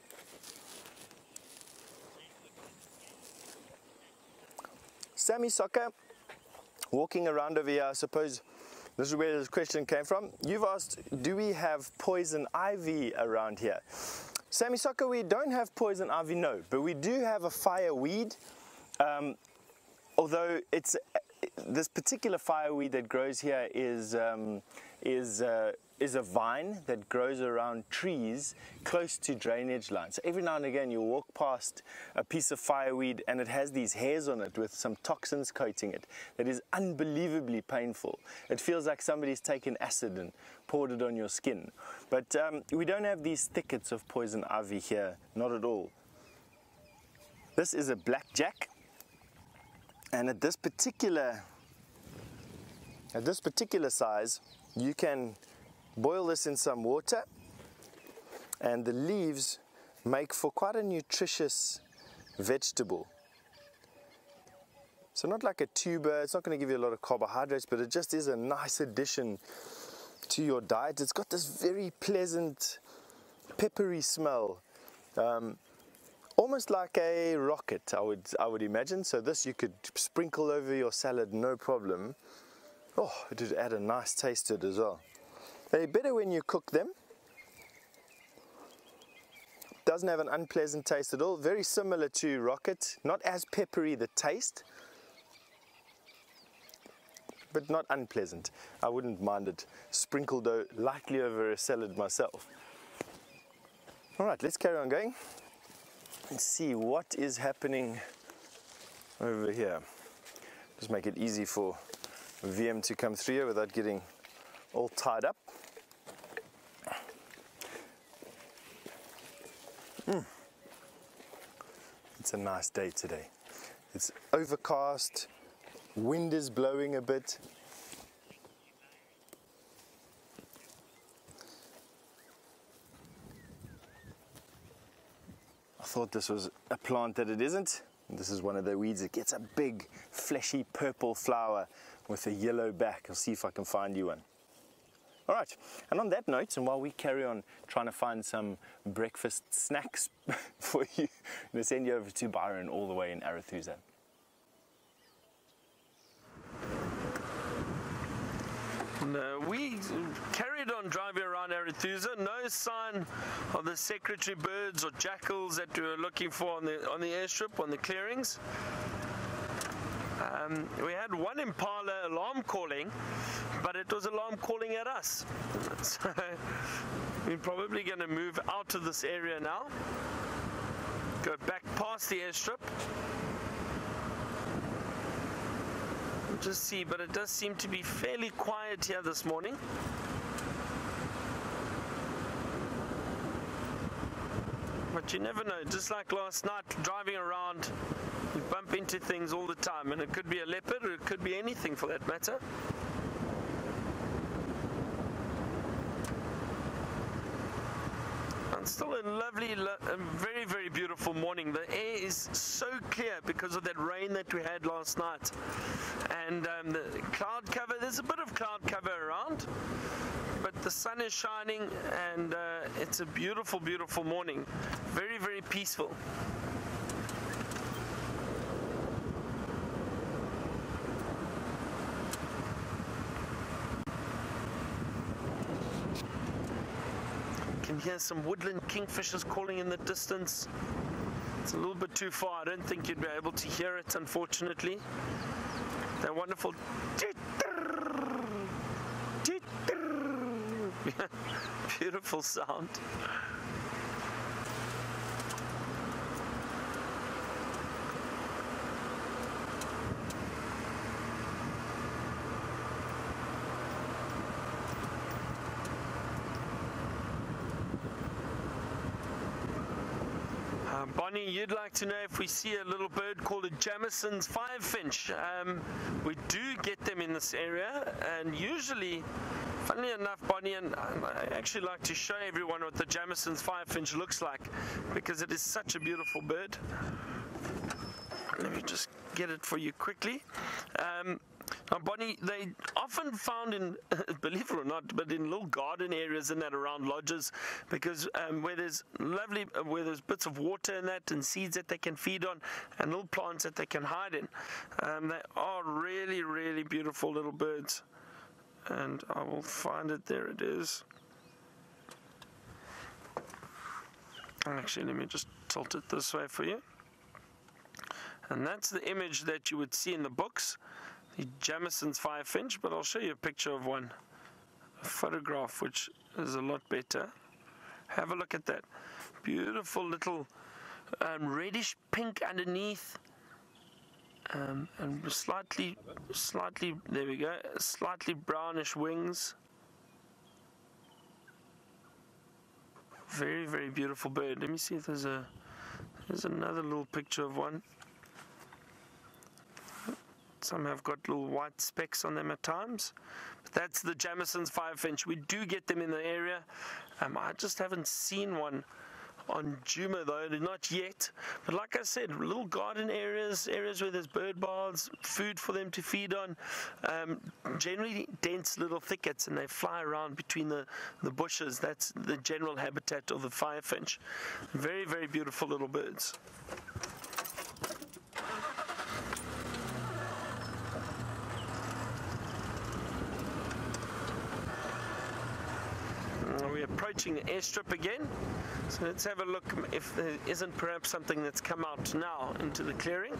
Sammy Soccer, walking around over here, I suppose this is where this question came from. You've asked, do we have poison ivy around here? Sammy Soccer, we don't have poison ivy, no, but we do have a fireweed. Although this particular fireweed that grows here is a vine that grows around trees close to drainage lines. So every now and again you'll walk past a piece of fireweed and it has these hairs on it with some toxins coating it that is unbelievably painful. It feels like somebody's taken acid and poured it on your skin. But we don't have these thickets of poison ivy here, not at all. This is a blackjack, and at this particular size you can boil this in some water, and the leaves make for quite a nutritious vegetable. So not like a tuber, it's not going to give you a lot of carbohydrates, but it just is a nice addition to your diet. It's got this very pleasant peppery smell, almost like a rocket, I would imagine. So this you could sprinkle over your salad, no problem. Oh, it did add a nice taste to it as well. They're better when you cook them. Doesn't have an unpleasant taste at all. Very similar to rocket. Not as peppery the taste, but not unpleasant. I wouldn't mind it sprinkled lightly over a salad myself. All right, let's carry on going and see what is happening over here. Just make it easy for VM to come through here without getting all tied up. It's a nice day today. It's overcast, wind is blowing a bit. I thought this was a plant that it isn't. This is one of the weeds. It gets a big, fleshy purple flower with a yellow back. I'll see if I can find you one. All right, and on that note, and while we carry on trying to find some breakfast snacks for you, I'm going to send you over to Byron all the way in Arathusa. We carried on driving around Arathusa. No sign of the secretary birds or jackals that we were looking for on the airstrip, on the clearings. We had one Impala alarm calling, but it was alarm calling at us. So we're probably going to move out of this area now, go back past the airstrip. We'll just see, but it does seem to be fairly quiet here this morning. But you never know, just like last night, driving around, you bump into things all the time, and it could be a leopard or it could be anything for that matter. And still a lovely, very, very beautiful morning. The air is so clear because of that rain that we had last night. And the cloud cover, there's a bit of cloud cover around, but the sun is shining, and it's a beautiful, beautiful morning. Very, very peaceful. You can hear some woodland kingfishers calling in the distance. It's a little bit too far. I don't think you'd be able to hear it, unfortunately. That wonderful beautiful sound. Bonnie, you'd like to know if we see a little bird called a Jamison's 5-finch. We do get them in this area, and usually, funnily enough, Bonnie, and I actually like to show everyone what the Jamison's 5-finch looks like, because it is such a beautiful bird. Let me just get it for you quickly. Now, Bonnie, they often found in, believe it or not, but in little garden areas and that around lodges, because where there's where there's bits of water in that and seeds that they can feed on and little plants that they can hide in. They are really, really beautiful little birds. And I will find it. There it is. Actually, let me just tilt it this way for you. And that's the image that you would see in the books. The Jamison's 5-finch, but I'll show you a picture of one, a photograph, which is a lot better. Have a look at that. Beautiful little reddish pink underneath, and slightly, there we go, slightly brownish wings. Very, very beautiful bird. Let me see if there's another little picture of one. Some have got little white specks on them at times. But that's the Jamison's 5-finch. We do get them in the area. I just haven't seen one on Djuma though, not yet. But like I said, little garden areas where there's bird baths, food for them to feed on, generally dense little thickets, and they fly around between the bushes. That's the general habitat of the 5-finch. Very, very beautiful little birds. approaching the airstrip again. So let's have a look if there isn't perhaps something that's come out now into the clearing.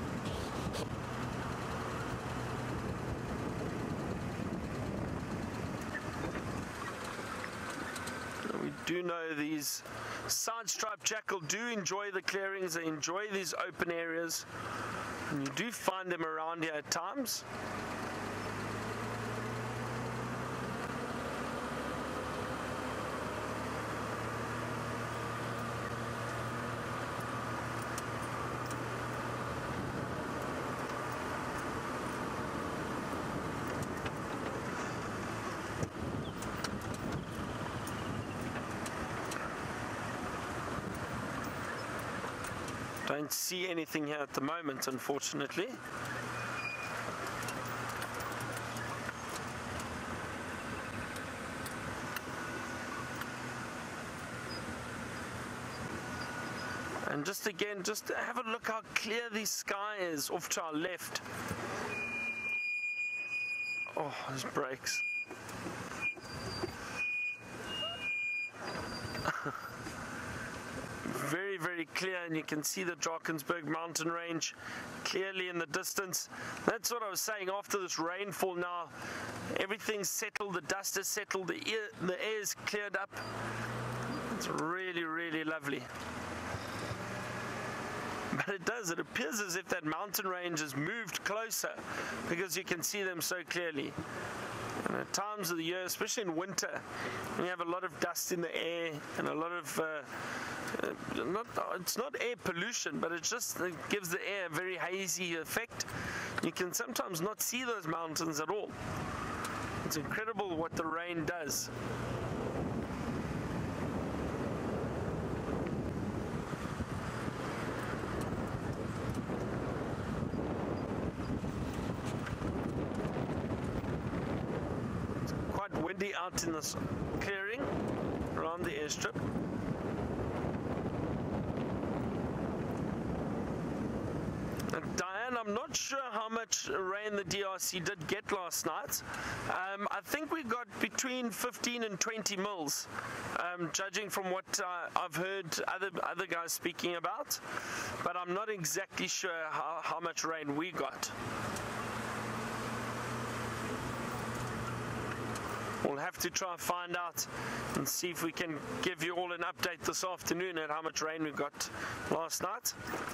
We do know these side-striped jackal do enjoy the clearings, they enjoy these open areas, and you do find them around here at times. Don't see anything here at the moment, unfortunately. And just again, just have a look how clear the sky is off to our left. Oh, those brakes. Very, very clear, and you can see the Drakensberg mountain range clearly in the distance. That's what I was saying, after this rainfall now, everything's settled, the dust has settled, the air is cleared up. It's really, really lovely. But it appears as if that mountain range has moved closer because you can see them so clearly. And at times of the year, especially in winter, when you have a lot of dust in the air and a lot of it's not air pollution, but it gives the air a very hazy effect. You can sometimes not see those mountains at all. It's incredible what the rain does. It's quite windy out in this clearing around the airstrip. Diane, I'm not sure how much rain the DRC did get last night. I think we got between 15 and 20 mils, judging from what I've heard other guys speaking about. But I'm not exactly sure how much rain we got. We'll have to try and find out and see if we can give you all an update this afternoon at how much rain we got last night.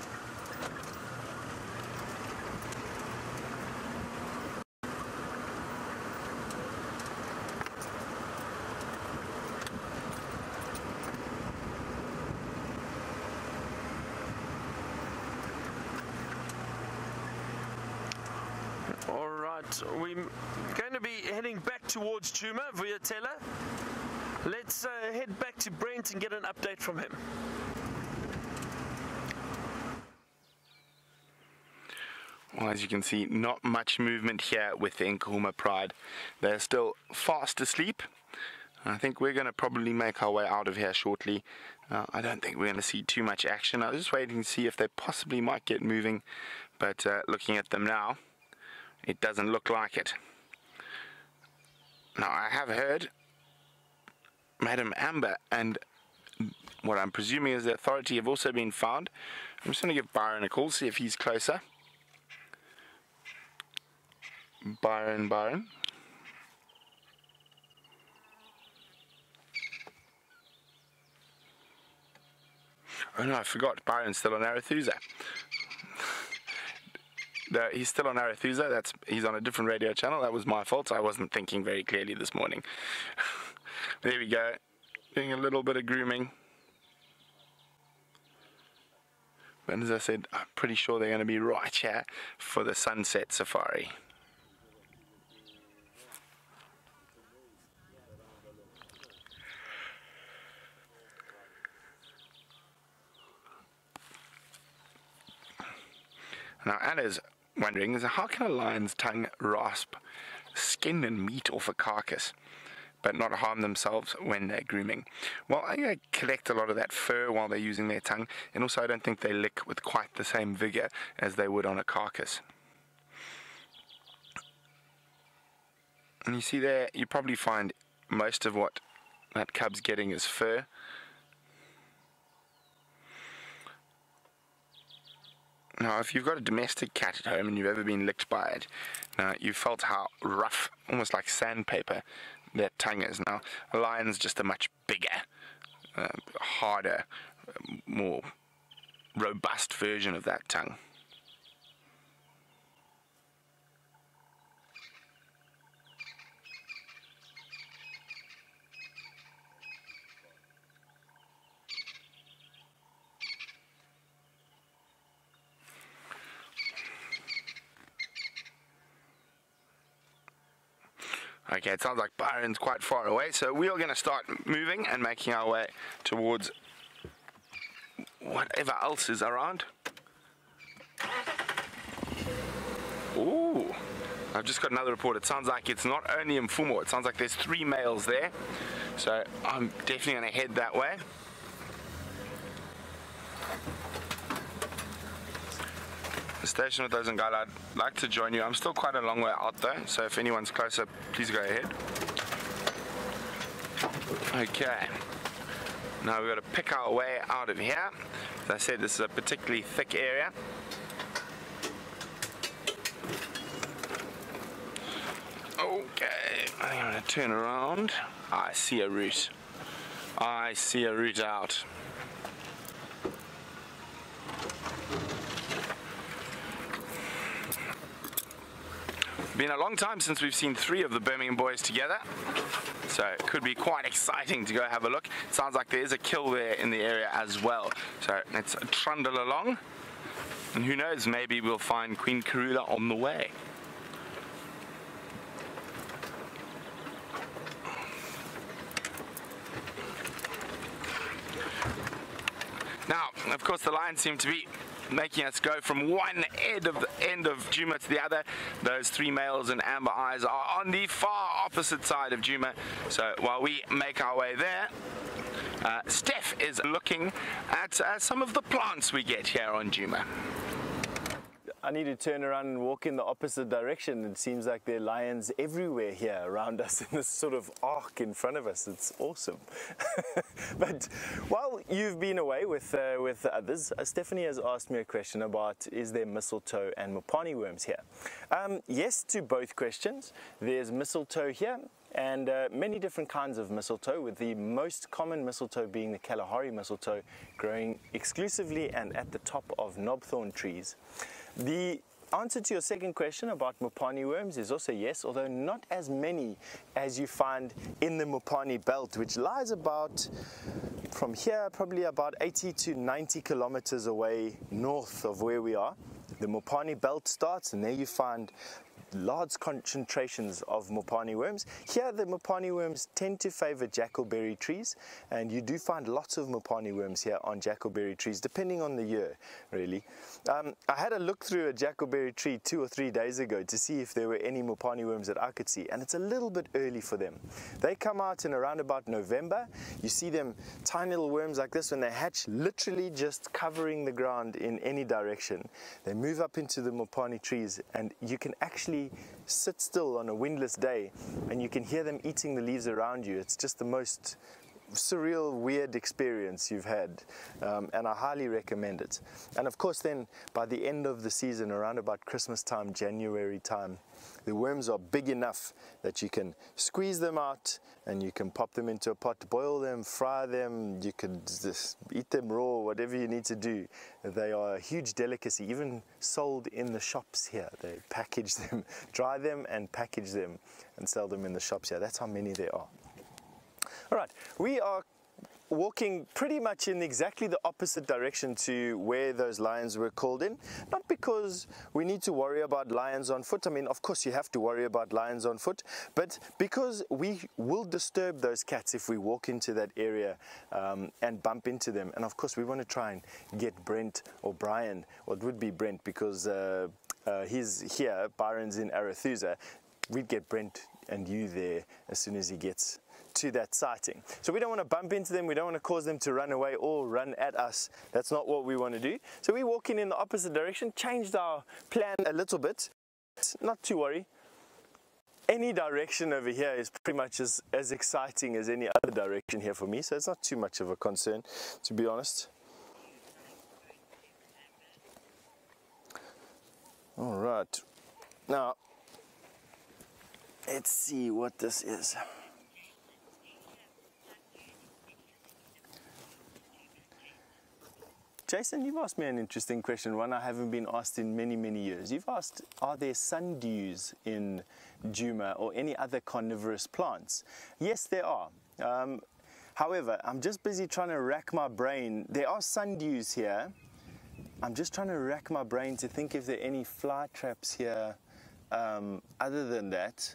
We're going to be heading back towards Djuma via Tella. Let's head back to Brent and get an update from him. Well, as you can see, not much movement here with the Nkuhuma Pride. They're still fast asleep. I think we're going to probably make our way out of here shortly. I don't think we're going to see too much action. I was just waiting to see if they possibly might get moving, but looking at them now, it doesn't look like it. Now, I have heard Madam Amber and what I'm presuming is the authority have also been found. I'm just going to give Byron a call, see if he's closer. Byron. Oh no, I forgot. Byron's still on Arethusa. No, he's still on Arethusa. He's on a different radio channel. That was my fault. I wasn't thinking very clearly this morning. There we go. Doing a little bit of grooming. But as I said, I'm pretty sure they're going to be right here for the sunset safari. Now, Anna's wondering is how can a lion's tongue rasp skin and meat off a carcass but not harm themselves when they're grooming? Well, I collect a lot of that fur while they're using their tongue, and also I don't think they lick with quite the same vigor as they would on a carcass. And you see there, you probably find most of what that cub's getting his fur. Now, if you've got a domestic cat at home and you've ever been licked by it, now you felt how rough, almost like sandpaper, that tongue is. Now, a lion's just a much bigger, harder, more robust version of that tongue. Okay, it sounds like Byron's quite far away, so we are going to start moving and making our way towards whatever else is around. Ooh, I've just got another report. It sounds like it's not only Mfumo, it sounds like there's 3 males there, so I'm definitely going to head that way. The station with those in guide, I'd like to join you. I'm still quite a long way out though, so if anyone's closer, please go ahead. Okay, now we've got to pick our way out of here. As I said, this is a particularly thick area. Okay, I'm going to turn around. I see a route. I see a route out. Been a long time since we've seen 3 of the Birmingham boys together, so it could be quite exciting to go have a look. It sounds like there is a kill there in the area as well, so let's trundle along, and who knows, maybe we'll find Queen Karula on the way. Now, of course, the lions seem to be making us go from one end of Djuma to the other. Those 3 males in amber eyes are on the far opposite side of Djuma. So while we make our way there, Steph is looking at some of the plants we get here on Djuma. I need to turn around and walk in the opposite direction. It seems like there are lions everywhere here around us in this sort of arc in front of us. It's awesome. But while you've been away with others, Stephanie has asked me a question about, is there mistletoe and mopani worms here? Yes to both questions. There's mistletoe here, and many different kinds of mistletoe, with the most common mistletoe being the Kalahari mistletoe, growing exclusively and at the top of knobthorn trees. The answer to your second question about mopani worms is also yes, although not as many as you find in the mopani belt, which lies about, from here, probably about 80 to 90 kilometers away north of where we are. The mopani belt starts, and there you find large concentrations of mopani worms. Here the mopani worms tend to favor jackalberry trees, and you do find lots of mopani worms here on jackalberry trees, depending on the year, really. I had a look through a jackalberry tree 2 or 3 days ago to see if there were any mopani worms that I could see, and it's a little bit early for them. They come out in around about November. You see them, tiny little worms like this, when they hatch, literally just covering the ground in any direction. They move up into the mopani trees, and you can actually sit still on a windless day and you can hear them eating the leaves around you. It's just the most surreal, weird experience you've had, and I highly recommend it. And of course then, by the end of the season, around about Christmas time, January time, the worms are big enough that you can squeeze them out and you can pop them into a pot, boil them, fry them, you could just eat them raw, whatever you need to do. They are a huge delicacy, even sold in the shops here. They package them, dry them and package them and sell them in the shops here. That's how many there are. All right, we are walking pretty much in exactly the opposite direction to where those lions were called in. Not because we need to worry about lions on foot. I mean, of course you have to worry about lions on foot, but because we will disturb those cats if we walk into that area and bump into them. And of course we want to try and get Brent or Brian, or it would be Brent because he's here, Byron's in Arathusa. We'd get Brent and you there as soon as he gets to that sighting. So we don't want to bump into them, we don't want to cause them to run away or run at us. That's not what we want to do. So we're walking in the opposite direction, changed our plan a little bit. Not to worry. any direction over here is pretty much as exciting as any other direction here for me, so it's not too much of a concern, to be honest. All right, now let's see what this is. Jason, you've asked me an interesting question, one I haven't been asked in many, many years. You've asked, are there sundews in Djuma or any other carnivorous plants? Yes, there are. However, I'm just busy trying to rack my brain. There are sundews here. I'm just trying to rack my brain to think if there are any fly traps here. Other than that,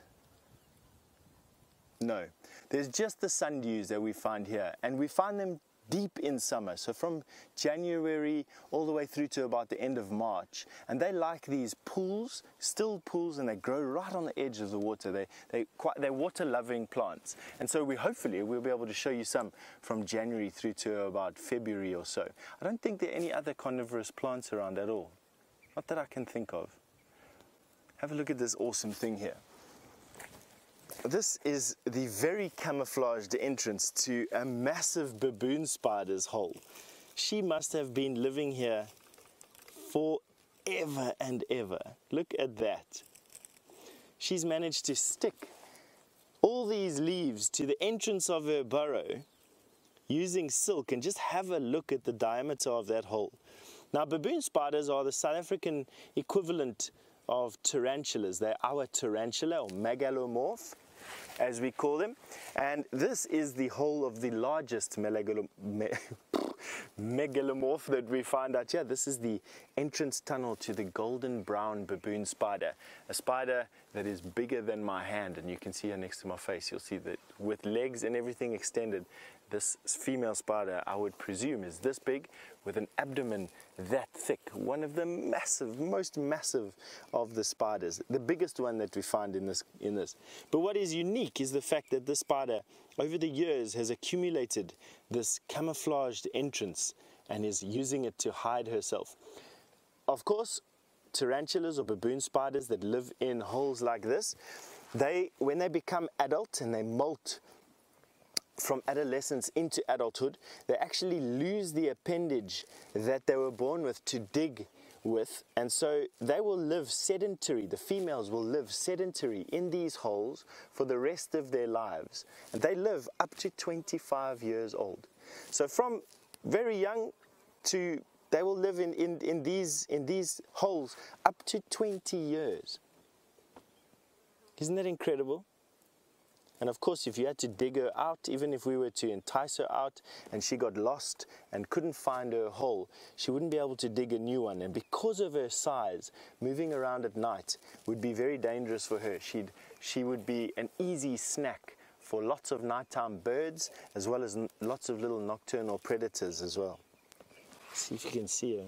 no. There's just the sundews that we find here, and we find them deep in summer, so from January all the way through to about the end of March, and they like these pools, still pools, and they grow right on the edge of the water. They're water-loving plants, and so hopefully we'll be able to show you some from January through to about February or so. I don't think there are any other carnivorous plants around at all, not that I can think of. Have a look at this awesome thing here. This is the very camouflaged entrance to a massive baboon spider's hole. She must have been living here forever and ever. Look at that. She's managed to stick all these leaves to the entrance of her burrow using silk, and just have a look at the diameter of that hole. Now, baboon spiders are the South African equivalent of tarantulas. They're our tarantula, or megalomorph, as we call them, and this is the hole of the largest megalomorph that we find out here. This is the entrance tunnel to the golden brown baboon spider, a spider that is bigger than my hand, and you can see her next to my face. You'll see that with legs and everything extended. This female spider, I would presume, is this big with an abdomen that thick. One of the massive, most massive of the spiders, the biggest one that we find in this. But what is unique is the fact that this spider, over the years, has accumulated this camouflaged entrance and is using it to hide herself. Of course, tarantulas or baboon spiders that live in holes like this, when they become adult and they molt from adolescence into adulthood, they actually lose the appendage that they were born with to dig with, and so they will live sedentary. The females will live sedentary in these holes for the rest of their lives, and they live up to 25 years old. So from very young to they will live in these holes up to 20 years. Isn't that incredible? And of course, if you had to dig her out, even if we were to entice her out and she got lost and couldn't find her hole, she wouldn't be able to dig a new one. And because of her size, moving around at night would be very dangerous for her. She would be an easy snack for lots of nighttime birds, as well as lots of little nocturnal predators as well. See if you can see her.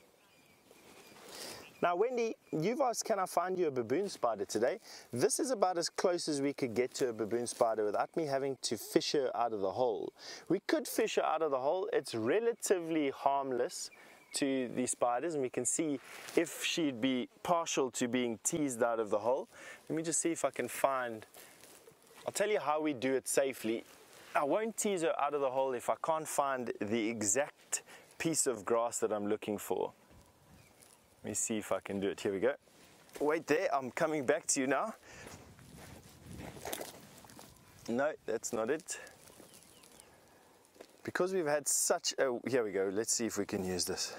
Now, Wendy, you've asked, can I find you a baboon spider today? This is about as close as we could get to a baboon spider without me having to fish her out of the hole. We could fish her out of the hole. It's relatively harmless to the spiders, and we can see if she'd be partial to being teased out of the hole. Let me just see if I can find, I'll tell you how we do it safely. I won't tease her out of the hole if I can't find the exact piece of grass that I'm looking for. Let me see if I can do it. Here we go. Wait there, I'm coming back to you now. No, that's not it. Because we've had such a... Here we go, let's see if we can use this.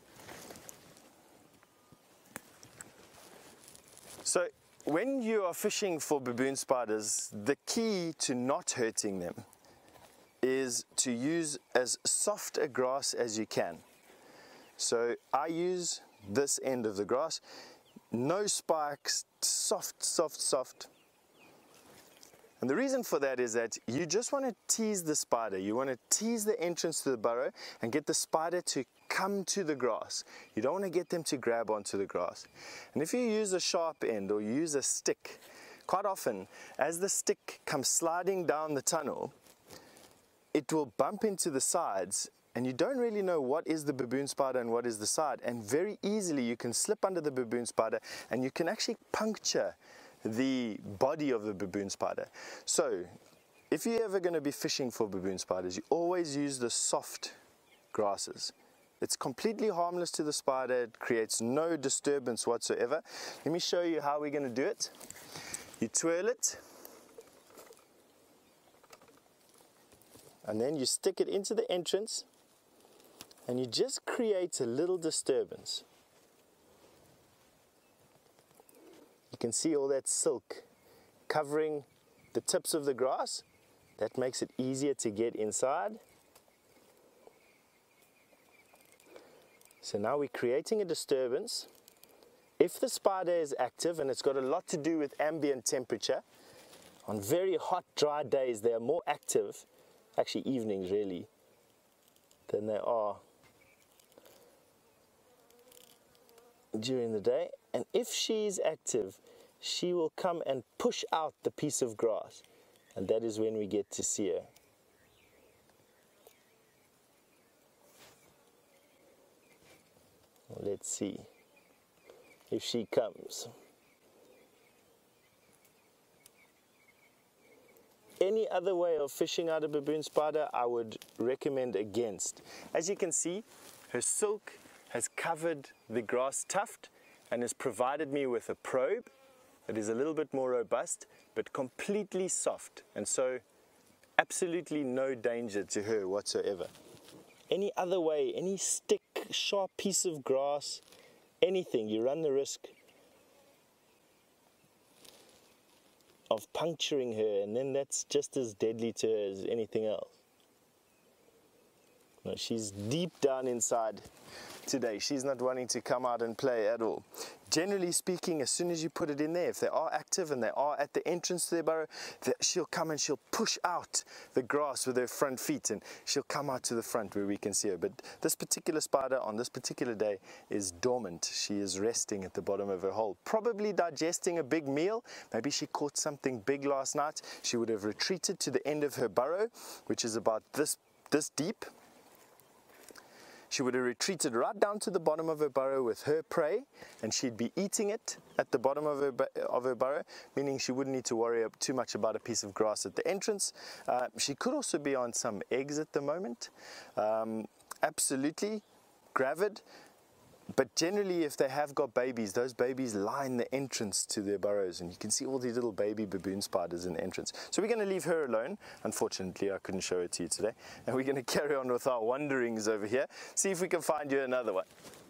So, when you are fishing for baboon spiders, the key to not hurting them is to use as soft a grass as you can. So, I use this end of the grass, no spikes, soft, soft, soft. And the reason for that is that you just want to tease the spider. You want to tease the entrance to the burrow and get the spider to come to the grass. You don't want to get them to grab onto the grass. And if you use a sharp end or you use a stick, quite often as the stick comes sliding down the tunnel, it will bump into the sides, and you don't really know what is the baboon spider and what is the side, and very easily you can slip under the baboon spider and you can actually puncture the body of the baboon spider. So if you're ever going to be fishing for baboon spiders, you always use the soft grasses. It's completely harmless to the spider. It creates no disturbance whatsoever. Let me show you how we're going to do it. You twirl it, and then you stick it into the entrance, and you just create a little disturbance. You can see all that silk covering the tips of the grass. That makes it easier to get inside. So now we're creating a disturbance. If the spider is active, and it's got a lot to do with ambient temperature, on very hot, dry days they are more active, actually evenings really, than they are during the day. And if she's active, she will come and push out the piece of grass, and that is when we get to see her. Let's see if she comes. Any other way of fishing out a baboon spider, I would recommend against. As you can see, her silk has covered the grass tuft and has provided me with a probe that is a little bit more robust, but completely soft, and so absolutely no danger to her whatsoever. Any other way, any stick, sharp piece of grass, anything, you run the risk of puncturing her, and then that's just as deadly to her as anything else. No, she's deep down inside today. She's not wanting to come out and play at all. Generally speaking, as soon as you put it in there, if they are active and they are at the entrance to their burrow, she'll come and she'll push out the grass with her front feet, and she'll come out to the front where we can see her. But this particular spider on this particular day is dormant. She is resting at the bottom of her hole, probably digesting a big meal. Maybe she caught something big last night. She would have retreated to the end of her burrow, which is about this deep. She would have retreated right down to the bottom of her burrow with her prey, and she'd be eating it at the bottom of her burrow, meaning she wouldn't need to worry too much about a piece of grass at the entrance. She could also be on some eggs at the moment, absolutely gravid. But generally, if they have got babies, those babies line the entrance to their burrows, and you can see all these little baby baboon spiders in the entrance. So we're going to leave her alone. Unfortunately, I couldn't show it to you today. And we're going to carry on with our wanderings over here, see if we can find you another one.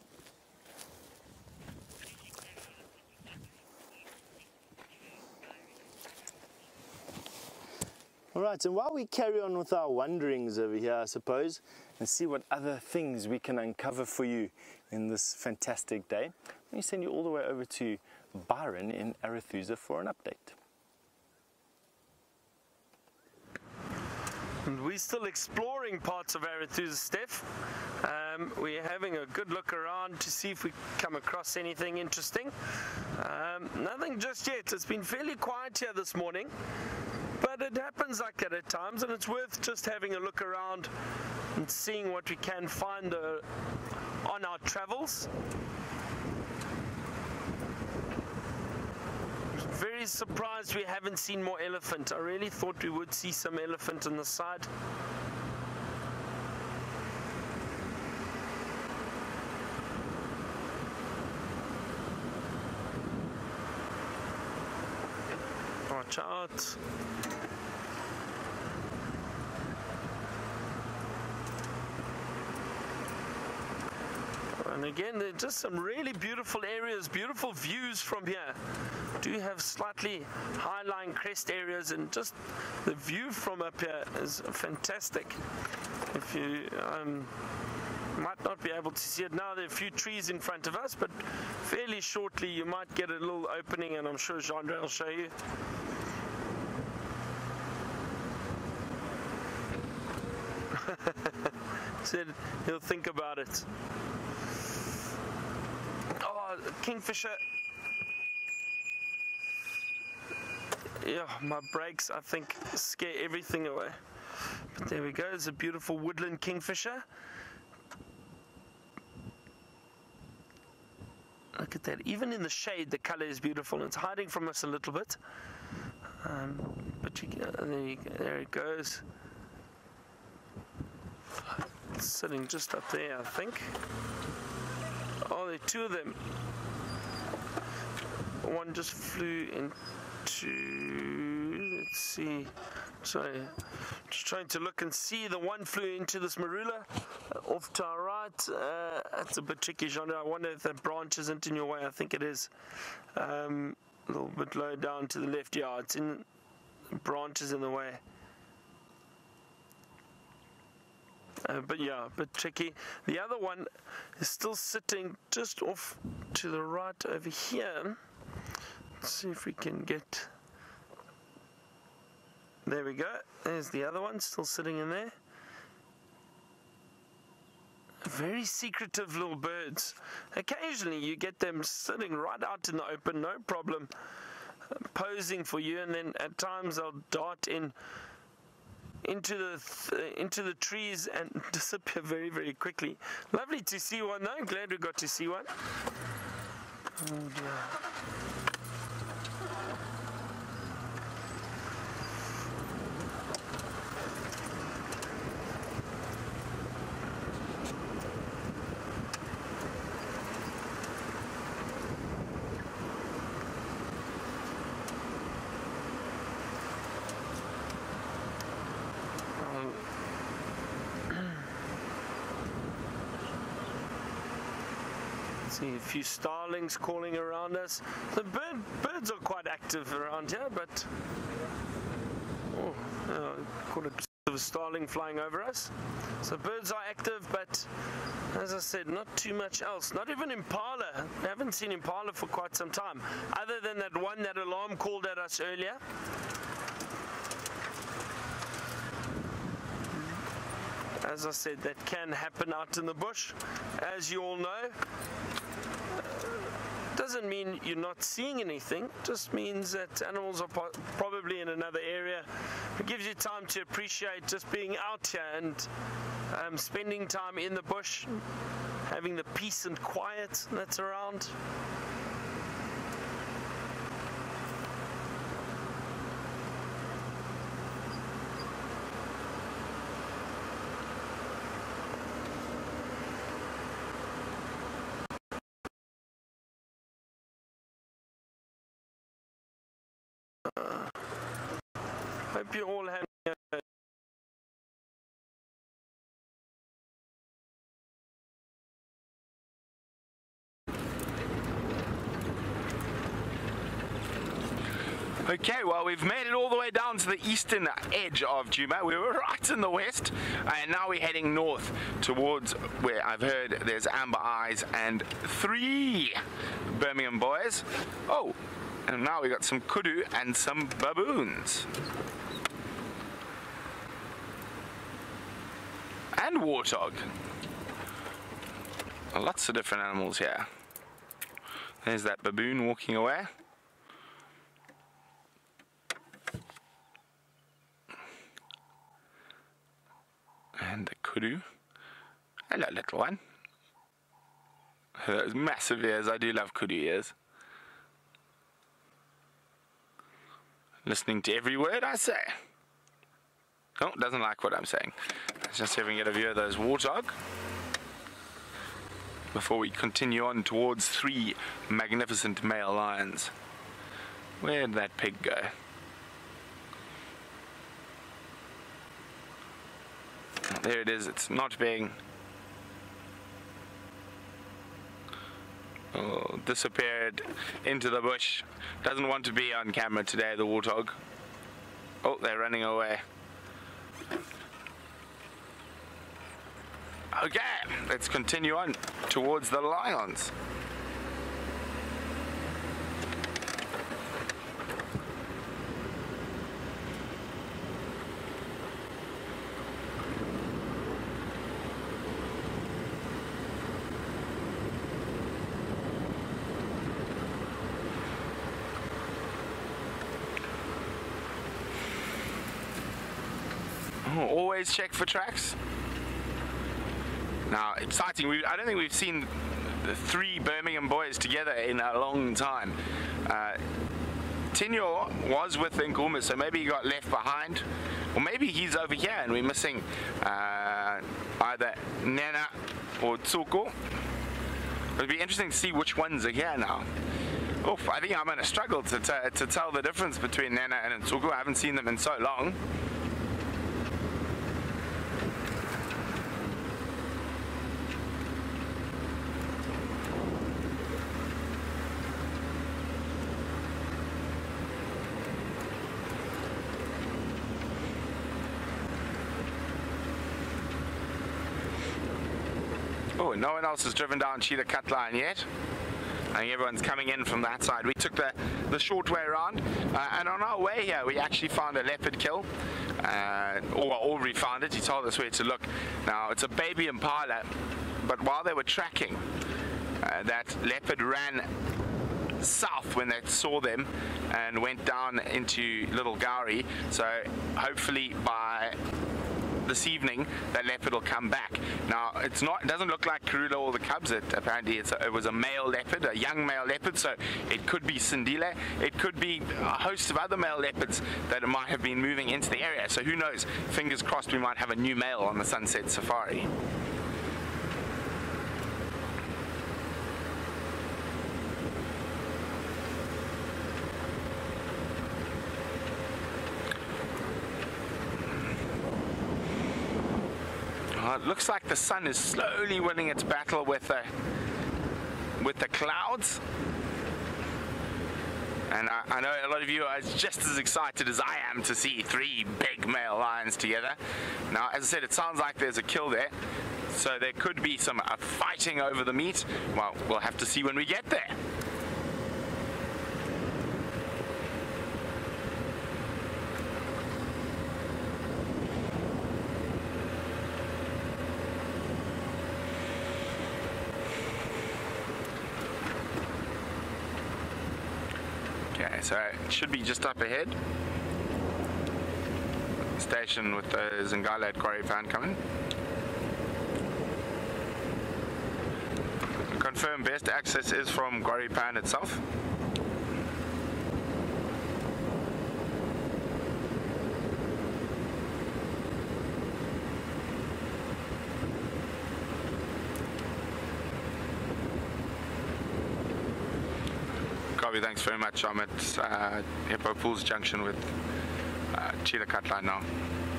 All right, and while we carry on with our wanderings over here, I suppose, and see what other things we can uncover for you in this fantastic day, let me send you all the way over to Byron in Arethusa for an update. And we're still exploring parts of Arethusa, Steph. We're having a good look around to see if we come across anything interesting. Nothing just yet. It's been fairly quiet here this morning, but it happens like that at times, and it's worth just having a look around and seeing what we can find on our travels. Very surprised we haven't seen more elephant. I really thought we would see some elephant on the side. Watch out. And again, there are just some really beautiful areas, beautiful views from here. We do have slightly high-lying crest areas, and just the view from up here is fantastic. If you might not be able to see it now, there are a few trees in front of us, but fairly shortly you might get a little opening, and I'm sure Jean-Andre will show you. Said he'll think about it. Oh, kingfisher. Yeah, my brakes, I think, scare everything away. But there we go, it's a beautiful woodland kingfisher. Look at that. Even in the shade, the color is beautiful. It's hiding from us a little bit. But there it goes. It's sitting just up there, I think. Oh, there are two of them. One just flew into, let's see, sorry, just trying to look and see. The one flew into this marula off to our right. That's a bit tricky, Jean. I wonder if that branch isn't in your way. I think it is. A little bit low down to the left. Yeah, it's in, branches in the way. But yeah, a bit tricky. The other one is still sitting just off to the right over here. Let's see if we can get... There we go. There's the other one, still sitting in there. Very secretive little birds. Occasionally you get them sitting right out in the open, no problem, posing for you, and then at times they'll dart into the trees and disappear very, very quickly. Lovely to see one though. Glad we got to see one. Oh dear. See a few starlings calling around us. The birds are quite active around here, but caught a starling flying over us. So birds are active, but as I said, not too much else. Not even impala. We haven't seen impala for quite some time, other than that one, that alarm called at us earlier. As I said, that can happen out in the bush, as you all know. Doesn't mean you're not seeing anything, just means that animals are probably in another area. It gives you time to appreciate just being out here and spending time in the bush, having the peace and quiet that's around. Hope you all have Okay, well, we've made it all the way down to the eastern edge of Djuma. We were right in the west, and now we're heading north towards where I've heard there's amber eyes and 3 Birmingham boys. Oh, and now we got some kudu and some baboons. And warthog. Lots of different animals here. There's that baboon walking away. And the kudu. Hello, little one. Those massive ears. I do love kudu ears. Listening to every word I say. Oh, doesn't like what I'm saying. Let's just see if we can get a view of those warthog before we continue on towards 3 magnificent male lions. Where'd that pig go? There it is. It's not being disappeared into the bush. Doesn't want to be on camera today, the warthog. Oh, they're running away. Okay, let's continue on towards the lions. Always check for tracks. Now, exciting. I don't think we've seen the 3 Birmingham boys together in a long time. Tinyo was with Nkuhuma, so maybe he got left behind, or maybe he's over here and we're missing either Nhenha or Tsuku. It'll be interesting to see which ones are here now. Oof, I think I'm going to struggle to tell the difference between Nhenha and Tsuku. I haven't seen them in so long. Oh, no one else has driven down Cheetah Cut Line yet. I think everyone's coming in from that side. We took the short way around, and on our way here we actually found a leopard kill. Or Aubrey found it. He told us where to look. Now it's a baby impala, but while they were tracking, that leopard ran south when they saw them and went down into Little Gowrie. So hopefully by this evening that leopard will come back. Now it doesn't look like Karula or the cubs. Apparently it was a male leopard, a young male leopard, so it could be Sindile, it could be a host of other male leopards that might have been moving into the area. So who knows, fingers crossed we might have a new male on the Sunset Safari. It looks like the sun is slowly winning its battle with the clouds, and I know a lot of you are just as excited as I am to see 3 big male lions together. Now, as I said, it sounds like there's a kill there, so there could be some fighting over the meat. Well, we'll have to see when we get there. So it should be just up ahead. Station with the Zingala at Quarry van coming. Confirm best access is from Quarry Pan itself. Thanks very much. I'm at Hippo Pools Junction with Cheetah Cut Line now.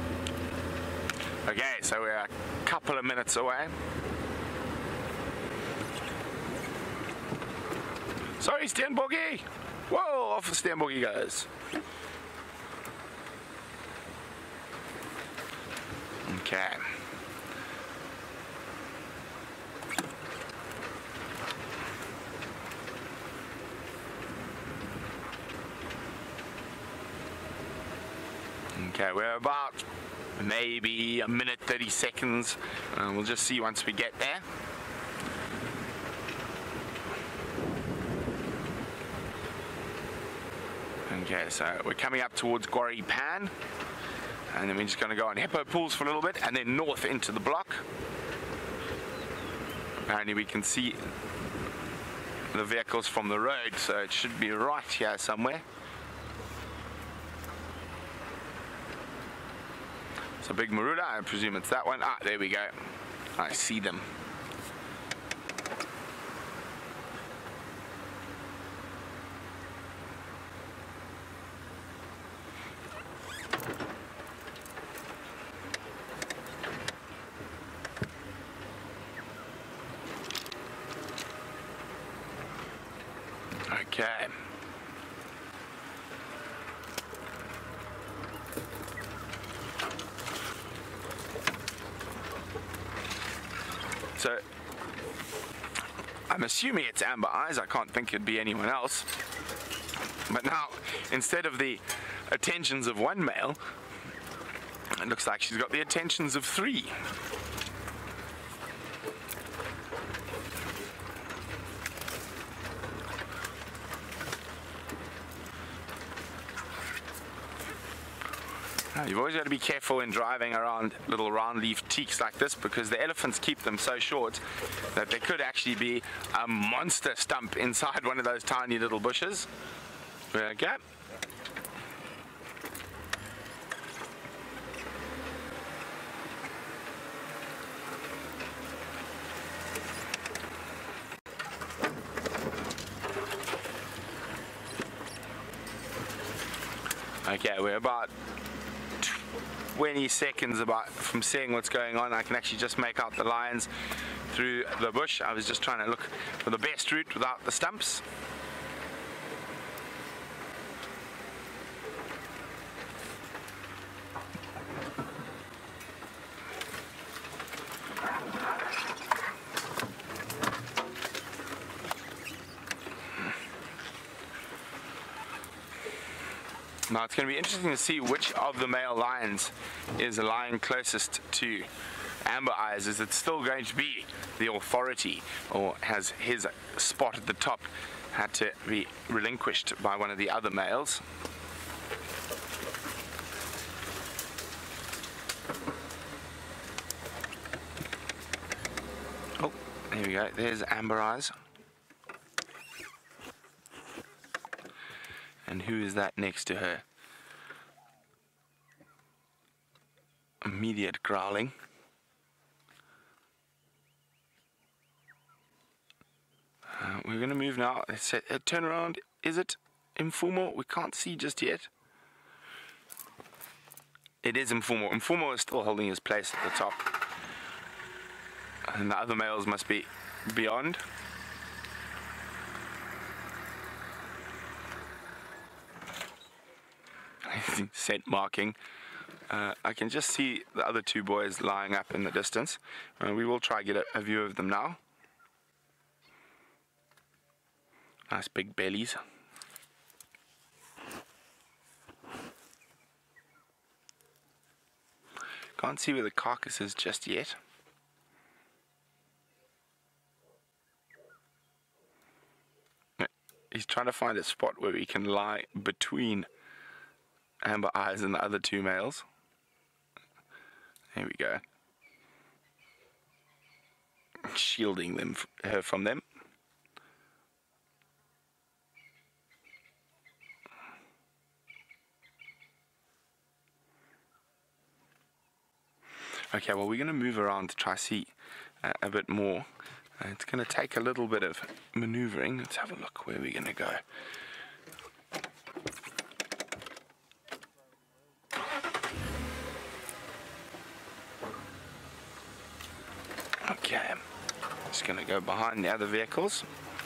Okay, so we're a couple of minutes away. Sorry, Steenboggie! Whoa, off the Steenboggie goes. Okay. Okay, we're about maybe a minute 30 seconds. We'll just see once we get there. Okay, so we're coming up towards Quarry Pan, and then we're just going to go on Hippo Pools for a little bit, and then north into the block. Apparently we can see the vehicles from the road, so it should be right here somewhere. So big Marula, I presume it's that one. Ah, there we go. I see them. Okay. So, I'm assuming it's Amber Eyes. I can't think it'd be anyone else. But now, instead of the attentions of 1 male, it looks like she's got the attentions of 3. You've always got to be careful when driving around little round leaf teaks like this, because the elephants keep them so short that there could actually be a monster stump inside one of those tiny little bushes. There we go. Okay, we're about 20 seconds from seeing what's going on. I can actually just make out the lions through the bush. I was just trying to look for the best route without the stumps. Now it's going to be interesting to see which of the male lions is the lion closest to Amber Eyes. Is it still going to be the authority, or has his spot at the top had to be relinquished by one of the other males? Oh, there we go. There's Amber Eyes. And who is that next to her? Immediate growling. We're going to move now. Let's turn around. Is it Mfumo? We can't see just yet. It is Mfumo. Mfumo is still holding his place at the top. And the other males must be beyond. Scent marking. I can just see the other two boys lying up in the distance. We will try to get a view of them now. Nice big bellies. Can't see where the carcass is just yet. He's trying to find a spot where he can lie between Amber Eyes and the other two males. There we go. Shielding her from them. Okay, well, we're going to move around to try to see a bit more. It's going to take a little bit of maneuvering. Let's have a look where we're going to go. Okay, just going to go behind the other vehicles.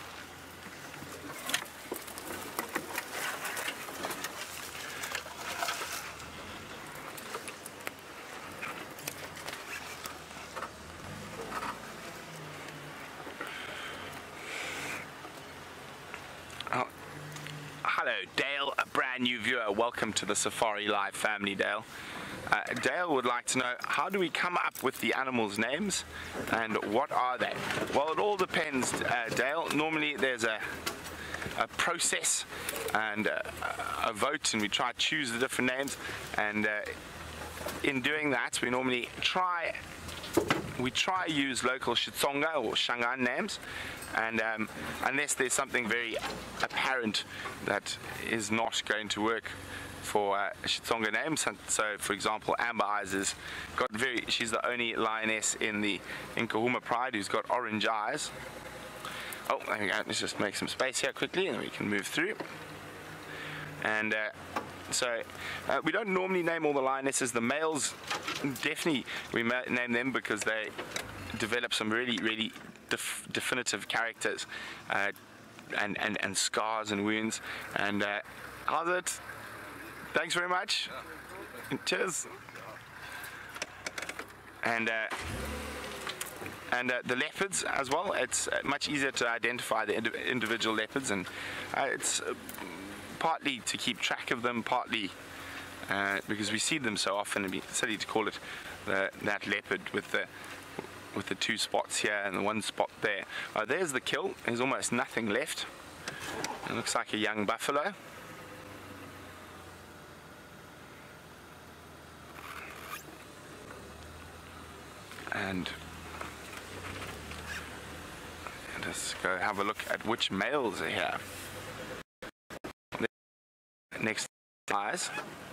Oh, hello Dale, a brand new viewer. Welcome to the Safari Live family, Dale. Dale would like to know, how do we come up with the animals' names and what are they? Well, it all depends, Dale. Normally there's a process and a vote, and we try to choose the different names, and in doing that we normally try use local Xitsonga or Shangaan names, and unless there's something very apparent that is not going to work for Xitsonga names. So for example, Amber Eyes has got she's the only lioness in the Nkuhuma Pride who's got orange eyes. Oh, there we go. Let's just make some space here quickly and we can move through. And so we don't normally name all the lionesses. The males, definitely we name them because they develop some really definitive characters and scars and wounds. And how's it? Thanks very much. Cheers. And the leopards as well. It's much easier to identify the individual leopards, and it's partly to keep track of them, partly because we see them so often. It'd be silly to call it that leopard with the two spots here and the one spot there. There's the kill. There's almost nothing left. It looks like a young buffalo. And let's go have a look at which males are here. Next eyes.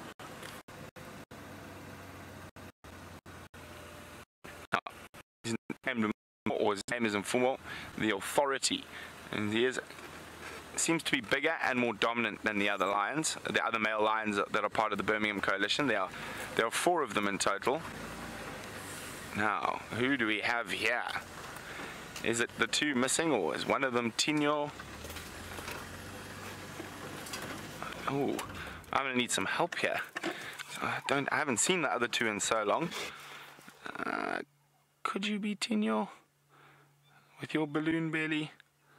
His name is Mfumo, the authority, and he seems to be bigger and more dominant than the other lions, the other male lions that are part of the Birmingham coalition. There are 4 of them in total. Now, who do we have here? Is it the 2 missing, or is one of them Tinyo? Oh, I'm gonna need some help here. I haven't seen the other 2 in so long. Could you be Tinyo with your balloon belly?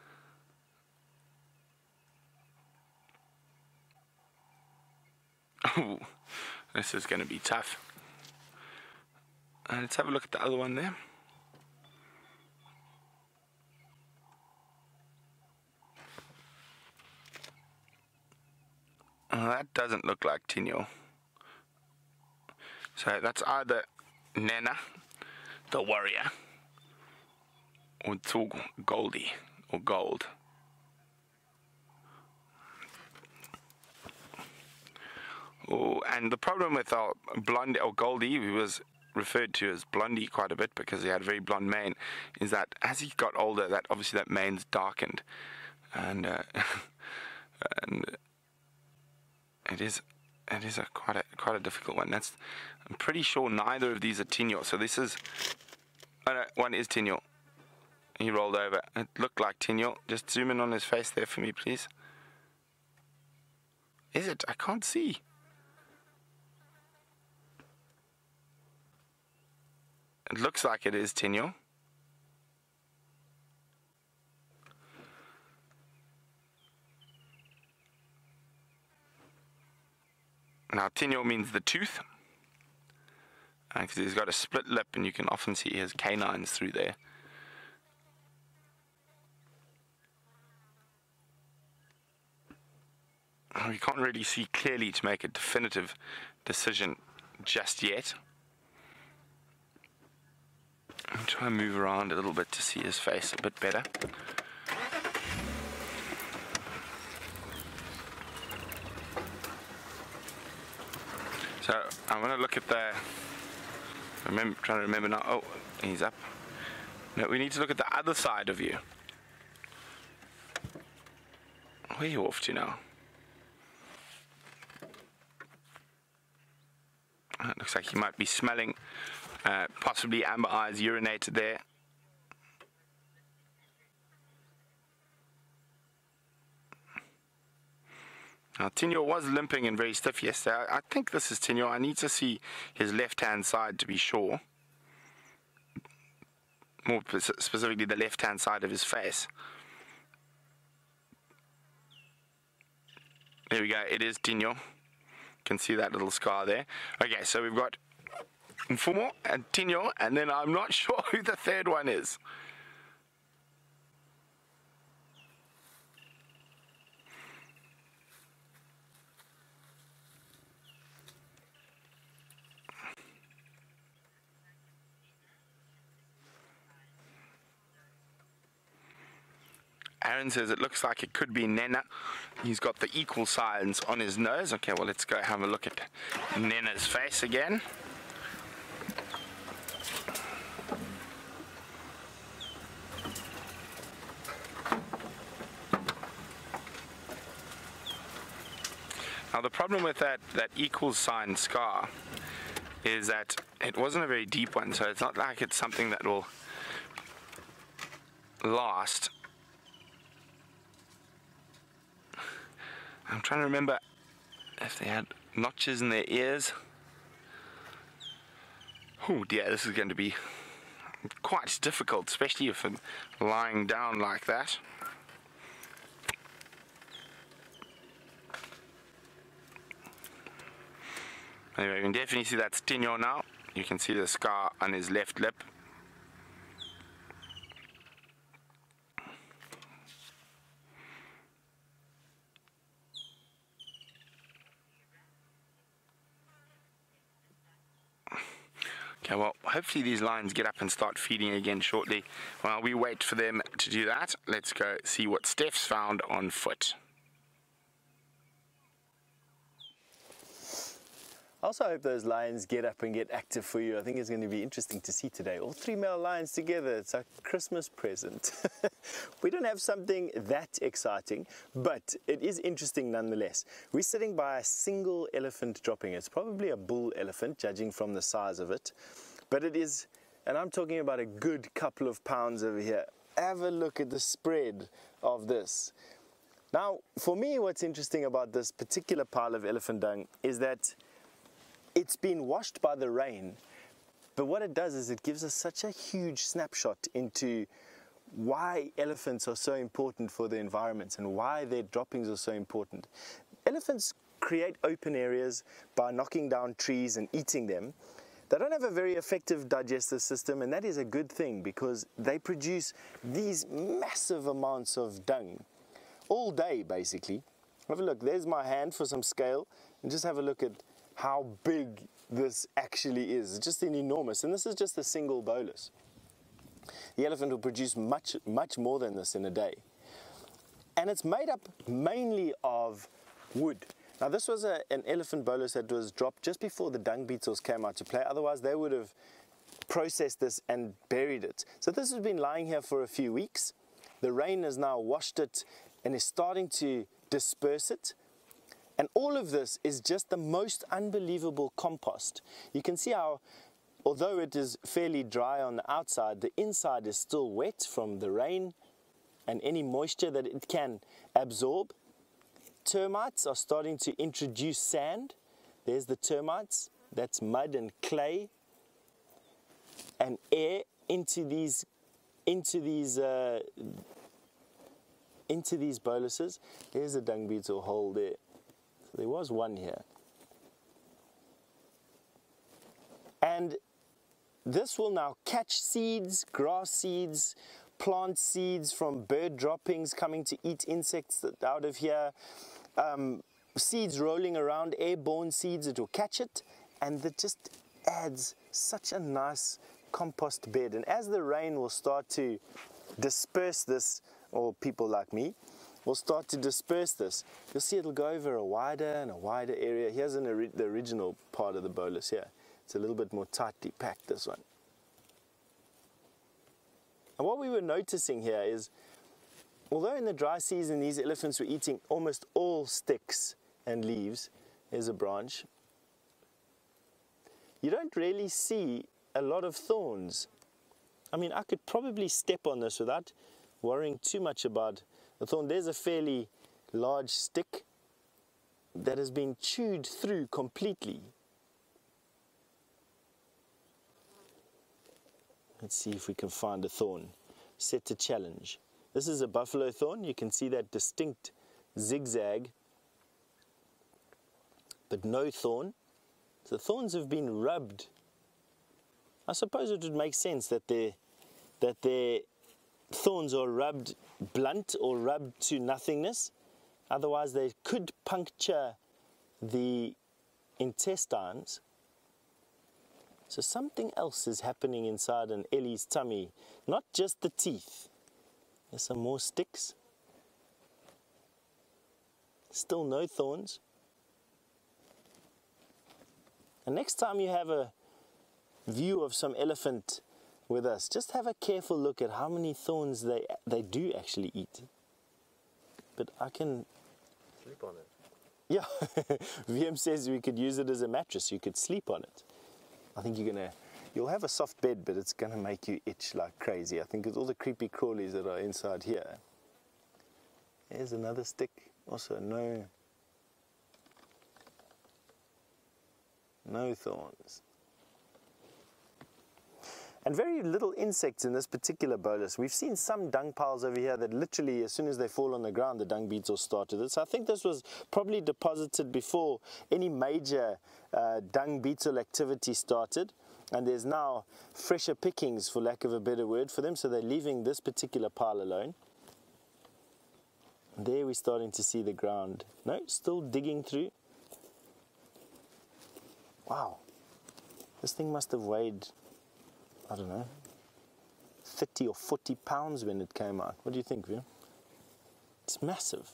Oh, this is going to be tough. Let's have a look at the other one there. That doesn't look like Tinyo. So that's either Nhenha, the warrior, or Goldie, or Gold. Oh, and the problem with our Blondie, or Goldie, who was referred to as Blondie quite a bit because he had a very blonde mane, is that as he got older, that obviously that mane's darkened, and and it is quite a difficult one. I'm pretty sure neither of these are Tinyo. So this is, oh no, one is Tinyo. He rolled over. It looked like Tinyo. Just zoom in on his face there for me, please. Is it? I can't see. It looks like it is Tinyo. Now, Tinyo means the tooth, because he's got a split lip, and you can often see his canines through there. We can't really see clearly to make a definitive decision just yet. I'll try and move around a little bit to see his face a bit better. So I'm going to look at the, trying to remember now, oh, he's up. No, we need to look at the other side of you. Where are you off to now? It looks like he might be smelling, possibly amber eyes urinated there. Now, Tinyo was limping and very stiff yesterday. I think this is Tinyo. I need to see his left-hand side to be sure. More specifically, the left-hand side of his face. There we go. It is Tinyo. You can see that little scar there. Okay, so we've got Mfumo and Tinyo, and then I'm not sure who the third one is. Aaron says it looks like it could be Nhenha. He's got the equal signs on his nose. Okay, well, let's go have a look at Nhenha's face again. Now, the problem with that equal sign scar is that it wasn't a very deep one, so it's not like it's something that will last. I'm trying to remember if they had notches in their ears. Oh dear, this is going to be quite difficult, especially if I'm lying down like that. Anyway, you can definitely see that's Tinyo now. You can see the scar on his left lip. Okay, well, hopefully these lions get up and start feeding again shortly. While we wait for them to do that, let's go see what Steph's found on foot. I also hope those lions get up and get active for you. I think it's going to be interesting to see today. All 3 male lions together. It's a Christmas present. We don't have something that exciting, but it is interesting nonetheless. We're sitting by a single elephant dropping. It's probably a bull elephant, judging from the size of it. But it is, and I'm talking about a good couple of pounds over here. Have a look at the spread of this. Now, for me, what's interesting about this particular pile of elephant dung is that it's been washed by the rain, but what it does is it gives us such a huge snapshot into why elephants are so important for the environment and why their droppings are so important. Elephants create open areas by knocking down trees and eating them. They don't have a very effective digestive system, and that is a good thing because they produce these massive amounts of dung all day, basically. Have a look, there's my hand for some scale, and just have a look at how big this actually is. It's just enormous, and this is just a single bolus. The elephant will produce much more than this in a day. And it's made up mainly of wood. Now this was an elephant bolus that was dropped just before the dung beetles came out to play, otherwise they would have processed this and buried it. So this has been lying here for a few weeks. The rain has now washed it and is starting to disperse it. And all of this is just the most unbelievable compost. You can see how, although it is fairly dry on the outside, the inside is still wet from the rain and any moisture that it can absorb. Termites are starting to introduce sand. There's the termites. That's mud and clay and air into these boluses. There's a dung beetle hole there. There was one here. And this will now catch seeds, grass seeds, plant seeds from bird droppings coming to eat insects out of here, seeds rolling around, airborne seeds. It will catch it, and that just adds such a nice compost bed. And as the rain will start to disperse this, or people like me will start to disperse this, you'll see it'll go over a wider and a wider area. Here's the original part of the bolus here. It's a little bit more tightly packed, this one. And what we were noticing here is, although in the dry season these elephants were eating almost all sticks and leaves, there's a branch, you don't really see a lot of thorns. I mean, I could probably step on this without worrying too much about the thorn. There's a fairly large stick that has been chewed through completely. Let's see if we can find a thorn. Set a challenge. This is a buffalo thorn. You can see that distinct zigzag, but no thorn. So the thorns have been rubbed. I suppose it would make sense that their thorns are rubbed blunt or rubbed to nothingness. Otherwise they could puncture the intestines. So something else is happening inside an Ellie's tummy, not just the teeth. There's some more sticks. Still no thorns. And next time you have a view of some elephant with us, just have a careful look at how many thorns they do actually eat. But I can sleep on it. Yeah, VM says we could use it as a mattress. You could sleep on it. I think you'll have a soft bed, but it's gonna make you itch like crazy. I think it's all the creepy crawlies that are inside here. There's another stick. Also no thorns. And very little insects in this particular bolus. We've seen some dung piles over here that literally, as soon as they fall on the ground, the dung beetles started it. So I think this was probably deposited before any major dung beetle activity started. And there's now fresher pickings, for lack of a better word, for them. So they're leaving this particular pile alone. And there we're starting to see the ground. No, still digging through. Wow. This thing must have weighed, I don't know, 30 or 40 pounds when it came out. What do you think, View? It's massive.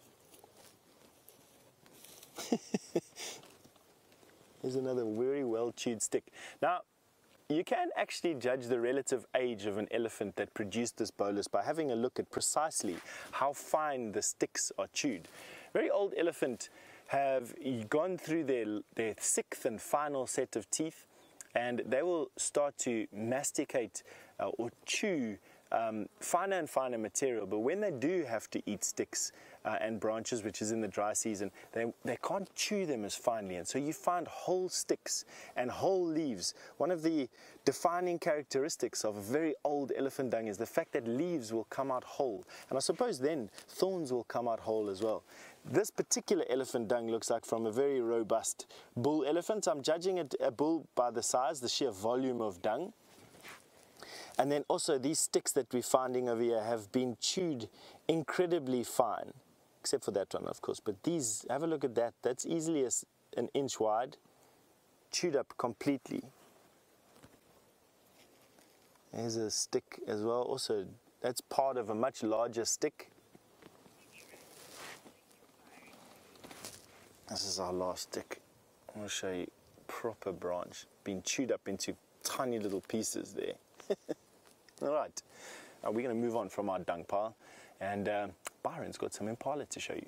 Here's another very well chewed stick. Now, you can actually judge the relative age of an elephant that produced this bolus by having a look at precisely how fine the sticks are chewed. Very old elephant have gone through their sixth and final set of teeth, and they will start to masticate or chew finer and finer material. But when they do have to eat sticks and branches, which is in the dry season, they can't chew them as finely, and so you find whole sticks and whole leaves. One of the defining characteristics of a very old elephant dung is the fact that leaves will come out whole, and I suppose then thorns will come out whole as well. This particular elephant dung looks like from a very robust bull elephant. I'm judging a bull by the size, the sheer volume of dung. And then also these sticks that we're finding over here have been chewed incredibly fine, except for that one, of course. But these, have a look at that. That's easily an inch wide, chewed up completely. There's a stick as well. Also, that's part of a much larger stick. This is our last stick. I'm going to show you proper branch, being chewed up into tiny little pieces there. All right, now we're going to move on from our dung pile, and Byron's got some Impala to show you.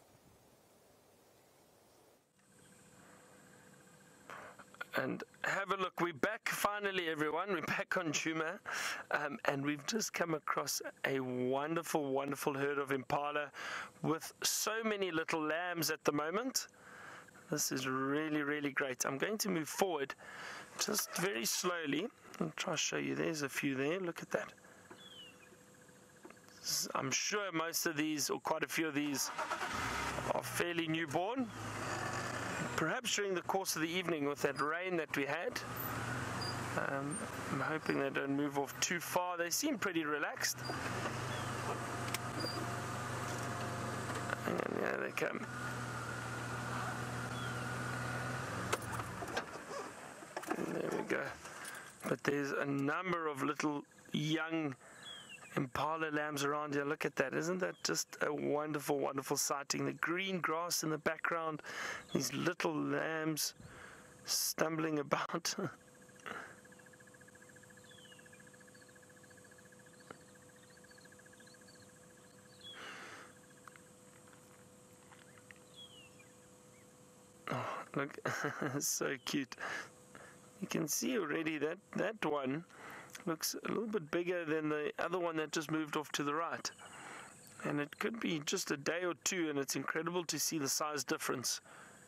And have a look. We're back finally, everyone. We're back on Djuma, and we've just come across a wonderful, wonderful herd of Impala with so many little lambs at the moment. This is really, really great. I'm going to move forward just very slowly. I'll try to show you. There's a few there. Look at that. I'm sure most of these, or quite a few of these, are fairly newborn. Perhaps during the course of the evening with that rain that we had. I'm hoping they don't move off too far. They seem pretty relaxed. Hang on, yeah, they come. There we go. But there's a number of little young Impala lambs around here. Look at that. Isn't that just a wonderful, wonderful sighting? The green grass in the background, these little lambs stumbling about. Oh, look, so cute. You can see already that that one looks a little bit bigger than the other one that just moved off to the right. And it could be just a day or two, and it's incredible to see the size difference.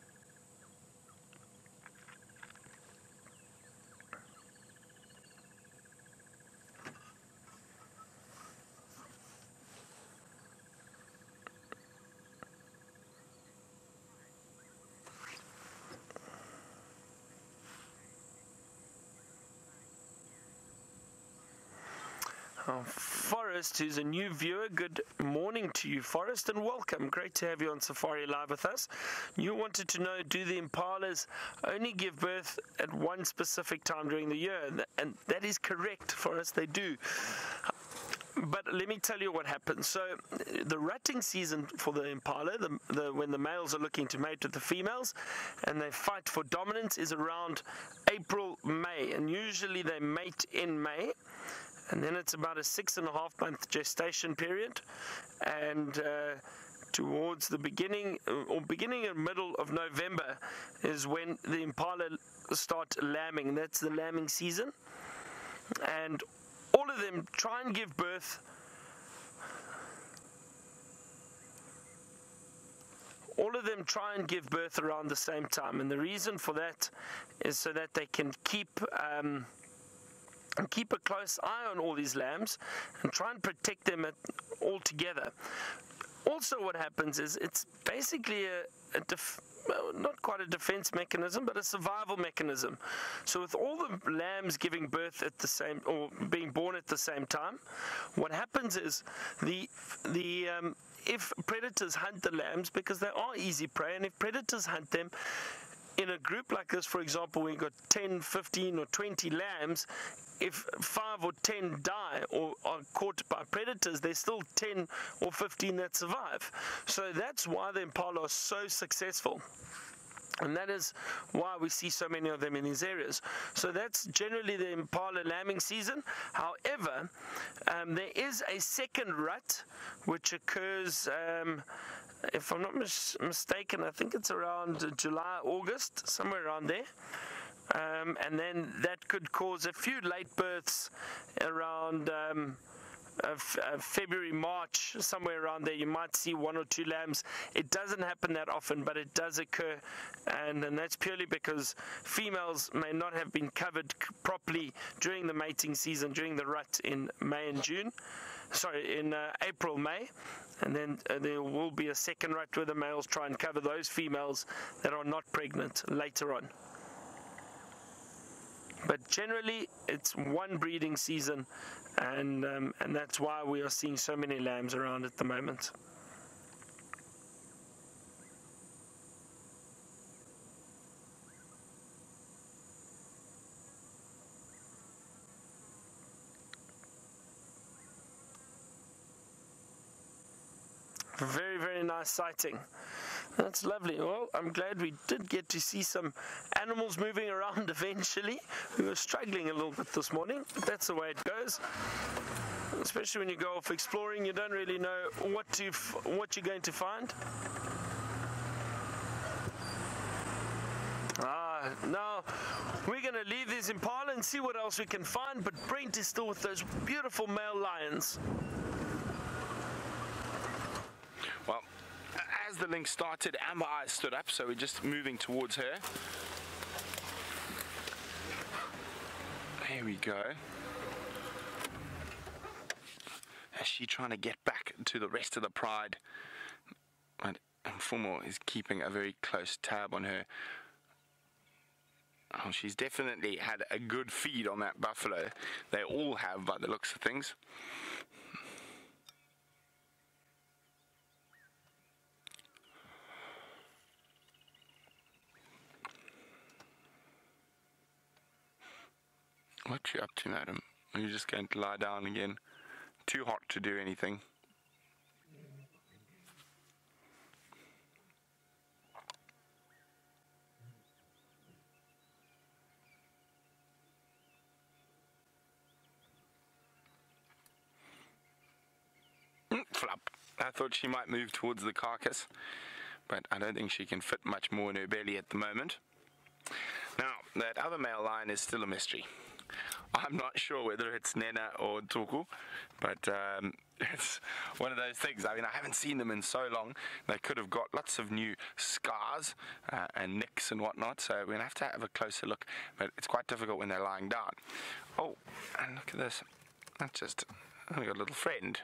Forrest, who's a new viewer, good morning to you, Forrest, and welcome. Great to have you on Safari Live with us. You wanted to know, do the Impalas only give birth at one specific time during the year? And that is correct, Forrest, they do. But let me tell you what happens. So the rutting season for the Impala, when the males are looking to mate with the females and they fight for dominance, is around April, May, and usually they mate in May. And then it's about a 6.5-month gestation period, and towards the beginning and middle of November is when the Impala start lambing. That's the lambing season, and all of them try and give birth. All of them try and give birth around the same time, and the reason for that is so that they can keep a close eye on all these lambs and try and protect them all together. Also what happens is it's basically not quite a defense mechanism, but a survival mechanism. So with all the lambs giving birth at the same, or being born at the same time, what happens is if predators hunt the lambs, because they are easy prey, and if predators hunt them, in a group like this, for example, when you've got 10, 15 or 20 lambs, if 5 or 10 die or are caught by predators, there's still 10 or 15 that survive. So that's why the Impala are so successful. And that is why we see so many of them in these areas. So that's generally the Impala lambing season. However, there is a second rut which occurs, if I'm not mistaken, I think it's around July, August, somewhere around there. And then that could cause a few late births around February, March, somewhere around there. You might see 1 or 2 lambs. It doesn't happen that often, but it does occur, and that's purely because females may not have been covered properly during the mating season, during the rut in May and June. Sorry, in April, May, and then there will be a second rut where the males try and cover those females that are not pregnant later on. But generally, it's one breeding season, and that's why we are seeing so many lambs around at the moment. Very, very nice sighting. That's lovely. Well, I'm glad we did get to see some animals moving around eventually. We were struggling a little bit this morning, but that's the way it goes. Especially when you go off exploring, you don't really know what you're going to find. Now we're going to leave these Impala and see what else we can find, but Brent is still with those beautiful male lions. Well, as the link started, Amber Eyes stood up, so we're just moving towards her. There we go. Is she trying to get back to the rest of the pride? And Mfumo is keeping a very close tab on her. Oh, she's definitely had a good feed on that buffalo. They all have, by the looks of things. What you up to, madam? Are you just going to lie down again? Too hot to do anything. Flop. I thought she might move towards the carcass, but I don't think she can fit much more in her belly at the moment. Now, that other male lion is still a mystery. I'm not sure whether it's Nhenha or Tuku, but it's one of those things. I mean, I haven't seen them in so long. They could have got lots of new scars and nicks and whatnot, so we're going to have a closer look, but it's quite difficult when they're lying down. Oh, and look at this. That's just, we got a little friend.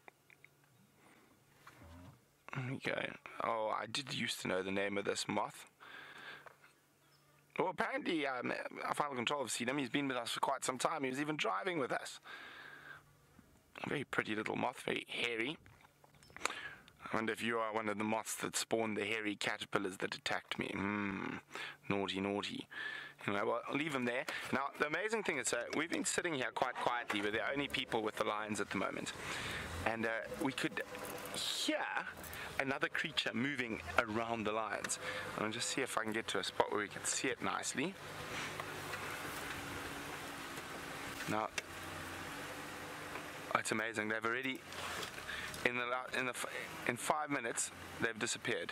There we go. Oh, I did used to know the name of this moth. Well, apparently, our final control have seen him. He's been with us for quite some time. He was even driving with us. A very pretty little moth, very hairy. I wonder if you are one of the moths that spawned the hairy caterpillars that attacked me. Naughty, naughty. Anyway, well, I'll leave him there. Now, the amazing thing is, we've been sitting here quite quietly. We're the only people with the lions at the moment. And we could hear another creature moving around the lions. I'll just see if I can get to a spot where we can see it nicely. Now, it's amazing. They've already, in 5 minutes, they've disappeared.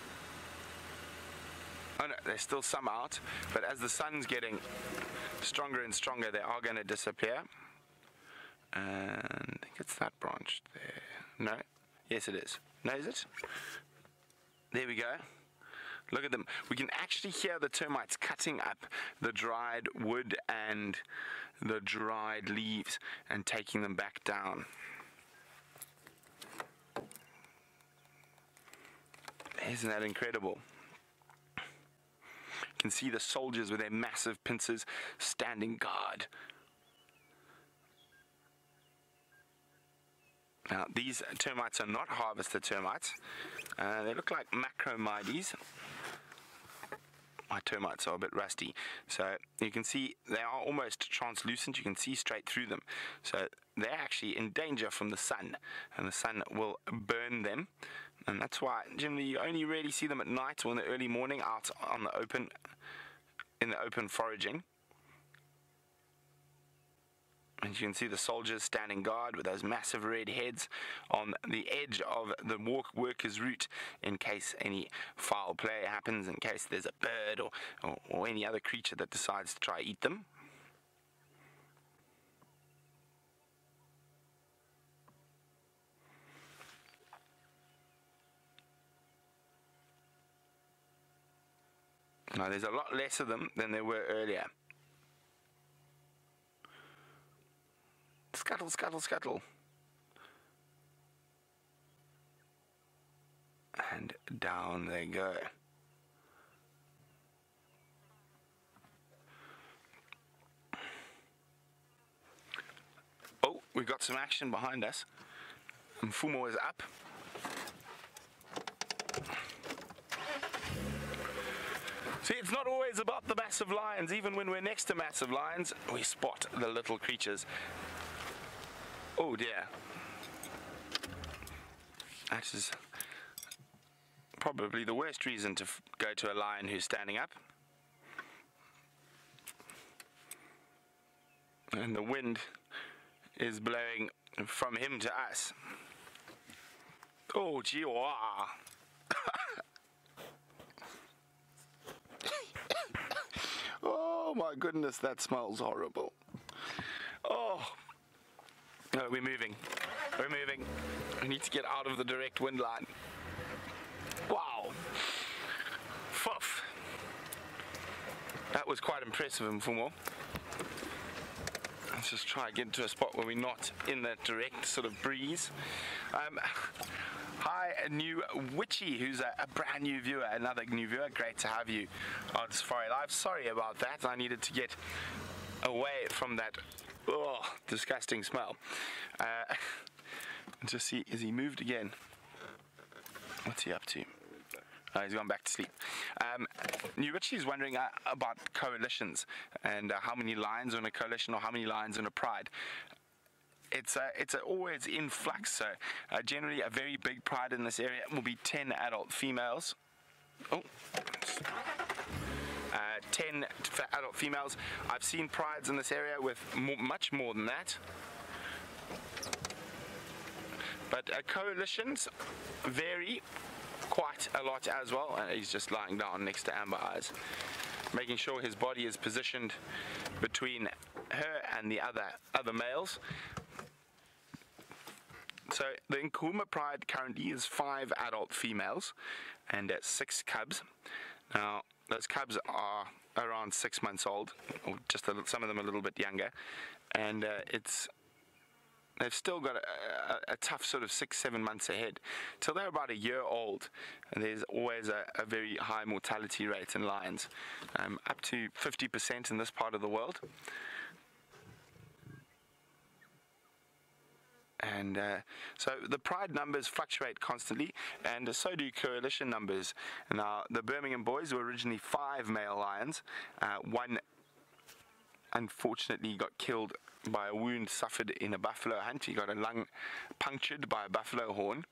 Oh no, there's still some out, but as the sun's getting stronger and stronger, they are going to disappear. And I think it's that branch there. No? Yes, it is. No, is it? There we go. Look at them. We can actually hear the termites cutting up the dried wood and the dried leaves and taking them back down. Isn't that incredible? You can see the soldiers with their massive pincers standing guard. Now, these termites are not harvester termites. They look like Macromides. my termites are a bit rusty. So you can see they are almost translucent. You can see straight through them. So they're actually in danger from the sun, and the sun will burn them. And that's why generally you only really see them at night or in the early morning out on the open, in the open foraging. And you can see the soldiers standing guard with those massive red heads on the edge of the workers' route in case any foul play happens, in case there's a bird or any other creature that decides to try to eat them. Now there's a lot less of them than there were earlier. Scuttle, scuttle, scuttle. And down they go. Oh, we've got some action behind us. Mfumo is up. See, it's not always about the massive lions. Even when we're next to massive lions, we spot the little creatures. Oh dear. That is probably the worst reason to go to a lion who's standing up. And the wind is blowing from him to us. Oh, Djuma. Oh my goodness, that smells horrible. Oh. No, we're moving. We're moving. We need to get out of the direct wind line. Wow. Fuff. That was quite impressive, Mfumo. Let's just try and get into a spot where we're not in that direct sort of breeze. Hi, a new Witchy, who's a brand new viewer, another new viewer. Great to have you on Safari Live. Sorry about that. I needed to get away from that disgusting smell. Just see, has he moved again? What's he up to? Oh, he's gone back to sleep. New Richie is wondering about coalitions and how many lions are in a coalition or how many lions in a pride. It's always in flux. So generally, a very big pride in this area will be 10 adult females. 10 adult females. I've seen prides in this area with much more than that. But coalitions vary quite a lot as well. And he's just lying down next to Amber Eyes, making sure his body is positioned between her and the other males. So the Nkuhuma pride currently is 5 adult females and 6 cubs. Now those cubs are around 6 months old, or just some of them a little bit younger, and they've still got a tough sort of 6-7 months ahead till they're about a year old. And there's always a very high mortality rate in lions, up to 50% in this part of the world. And so the pride numbers fluctuate constantly, and so do coalition numbers. Now, the Birmingham Boys were originally 5 male lions. One unfortunately got killed by a wound suffered in a buffalo hunt. He got a lung punctured by a buffalo horn.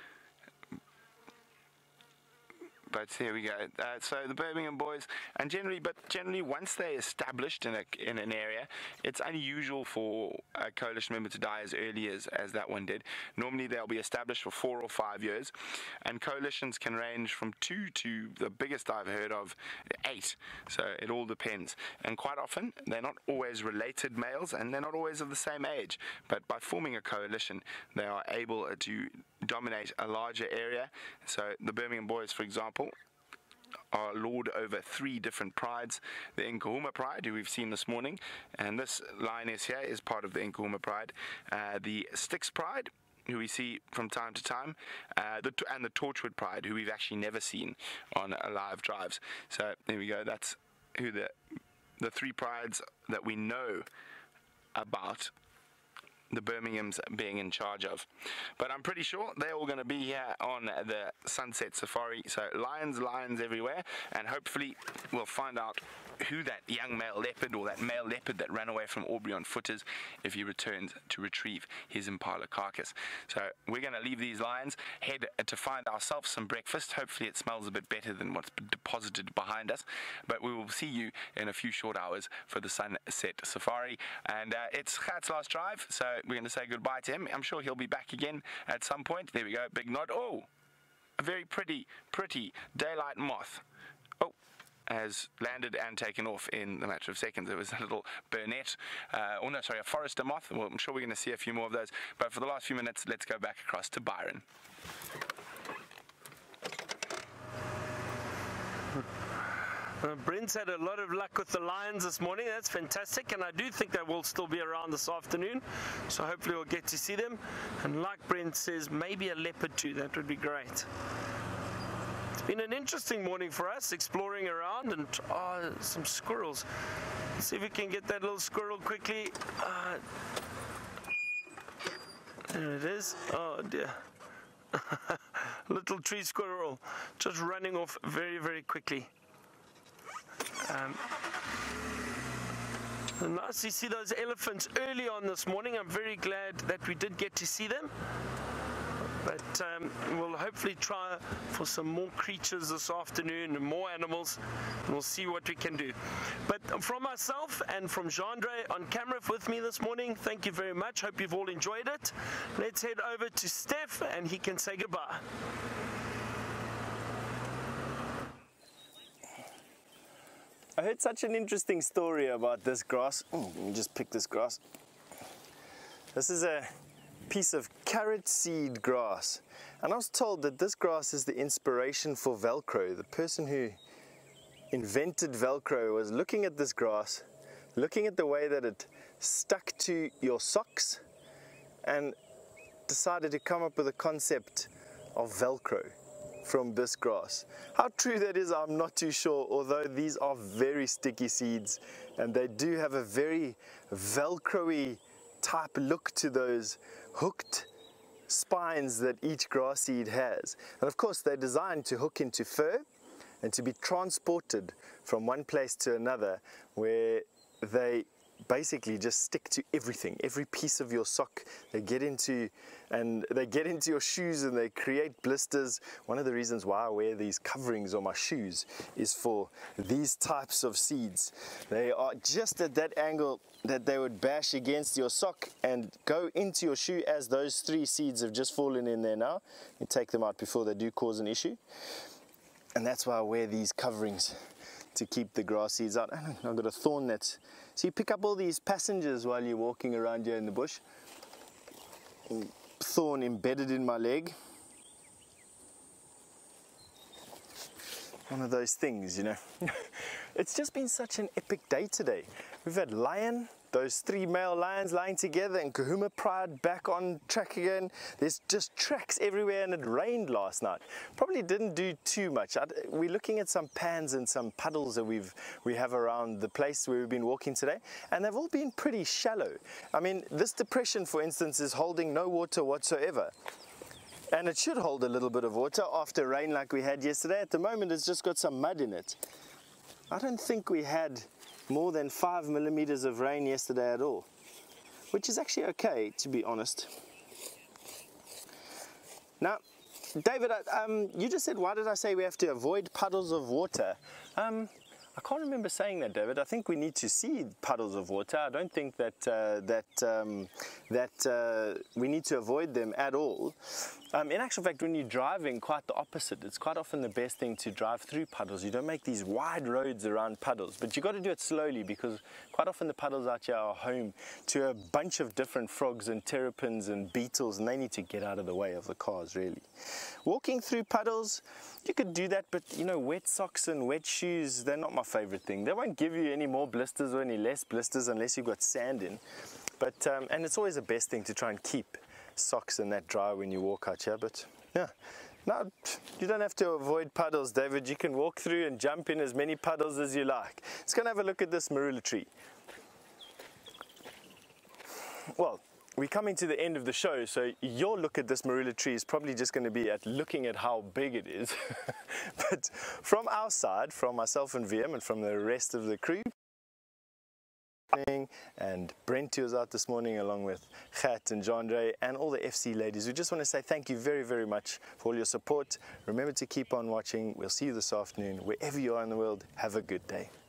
But here we go. So the Birmingham Boys, and generally once they're established in an area, it's unusual for a coalition member to die as early as that one did. Normally they'll be established for 4 or 5 years, and coalitions can range from 2 to the biggest I've heard of 8. So it all depends. And quite often they're not always related males, and they're not always of the same age. But by forming a coalition, they are able to dominate a larger area. So the Birmingham Boys, for example, are lord over 3 different prides. The Nkuhuma pride, who we've seen this morning, and this lioness here is part of the Nkuhuma pride. The Styx pride, who we see from time to time, and the Torchwood pride, who we've actually never seen on live drives. So there we go. That's who the 3 prides that we know about the Birminghams being in charge of. But I'm pretty sure they're all going to be here on the Sunset Safari. So lions everywhere, and hopefully we'll find out who that young male leopard or that male leopard that ran away from Aubrey on foot is if he returns to retrieve his Impala carcass. So we're going to leave these lions, head to find ourselves some breakfast. Hopefully it smells a bit better than what's deposited behind us, but we will see you in a few short hours for the Sunset Safari. And it's Gat's last drive, so we're going to say goodbye to him. I'm sure he'll be back again at some point. There we go, big nod. Oh, a very pretty daylight moth. Oh, has landed and taken off in the matter of seconds. It was a little Burnett, a Forester moth. Well, I'm sure we're going to see a few more of those. But for the last few minutes, let's go back across to Byron. Brent's had a lot of luck with the lions this morning. That's fantastic, and I do think they will still be around this afternoon, so hopefully we'll get to see them. And like Brent says, maybe a leopard too. That would be great. It's been an interesting morning for us, exploring around, and some squirrels. Let's see if we can get that little squirrel quickly. There it is. Oh dear. Little tree squirrel just running off very quickly. Nice to see those elephants early on this morning. I'm very glad that we did get to see them. But we'll hopefully try for some more creatures this afternoon and more animals, and we'll see what we can do. But from myself and from Jandre on camera with me this morning, thank you very much. Hope you've all enjoyed it. Let's head over to Steph and he can say goodbye. I heard such an interesting story about this grass. Let me just pick this grass. This is a piece of carrot seed grass. And I was told that this grass is the inspiration for Velcro. The person who invented Velcro was looking at this grass, looking at the way that it stuck to your socks, and decided to come up with a concept of Velcro from this grass. How true that is, I'm not too sure, although these are very sticky seeds and they do have a very Velcro-y type look to those hooked spines that each grass seed has. And of course they're designed to hook into fur and to be transported from one place to another, where they basically just stick to everything, every piece of your sock. They get into your shoes and they create blisters. One of the reasons why I wear these coverings on my shoes is for these types of seeds. They are just at that angle that they would bash against your sock and go into your shoe, as those 3 seeds have just fallen in there now. You take them out before they do cause an issue. And that's why I wear these coverings, to keep the grass seeds out. I've got a thorn net. So you pick up all these passengers while you're walking around here in the bush. Thorn embedded in my leg. One of those things, you know. It's just been such an epic day today. We've had lion, those 3 male lions lying together, and Nkuhuma Pride back on track again. There's just tracks everywhere, and it rained last night. Probably didn't do too much. We're looking at some pans and some puddles that we have around the place where we've been walking today, and they've all been pretty shallow. I mean, this depression, for instance, is holding no water whatsoever. And it should hold a little bit of water after rain like we had yesterday. At the moment, it's just got some mud in it. I don't think we had more than 5 millimeters of rain yesterday at all, which is actually okay, to be honest. Now, David, you just said, why did I say we have to avoid puddles of water? I can't remember saying that, David. I think we need to see puddles of water. I don't think that we need to avoid them at all. In actual fact, when you're driving, quite the opposite. It's quite often the best thing to drive through puddles. You don't make these wide roads around puddles, but you've got to do it slowly, because quite often the puddles out here are home to a bunch of different frogs and terrapins and beetles, and they need to get out of the way of the cars, really. Walking through puddles, you could do that, but you know, wet socks and wet shoes, they're not my favorite thing. They won't give you any more blisters or any less blisters unless you've got sand in. But and it's always the best thing to try and keep socks and that dry when you walk out here. But yeah, no, you don't have to avoid puddles, David. You can walk through and jump in as many puddles as you like. Let's go and have a look at this marula tree. Well, we're coming to the end of the show, so your look at this marula tree is probably just going to be at looking at how big it is. But from our side, from myself and VM and from the rest of the crew, and Brent who was out this morning along with Chat and Jandre and all the FC ladies, we just want to say thank you very, very much for all your support. Remember to keep on watching. We'll see you this afternoon. Wherever you are in the world, have a good day.